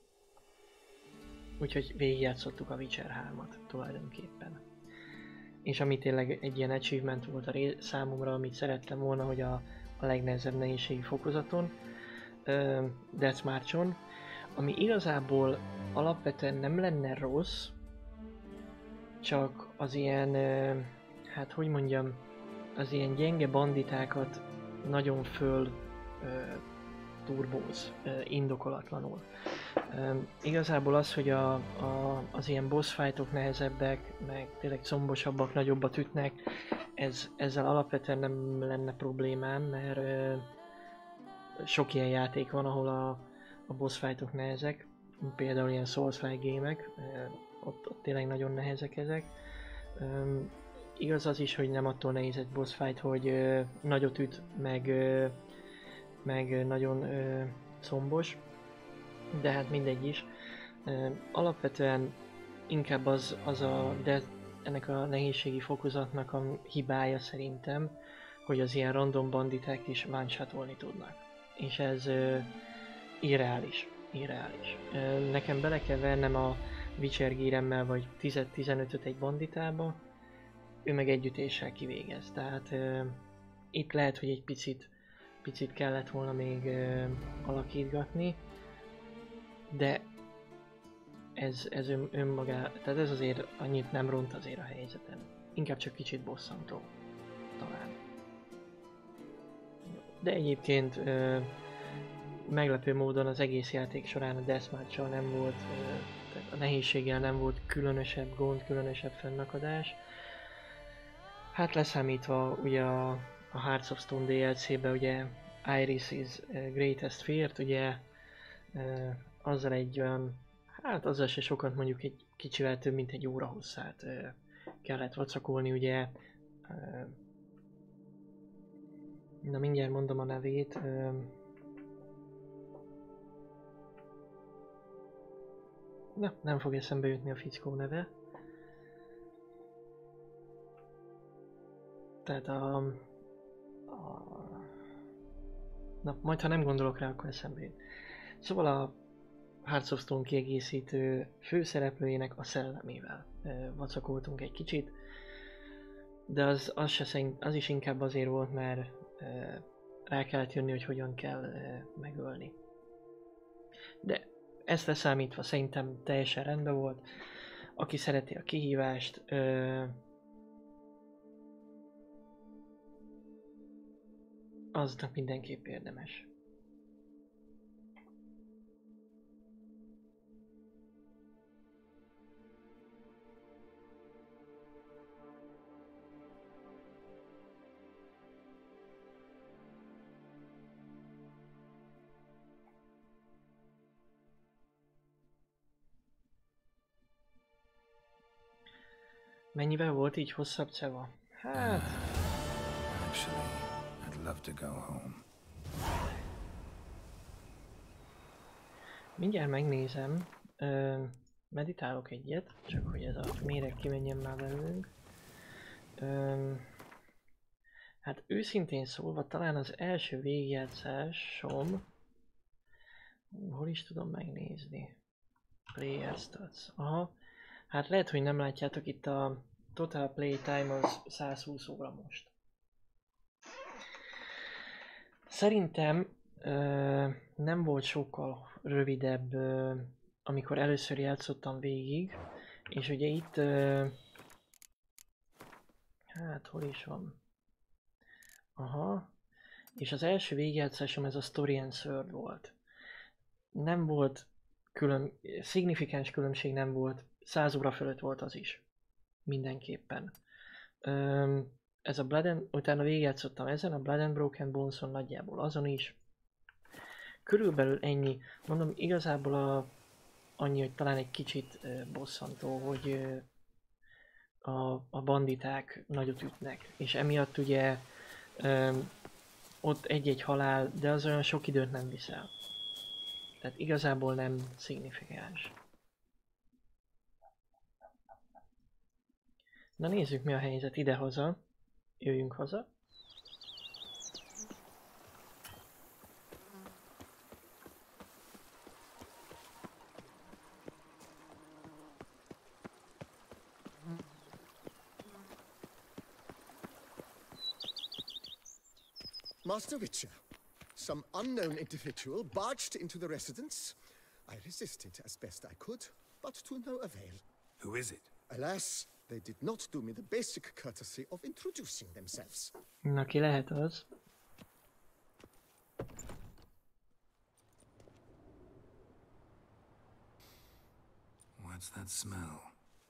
úgyhogy végigjátszottuk a Witcher hármat tulajdonképpen. És ami tényleg egy ilyen achievement volt a ré- számomra, amit szerettem volna, hogy a, a legnehezebb nehézségi fokozaton, uh, Death March-on, ami igazából alapvetően nem lenne rossz, csak az ilyen, uh, hát hogy mondjam, az ilyen gyenge banditákat nagyon föl uh, turbóz, uh, indokolatlanul. Um, igazából az, hogy a, a, az ilyen boss fightok nehezebbek, meg tényleg combosabbak, nagyobbat ütnek, ez, ezzel alapvetően nem lenne problémám, mert uh, sok ilyen játék van, ahol a, a boss fightok nehezek, például ilyen Souls-like gémek, uh, ott, ott tényleg nagyon nehezek ezek. Um, igaz az is, hogy nem attól nehéz egy boss fight, hogy uh, nagyot üt, meg, uh, meg nagyon uh, combos. De hát mindegy is. Uh, alapvetően inkább az, az a, de ennek a nehézségi fokozatnak a hibája szerintem, hogy az ilyen random banditák is one-shotolni tudnak. És ez uh, irreális. irreális. Uh, nekem bele kell vennem a Witcher gíremmel vagy tíz-tizenötöt egy banditába, ő meg együttéssel kivégez. Tehát uh, itt lehet, hogy egy picit, picit kellett volna még uh, alakítgatni, de ez, ez ön, önmagá, tehát ez azért annyit nem ront azért a helyzeten. Inkább csak kicsit bosszantó, talán. De egyébként ö, meglepő módon az egész játék során a deathmatch-sal nem volt, ö, tehát a nehézséggel nem volt különösebb gond, különösebb fennakadás. Hát leszámítva ugye a, a Hearts of Stone dé el cé-be ugye Iris' Greatest Fear-t, ugye ö, azzal egy olyan, hát azzal se sokat, mondjuk egy kicsivel több, mint egy óra hosszát ö, kellett vacakolni, ugye. Ö, na mindjárt mondom a nevét. Ö, na, nem fog eszembe jutni a fickó neve. Tehát a, a... Na, majd ha nem gondolok rá, akkor eszembe jut. Szóval a Hearts of Stone kiegészítő főszereplőjének a szellemével e, vacakoltunk egy kicsit, de az, az, se szerint, az is inkább azért volt, mert e, rá kellett jönni, hogy hogyan kell e, megölni. De ezt leszámítva szerintem teljesen rendben volt. Aki szereti a kihívást, e, aznak mindenképp érdemes. Mennyivel volt így hosszabb Ceva? Hát... Actually, I'd love to go home. Mindjárt megnézem. Ö, meditálok egyet, csak hogy ez a méreg kimenjen már belőlünk. Ö, hát őszintén szólva talán az első végigjátszásom... Hol is tudom megnézni? Player stats. Aha. Hát lehet, hogy nem látjátok, itt a total playtime az száz húsz óra most. Szerintem ö, nem volt sokkal rövidebb, ö, amikor először játszottam végig, és ugye itt, ö, hát hol is van? Aha, és az első végigjátszásom ez a Story and Sword volt. Nem volt külön, szignifikáns különbség nem volt, száz óra fölött volt az is. Mindenképpen. Ö, ez a Blood and, utána végigjátszottam ezen, a Blood and Broken Bones-on nagyjából azon is. Körülbelül ennyi. Mondom, igazából a, annyi, hogy talán egy kicsit uh, bosszantó, hogy uh, a, a banditák nagyot ütnek, és emiatt ugye um, ott egy-egy halál, de az olyan sok időt nem viszel. Tehát igazából nem szignifikáns. Na nézzük, mi a helyzet idehaza. Jöjjünk haza. Master Witcher, some unknown individual barged into the residence. I resisted as best I could, but to no avail. Who is it? Alas, they did not do me the basic courtesy of introducing themselves. Na, ki lehet az? What's that smell?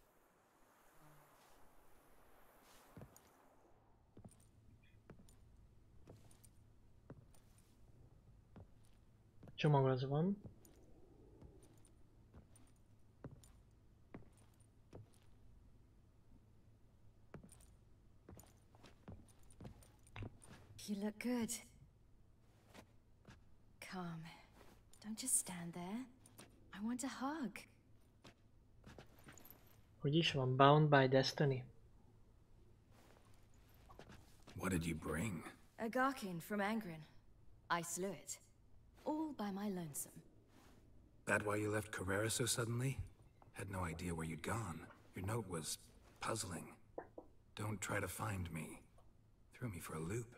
Csomag az van. You look good. Come. Don't just stand there. I want a hug. Hogy is van? Bound by Destiny? What did you bring? A Garkin from Angren. I slew it. All by my lonesome. That why you left Carrera so suddenly? Had no idea where you'd gone. Your note was puzzling. Don't try to find me. Threw me for a loop.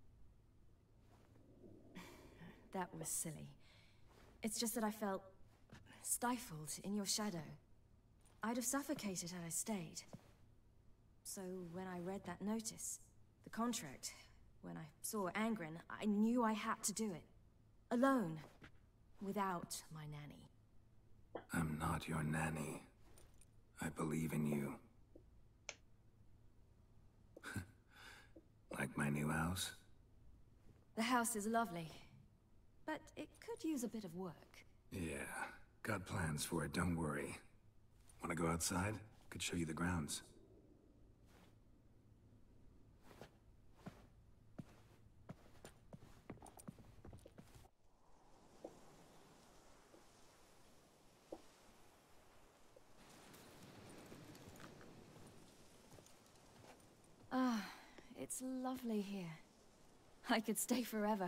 That was silly. It's just that I felt stifled in your shadow. I'd have suffocated had I stayed. So when I read that notice, the contract, when I saw Angren, I knew I had to do it. Alone. Without my nanny. I'm not your nanny. I believe in you. Like my new house? The house is lovely, but it could use a bit of work. Yeah, got plans for it, don't worry. Wanna go outside? Could show you the grounds. Ah, it's lovely here. I could stay forever.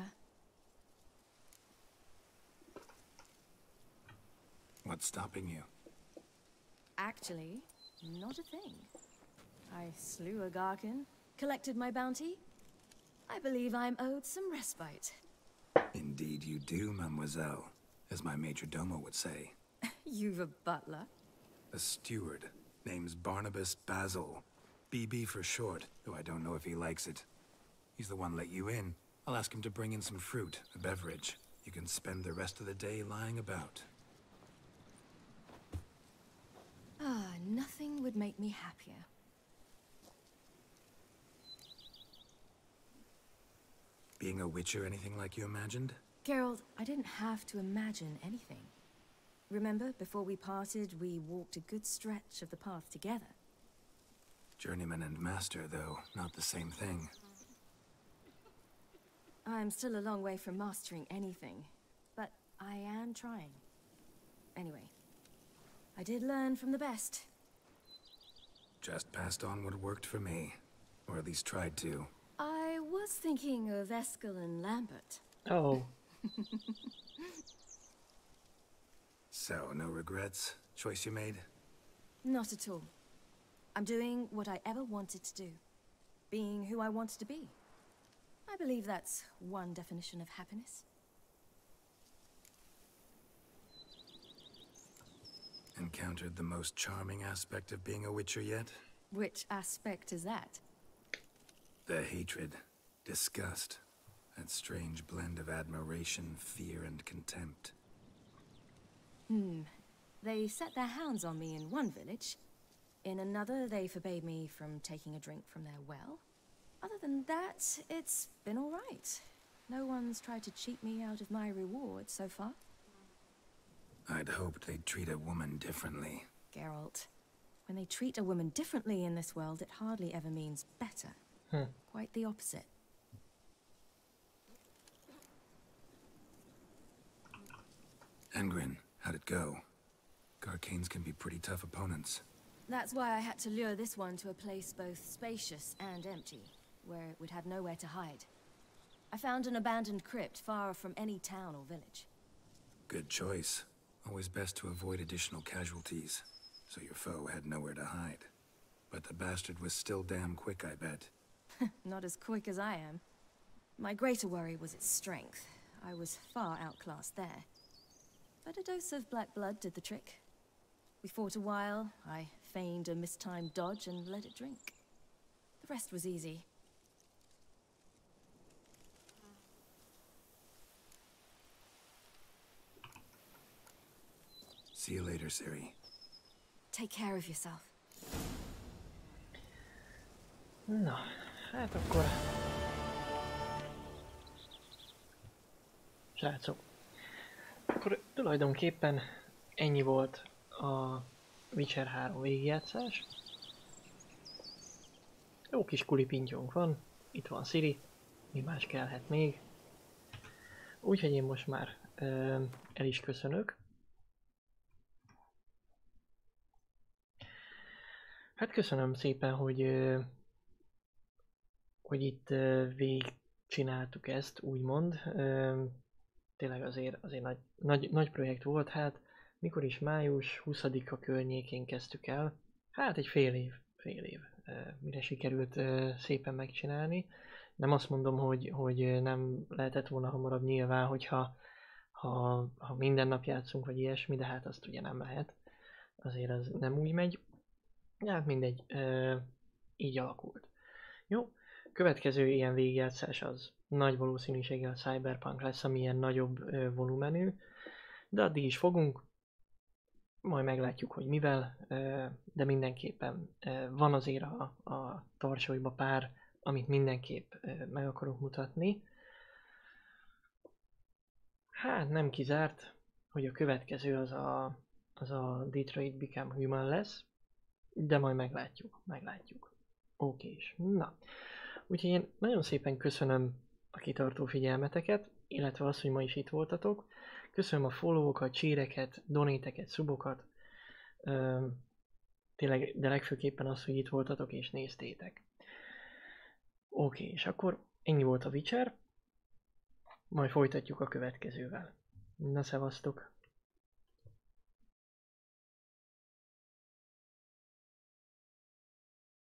What's stopping you? Actually, not a thing. I slew a Garkin, collected my bounty. I believe I'm owed some respite. Indeed you do, mademoiselle. As my majordomo would say. You've a butler? A steward. Name's Barnabas Basil. B B for short, though I don't know if he likes it. He's the one let you in. I'll ask him to bring in some fruit, a beverage. You can spend the rest of the day lying about. Ah, nothing would make me happier. Being a witcher anything like you imagined? Geralt, I didn't have to imagine anything. Remember, before we parted, we walked a good stretch of the path together. Journeyman and master, though, not the same thing. I'm still a long way from mastering anything, but I am trying. Anyway, I did learn from the best. Just passed on what worked for me. Or at least tried to. I was thinking of Eskel and Lambert. Oh. So, no regrets? Choice you made? Not at all. I'm doing what I ever wanted to do. Being who I wanted to be. I believe that's one definition of happiness. Encountered the most charming aspect of being a witcher yet? Which aspect is that? The hatred, disgust, that strange blend of admiration, fear, and contempt. Hmm. They set their hounds on me in one village. In another, they forbade me from taking a drink from their well. Other than that, it's been all right. No one's tried to cheat me out of my reward so far. I'd hoped they'd treat a woman differently. Geralt, when they treat a woman differently in this world, it hardly ever means better. Hmm. Quite the opposite. Engrin, how'd it go? Garcanes can be pretty tough opponents. That's why I had to lure this one to a place both spacious and empty, where it would have nowhere to hide. I found an abandoned crypt far from any town or village. Good choice. Always best to avoid additional casualties, so your foe had nowhere to hide. But the bastard was still damn quick, I bet. Not as quick as I am. My greater worry was its strength. I was far outclassed there. But a dose of black blood did the trick. We fought a while, I feigned a mistimed dodge and let it drink. The rest was easy. See you later, Ciri. Take care of yourself. Na, hát akkor... Srácok, akkor tulajdonképpen ennyi volt a Witcher három végigjátszás. Jó kis kulipintyónk van, itt van Ciri, mi más kellhet még. Úgyhogy én most már ö, el is köszönök. Hát köszönöm szépen, hogy, ö, hogy itt ö, végigcsináltuk ezt, úgymond. Ö, tényleg azért, azért nagy, nagy, nagy projekt volt, hát mikor is május huszadika környékén kezdtük el. Hát egy fél év, fél év, mire sikerült szépen megcsinálni. Nem azt mondom, hogy, hogy nem lehetett volna hamarabb nyilván, hogyha ha, ha minden nap játszunk, vagy ilyesmi, de hát azt ugye nem lehet. Azért az nem úgy megy. Hát mindegy, így alakult. Jó, következő ilyen végigjátszás az nagy valószínűséggel a Cyberpunk lesz, ami ilyen nagyobb volumenű, de addig is fogunk. Majd meglátjuk, hogy mivel, de mindenképpen van azért a, a tarsolyba pár, amit mindenképp meg akarok mutatni. Hát nem kizárt, hogy a következő az a, az a Detroit Become Human lesz, de majd meglátjuk, meglátjuk. Okés, na. Úgyhogy én nagyon szépen köszönöm a kitartó figyelmeteket, illetve azt, hogy ma is itt voltatok. Köszönöm a followokat, csíreket, donéteket, subokat. Üm, tényleg, de legfőképpen az, hogy itt voltatok és néztétek. Oké, és akkor ennyi volt a Witcher. Majd folytatjuk a következővel. Na, szevasztok!